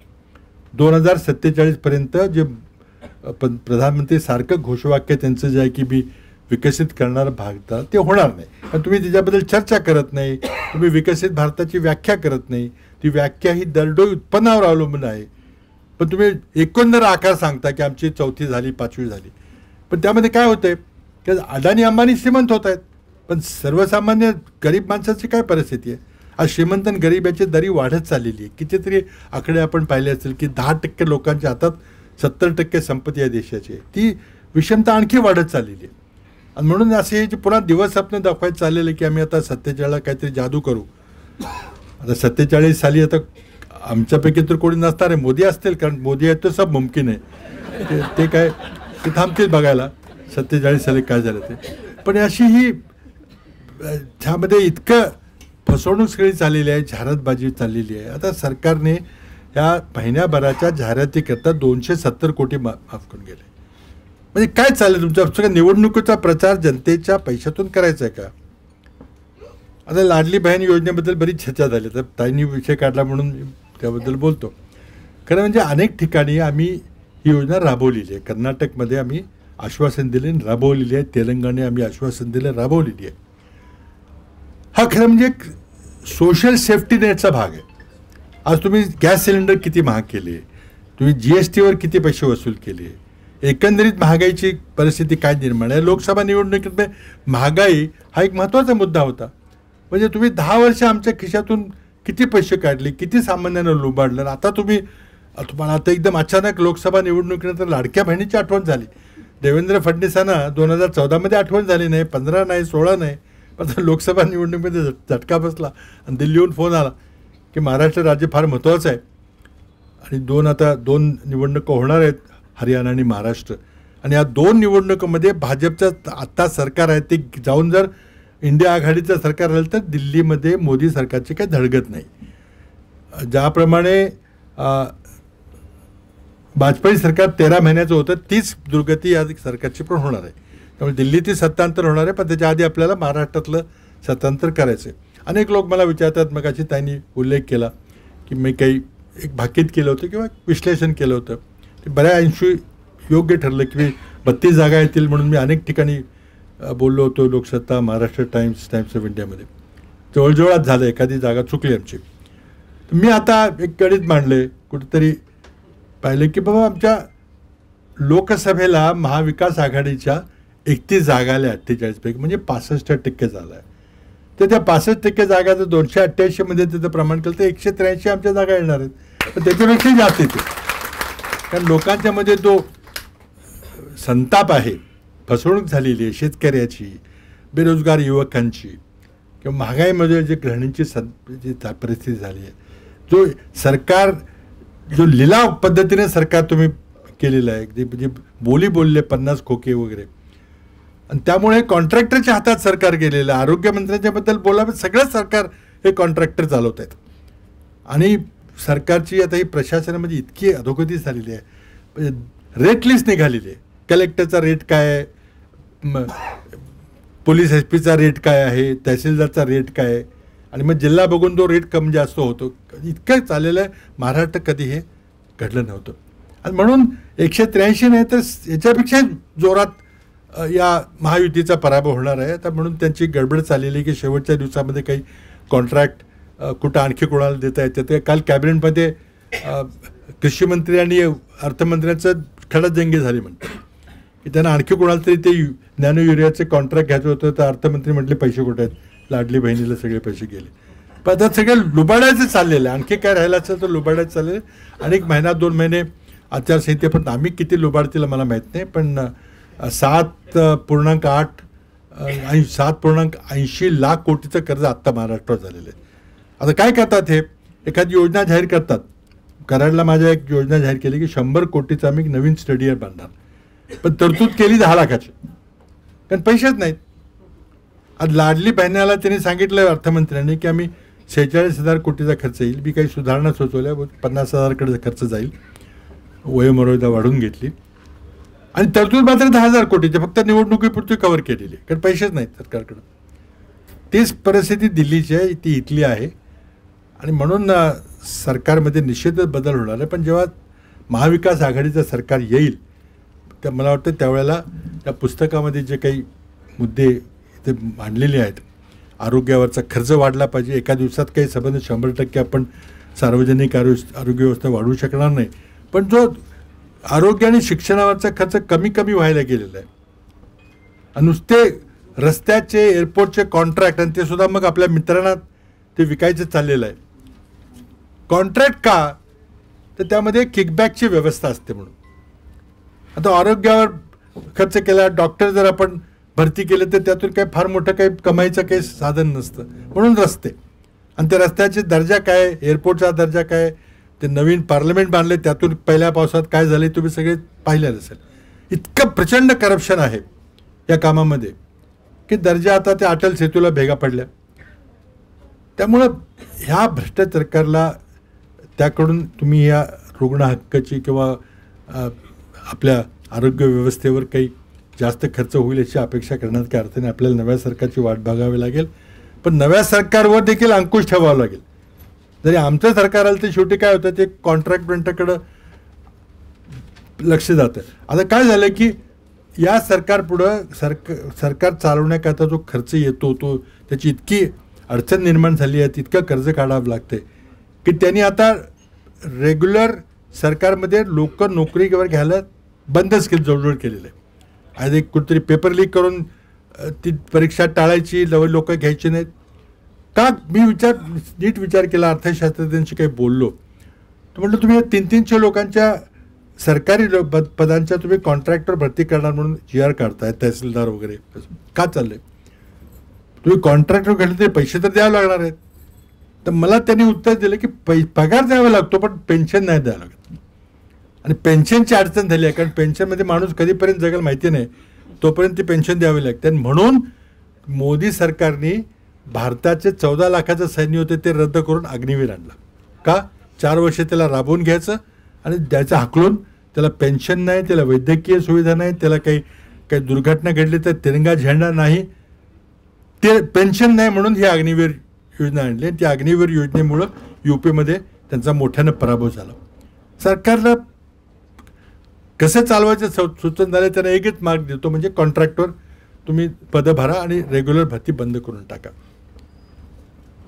2047 पर्यंत जे प्रधानमंत्री सारखं घोषवाक्य त्यांचं जे आहे की मी विकसित करणारा भारत, ते होणार नाही. पण तुम्ही त्याच्याबद्दल चर्चा करत नाही, तुम्ही विकसित भारताची व्याख्या करत नाही. ती व्याख्या ही दरडोई उत्पन्नावर अवलंबून आहे. पण तुम्ही एकंदर आकार सांगता की आमची 4थी झाली, 5वी झाली, पण त्यामध्ये काय होतंय की अदानी अंबानी श्रीमंत होत आहेत, पण सर्वसामान्य गरीब माणसाची काय परिस्थिती आहे? आज श्रीमंत आणि गरीब याची दरी वाढत चाललेली आहे. कितीतरी आकडे आपण पाहिले असेल की 10% लोकांच्या हातात 70% संपत्ती आहे देशाची. ती विषमता आणखी वाढत चाललेली आहे. आणि म्हणून असे हे जे पुन्हा दिवस आपण दाखवायचं चाललेलं की आम्ही आता 47ला काहीतरी जादू करू. आता 47 साली आता आमच्यापैकी तर कोणी नसणार आहे, मोदी असतील, कारण मोदी आहेत तर सब मुमकिन आहे. ते काय ते थांबतील बघायला 47 साली काय झालं ते. पण अशी ही ह्यामध्ये इतकं फसवणूक सगळी चाललेली आहे, जाहिरातबाजी चाललेली आहे. आता सरकारने ह्या महिन्याभराच्या जाहिरातीकरता 270 कोटी माफ करून गेले. म्हणजे काय चाललं तुमच्या सगळं निवडणुकीचा प्रचार जनतेच्या पैशातून करायचा आहे का? आता लाडली बहीण योजनेबद्दल बरीच चर्चा झाली, तर ताईंनी विषय काढला म्हणून त्याबद्दल बोलतो. खरं म्हणजे अनेक ठिकाणी आम्ही ही योजना राबवलेली आहे. कर्नाटकमध्ये आम्ही आश्वासन दिले, राबवलेली आहे. तेलंगणाने आम्ही आश्वासन दिलं, राबवलेली आहे. हा खरं म्हणजे एक सोशल सेफ्टी नेटचा भाग आहे. आज तुम्ही गॅस सिलेंडर किती महाग केले, तुम्ही GSTवर किती पैसे वसूल केले, एकंदरीत महागाईची परिस्थिती काय निर्माण आहे. लोकसभा निवडणुकीत महागाई हा एक महत्त्वाचा मुद्दा होता. म्हणजे तुम्ही 10 वर्ष आमच्या खिशातून किती पैसे काढले, किती सामान्यांना लुबाडलं. आता तुम्हाला आता एकदम अचानक लोकसभा निवडणुकीनंतर लाडक्या बहिणीची आठवण झाली. देवेंद्र फडणवीसांना 2014मध्ये आठवण झाली नाही, 15 नाही, 16 नाही, पण लोकसभा निवडणुकीमध्ये झटका बसला आणि दिल्लीहून फोन आला की महाराष्ट्र राज्य फार महत्त्वाचं आहे. आणि आता दोन निवडणुका होणार आहेत, हरियाणा आणि महाराष्ट्र. आणि या 2 निवडणुकीमध्ये भाजपचं आत्ता सरकार आहे ते जाऊन जर इंडिया आघाडीचं सरकार आलं तर दिल्लीमध्ये मोदी सरकारची काही धडगत नाही. ज्याप्रमाणे वाजपेयी सरकार 13 महिन्याचं होतं, तीच दुर्गती या सरकारची पण होणार आहे. त्यामुळे दिल्लीतील सत्तांतर होणार आहे, पण त्याच्या आधी आपल्याला महाराष्ट्रातलं सत्तांतर करायचं आहे. अनेक लोक मला विचारतात, मगाशी त्यांनी उल्लेख केला की मी काही एक भाकीत केलं होतं किंवा विश्लेषण केलं होतं. ते बऱ्या अंशी योग्य ठरलं की 32 जागा येतील म्हणून मी अनेक ठिकाणी बोललो होतो, Loksatta, Maharashtra Times, Times of इंडियामध्ये. जवळजवळच झालं, एखादी जागा चुकली आमची. मी आता एक गणित मांडले, कुठेतरी पाहिलं की बाबा आमच्या लोकसभेला महाविकास आघाडीच्या 31 जागा आल्या 48पैकी, म्हणजे 65% झालं आहे. तर त्या 65% जागा जर 288 मध्ये त्याचं प्रमाण केलं तर 183 आमच्या जागा येणार आहेत. पण त्याच्यापेक्षा जास्त येते, कारण लोकांच्या मध्ये तो संताप आहे, फसवणूक झालेली आहे शेतकऱ्याची, बेरोजगार युवकांची, किंवा महागाईमध्ये जे गृहिणींची जी परिस्थिती झाली आहे, जो सरकार जो लिलाव पद्धतीने सरकार तुम्ही केलेलं आहे, जे बोली बोलले 50 खोके वगैरे, आणि त्यामुळे कॉन्ट्रॅक्टरच्या हातात सरकार गेलेलं आहे. आरोग्यमंत्र्यांच्याबद्दल बोलावं, सगळं सरकार हे कॉन्ट्रॅक्टर चालवत आहेत. आणि सरकारची आता ही प्रशासनामध्ये इतकी अधोगती झालेली आहे, रेट लिस्ट निघालेली आहे. कलेक्टरचा रेट काय आहे, पोलीस SP चा रेट काय आहे, तहसीलदारचा रेट काय आहे, आणि मग जिल्हा बघून तो रेट कमी जास्त होतो. इतकं चाललेलं आहे. महाराष्ट्र कधी हे घडलं नव्हतं. आणि म्हणून 183 नाही तर याच्यापेक्षा जोरात या महायुतीचा पराभव होणार आहे. आता म्हणून त्यांची गडबड चाललेली की शेवटच्या दिवसामध्ये काही कॉन्ट्रॅक्ट कुठं आणखी कोणाला देता येते. ते काल कॅबिनेटमध्ये कृषी मंत्री आणि अर्थमंत्र्यांचं खडाजंगी झाली म्हणतात की त्यांना आणखी कोणाला तरी ते नॅनो युरियाचे कॉन्ट्रॅक्ट घ्यायचं होतं, तर अर्थमंत्री म्हटले पैसे कुठे आहेत, लाडली बहिणीला सगळे पैसे गेले. पण आता सगळे लुबाडायचं चाललेलं आहे. आणखी काय राहिलं असेल तर लुबाडायचं चाललेलं आहे. आणि 1 महिना 2 महिने आचारसंहितेपर्यंत आम्ही किती लुबाडतील मला माहीत नाही, पण 7.80 लाख कोटीचं कर्ज आत्ता महाराष्ट्रात झालेलं आहे. आता काय करतात हे, एखादी योजना जाहीर करतात. कराडला माझ्या एक योजना जाहीर केली की 100 कोटीचा आम्ही नवीन स्टेडियम बांधणार, पण तरतूद केली 10 लाखाची, कारण पैसेच नाहीत. आज लाडली बहिणीला त्यांनी सांगितलं अर्थमंत्र्यांनी की आम्ही 46,000 कोटीचा खर्च येईल. मी काही सुधारणा सुचवल्या, 50,000कडे खर्च जाईल, वयोमर्यादा वाढून घेतली, आणि तरतूद मात्र 10,000 कोटीचे फक्त निवडणुकीपुरती कव्हर केलेली, कारण पैसेच नाहीत सरकारकडं. तीच परिस्थिती दिल्लीची आहे, ती इथली आहे. आणि म्हणून सरकारमध्ये निश्चितच बदल होणार आहे. पण जेव्हा महाविकास आघाडीचं सरकार येईल तर मला वाटतं त्यावेळेला त्या पुस्तकामध्ये जे काही मुद्दे इथे मांडलेले आहेत, आरोग्यावरचा खर्च वाढला पाहिजे. एका दिवसात काही संबंध 100% आपण सार्वजनिक आरोग्य व्यवस्था वाढवू शकणार नाही, पण जो आरोग्य आणि शिक्षणावरचा खर्च कमी कमी व्हायला गेलेला आहे. आणि नुसते रस्त्याचे, एअरपोर्टचे कॉन्ट्रॅक्ट, आणि ते सुद्धा मग आपल्या मित्रांना ते विकायचं चाललेलं आहे. कॉन्ट्रॅक्ट का, तर त्यामध्ये किकबॅकची व्यवस्था असते म्हणून. आता आरोग्यावर खर्च केला, डॉक्टर जर आपण भरती केले तर त्यातून काही फार मोठं काही कमाईचं काही साधन नसतं, म्हणून रस्ते. आणि त्या रस्त्याचे दर्जा काय, एअरपोर्टचा दर्जा काय, ते नवीन पार्लमेंट बांधले त्यातून पहिल्या पावसात काय झाले तुम्ही सगळे पाहिलेलं असेल. इतकं प्रचंड करप्शन आहे या कामामध्ये की दर्जा आता त्या अटल सेतूला भेगा पडल्या. त्यामुळं ह्या भ्रष्ट सरकारला त्याकडून तुम्ही या रुग्ण हक्काची किंवा आपल्या आरोग्य व्यवस्थेवर काही जास्त खर्च होईल याची अपेक्षा करण्यात काही अर्थ नाही. आपल्याला नव्या सरकारची वाट बघावी लागेल, पण नव्या सरकारवर देखील अंकुश ठेवावा लागेल. जरी आमचं सरकार आलं तर शेवटी काय होतं, ते कॉन्ट्रॅक्टमेंटकडं लक्ष जातं. आता काय झालं की या सरकारपुढं सरकार चालवण्याकरता जो खर्च येतो तो त्याची इतकी अडचण निर्माण झाली आहे, तितकं कर्ज काढावं लागते की त्यांनी आता रेग्युलर सरकारमध्ये लोक नोकरीवर घ्यायला बंदच जवळजवळ केलेलं आहे. आज एक कुठेतरी पेपर लीक करून ती परीक्षा टाळायची, लोक घ्यायची नाहीत का. मी नीट विचार केला, अर्थशास्त्रज्ञांशी काही बोललो तर म्हटलं तुम्ही 300 लोकांच्या सरकारी पदांच्या तुम्ही कॉन्ट्रॅक्टर भरती करणार म्हणून GR काढताय, तहसीलदार वगैरे का चाललंय. तुम्ही कॉन्ट्रॅक्टर घेतले तरी पैसे तर द्यावे लागणार आहेत. तर मला त्यांनी उत्तर दिलं की पगार द्यावा लागतो पण पेन्शन नाही द्यावं लागत. आणि पेन्शनची अडचण झाली आहे, कारण पेन्शनमध्ये माणूस कधीपर्यंत जगेल माहिती नाही, तोपर्यंत ती पेन्शन द्यावी लागते. आणि म्हणून मोदी सरकारने भारताचे 14 लाखाचं सैन्य होते ते रद्द करून अग्निवीर आणला. का, 4 वर्ष त्याला राबवून घ्यायचं आणि द्यायचं हाकलून. त्याला पेन्शन नाही, त्याला वैद्यकीय सुविधा नाही, त्याला काही दुर्घटना घडली तर तिरंगा झेंडा नाही, ते पेन्शन नाही, म्हणून ही अग्निवीर योजना आणली. त्या अग्निवीर योजनेमुळं UPमध्ये त्यांचा मोठ्यानं पराभव झाला. सरकारला कसं चालवायचं सूचन झालं, त्यांना एकच मार्ग देतो, म्हणजे कॉन्ट्रॅक्टवर तुम्ही पदं भरा आणि रेग्युलर भरती बंद करून टाका.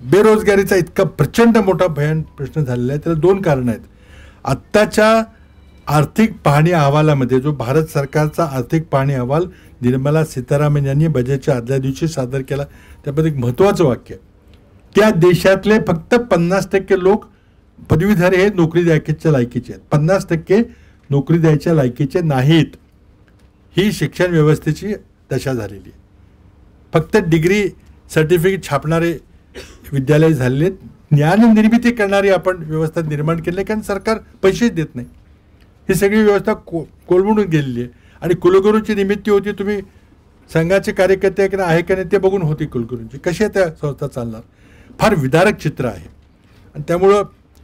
बेरोजगारीचा इतका प्रचंड मोठा भयान प्रश्न झालेला आहे. त्याला 2 कारणं आहेत. आत्ताच्या आर्थिक पाहणी अहवालामध्ये जो भारत सरकारचा आर्थिक पाहणी अहवाल निर्मला सीतारामन यांनी बजेटच्या आदल्या दिवशी सादर केला, त्यामध्ये एक महत्त्वाचं वाक्य, त्या देशातले फक्त 50% लोक पदवीधर हे नोकरी द्यायच्या लायकीचे आहेत, 50% नोकरी द्यायच्या लायकीचे नाहीत. ही शिक्षण व्यवस्थेची दशा झालेली आहे. फक्त डिग्री सर्टिफिकेट छापणारे विद्यालय झालेले आहेत. ज्ञान निर्मिती करणारी आपण व्यवस्था निर्माण केली आहे, कारण सरकार पैसेच देत नाही. ही सगळी व्यवस्था कोलमडून गेलेली आहे. आणि कुलगुरूंची निमित्ती होती, तुम्ही संघाचे कार्यकर्ते आहे का नाही ते बघून होती कुलगुरूंची. कशी त्या संस्था चालणार? फार विदारक चित्र आहे. आणि त्यामुळं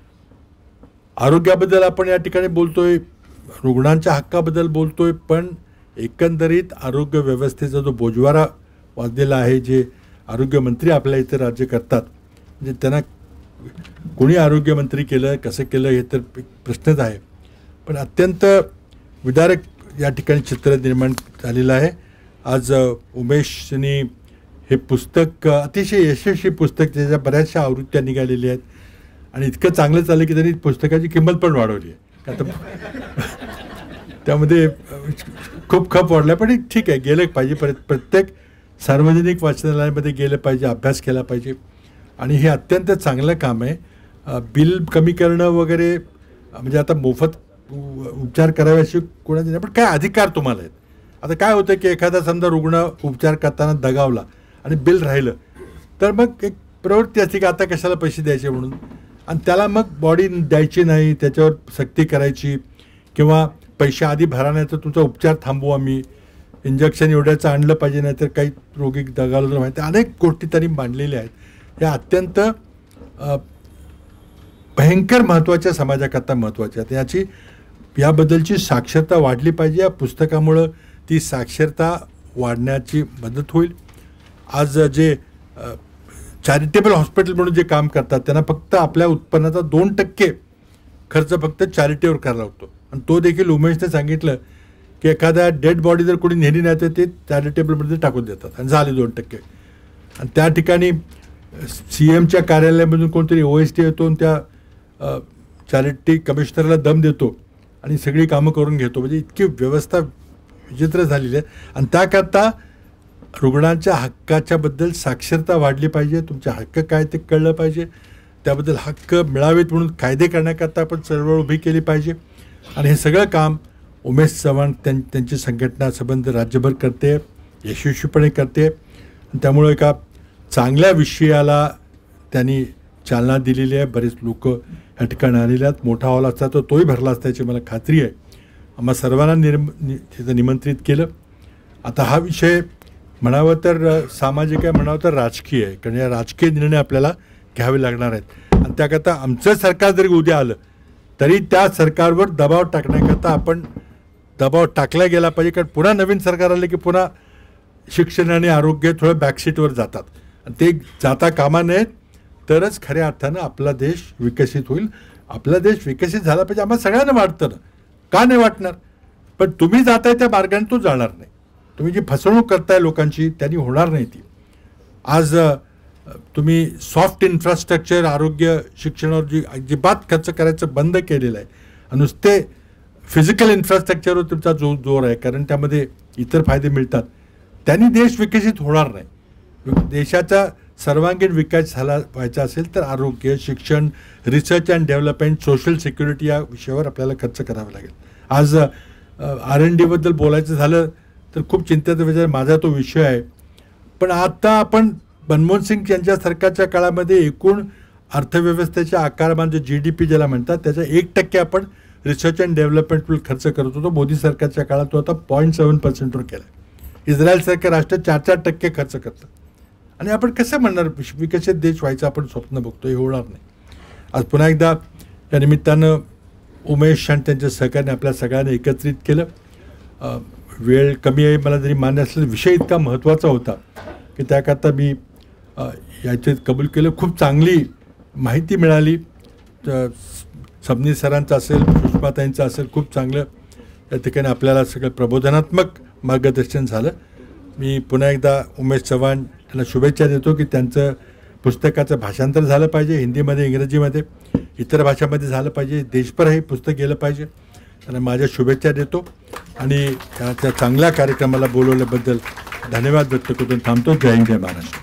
आरोग्याबद्दल आपण या ठिकाणी बोलतोय, रुग्णांच्या हक्काबद्दल बोलतोय, पण एकंदरीत आरोग्य व्यवस्थेचा जो बोजवारा वाजलेला आहे, जे आरोग्यमंत्री आपल्या इथे राज्य करतात, म्हणजे त्यांना कोणी आरोग्यमंत्री केलं, कसं केलं हे तर प्रश्नच आहे. पण अत्यंत विदारक या ठिकाणी चित्र निर्माण झालेलं आहे. आज उमेशनी हे पुस्तक अतिशय यशस्वी पुस्तक, त्याच्या बऱ्याचशा आवृत्त्या निघालेल्या आहेत आणि इतकं चांगलं चाललं की त्यांनी पुस्तकाची किंमत पण वाढवली आहे. आता त्यामध्ये खूप खप वाढला, पण ठीक आहे, गेलं पाहिजे. प्रत्येक सार्वजनिक वाचनालयामध्ये गेलं पाहिजे, अभ्यास केला पाहिजे. आणि हे अत्यंत चांगलं काम आहे. बिल कमी करणं वगैरे, म्हणजे आता मोफत उपचार करावे अशी कोणाचे नाही, पण काय अधिकार तुम्हाला आहेत. आता काय होतं की एखादा समजा रुग्ण उपचार करताना दगावला आणि बिल राहिलं, तर मग एक प्रवृत्ती असते की आता कशाला पैसे द्यायचे म्हणून, आणि त्याला मग बॉडी द्यायची नाही, त्याच्यावर सक्ती करायची, किंवा पैसे आधी भरा नाही तर तुमचा उपचार थांबवू आम्ही, इंजेक्शन एवढ्याचं आणलं पाहिजे, नाही तर काही रोगी दगावलं तर माहिती. अनेक गोष्टी त्यांनी मांडलेल्या आहेत. ह्या अत्यंत भयंकर महत्त्वाच्या समाजाकरता महत्त्वाच्या आहेत. याबद्दलची साक्षरता वाढली पाहिजे. या पुस्तकामुळं ती साक्षरता वाढण्याची मदत होईल. आज जे चॅरिटेबल हॉस्पिटल म्हणून जे काम करतात, त्यांना फक्त आपल्या उत्पन्नाचा 2% खर्च फक्त चॅरिटीवर करायला लागतो. आणि तो देखील उमेशने सांगितलं की एखाद्या डेड बॉडी जर कोणी नेली नाही तर ते चॅरिटेबलमध्ये टाकून देतात आणि झाले 2%. आणि त्या ठिकाणी CMच्या कार्यालयामधून कोणतरी OST येतो आणि त्या चॅरिटी कमिशनरला दम देतो आणि सगळी कामं करून घेतो. म्हणजे इतकी व्यवस्था विचित्र झालेली आहे. आणि त्याकरता रुग्णांच्या हक्काच्याबद्दल साक्षरता वाढली पाहिजे. तुमचे हक्क काय ते कळलं पाहिजे. त्याबद्दल हक्क मिळावेत म्हणून कायदे करण्याकरता आपण चळवळ उभी केली पाहिजे. आणि हे सगळं काम उमेश चव्हाण त्यांची संघटना संबंध राज्यभर करते, यशस्वीपणे करते. त्यामुळं एका चांगल्या विषयाला त्यांनी चालना दिलेली आहे. बरेच लोक या ठिकाणी आलेले आहेत. मोठा हॉल असता तर तोही भरला असता याची मला खात्री आहे. आम्हा सर्वांना तिथं निमंत्रित केलं. आता हा विषय म्हणावं तर सामाजिक आहे, म्हणावं तर राजकीय आहे, कारण या राजकीय निर्णय आपल्याला घ्यावे लागणार आहेत. आणि त्याकरता आमचं सरकार जरी उद्या आलं तरी त्या सरकारवर दबाव टाकण्याकरता आपण दबाव टाकला गेला पाहिजे. कारण पुन्हा नवीन सरकार आलं की पुन्हा शिक्षण आणि आरोग्य थोडं बॅकसीटवर जातात. आणि ते जाता कामा नयेत, तरच खऱ्या अर्थानं आपला देश विकसित होईल. आपला देश विकसित झाला पाहिजे. आम्हाला सगळ्यांना वाटतं ना, का नाही वाटणार? पण तुम्ही जाताय त्या मार्गाने तो जाणार नाही. तुम्ही जी फसवणूक करताय लोकांची त्यांनी होणार नाही ती. आज तुम्ही सॉफ्ट इन्फ्रास्ट्रक्चर, आरोग्य, शिक्षणावर जी अजिबात खर्च करायचं बंद केलेलं आहे. नुसते फिजिकल इन्फ्रास्ट्रक्चरवर तुमचा जोर आहे, कारण त्यामध्ये इतर फायदे मिळतात. त्यांनी देश विकसित होणार नाही. देशाचा सर्वांगीण विकास झाला व्हायचा असेल तर आरोग्य, शिक्षण, research and development, social security या विषयावर आपल्याला खर्च करावा लागेल. आज R&Dबद्दल बोलायचं झालं तर खूप चिंतेचा विषय माझा तो विषय आहे. पण आता आपण मनमोहन सिंग यांच्या सरकारच्या काळामध्ये एकूण अर्थव्यवस्थेच्या आकारमान जे GDP ज्याला म्हणतात त्याच्या 1% आपण रिसर्च अँड डेव्हलपमेंटवर खर्च करत होतो. मोदी सरकारच्या काळात तो आता 0.7%वर केला. इस्रायलसारखे राष्ट्र 4% खर्च करतात. आणि आपण कसं म्हणणार विकसित देश व्हायचं आपण स्वप्न बघतो, हे होणार नाही. आज पुन्हा एकदा या निमित्तानं उमेश आणि त्यांच्या सहकार्याने आपल्या सगळ्यांना एकत्रित केलं. वेळ कमी आहे मला जरी मान्य असलेला विषय इतका महत्त्वाचा होता की त्याकरता मी याच्यात कबूल केलं. खूप चांगली माहिती मिळाली. सबनीस सरांचं असेल, सुषमाताईंचं असेल, खूप चांगलं या ठिकाणी आपल्याला सगळं प्रबोधनात्मक मार्गदर्शन झालं. मी पुन्हा एकदा उमेश चव्हाण यांना शुभेच्छा देतो की त्यांचं पुस्तकाचं भाषांतर झालं पाहिजे, हिंदीमध्ये, इंग्रजीमध्ये, इतर भाषामध्ये झालं पाहिजे, देशभर हे पुस्तक गेलं पाहिजे. त्यांना माझ्या शुभेच्छा देतो आणि त्या चांगल्या कार्यक्रमाला बोलवल्याबद्दल धन्यवाद व्यक्त करून थांबतो. जय हिंद, जय महाराष्ट्र.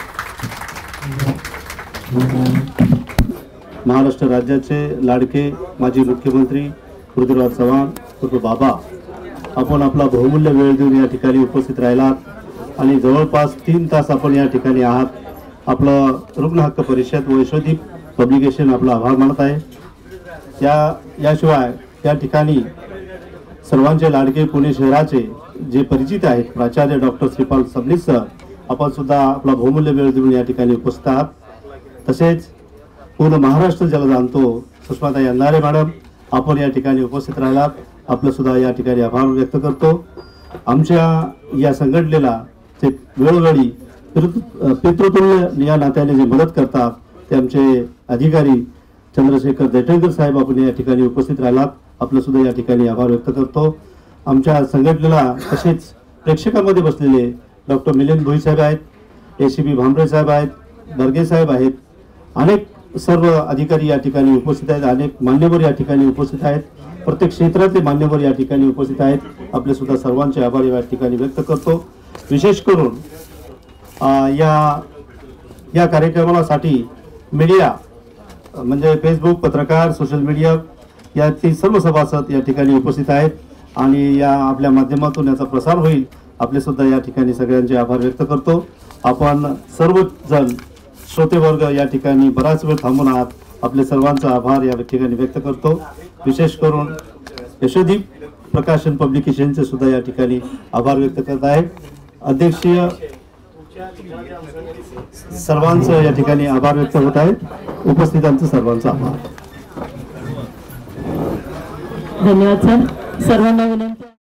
महाराष्ट्र राज्याचे लाडके माजी मुख्यमंत्री पृथ्वीराज चव्हाण उर्फ बाबा, आपण आपला बहुमूल्य वेळ देऊन या ठिकाणी उपस्थित राहिलात आणि जवळपास 3 तास आपण या ठिकाणी आहात. आपलं रुग्ण हक्क परिषद व यशोदीप पब्लिकेशन आपला आभार मानत आहे. याशिवाय या ठिकाणी सर्वांचे लाडके पुणे शहराचे जे परिचित आहेत प्राचार्य डॉक्टर श्रीपाल सबनीस सर, आपण सुद्धा आपला बहुमूल्य वेळ देऊन या ठिकाणी उपस्थित आहात. तसेच पूर्ण महाराष्ट्र ज्याला जाणतो सुषमाताई अंधारे मॅडम, आपण या ठिकाणी उपस्थित राहिलात, आपलं सुद्धा या ठिकाणी आभार व्यक्त करतो. आमच्या या संघटनेला ते वेळोवेळी पितृतुल्य या नात्याने जे मदत करतात ते आमचे अधिकारी चंद्रशेखर दैठणकर साहेब, आपण या ठिकाणी उपस्थित राहिलात, आपलं सुद्धा या ठिकाणी आभार व्यक्त करतो. आमच्या संघटनेला तसेच प्रेक्षकामध्ये बसलेले डॉक्टर मिलिंद भोई साहेब आहेत, ACP भांबरे साहेब आहेत, दर्गे साहेब आहेत, अनेक सर्व अधिकारी या ठिकाणी उपस्थित आहेत, अनेक मान्यवर या ठिकाणी उपस्थित आहेत, प्रत्येक क्षेत्रातले मान्यवर या ठिकाणी उपस्थित आहेत. आपले सुद्धा सर्वांचे आभार या ठिकाणी व्यक्त करतो. विशेष करून या कार्यक्रमासाठी मीडिया म्हणजे फेसबुक, पत्रकार, सोशल मीडिया यातील सर्व सभासद या ठिकाणी उपस्थित आहेत आणि या आपल्या माध्यमातून याचा प्रसार होईल. आपले सुद्धा या ठिकाणी सगळ्यांचे आभार व्यक्त करतो. आपण सर्वजण श्रोतेवर्ग या ठिकाणी बराच वेळ थांबून आहात, आपले सर्वांचा आभार या ठिकाणी व्यक्त करतो. विशेष करून यशोदीप प्रकाशन पब्लिकेशनचे सुद्धा या ठिकाणी आभार व्यक्त करत आहे. अध्यक्षीय सर्वांचं या ठिकाणी आभार व्यक्त होत आहे. उपस्थितांचं सर्वांचा आभार. धन्यवाद सर. सर्वांना विनंती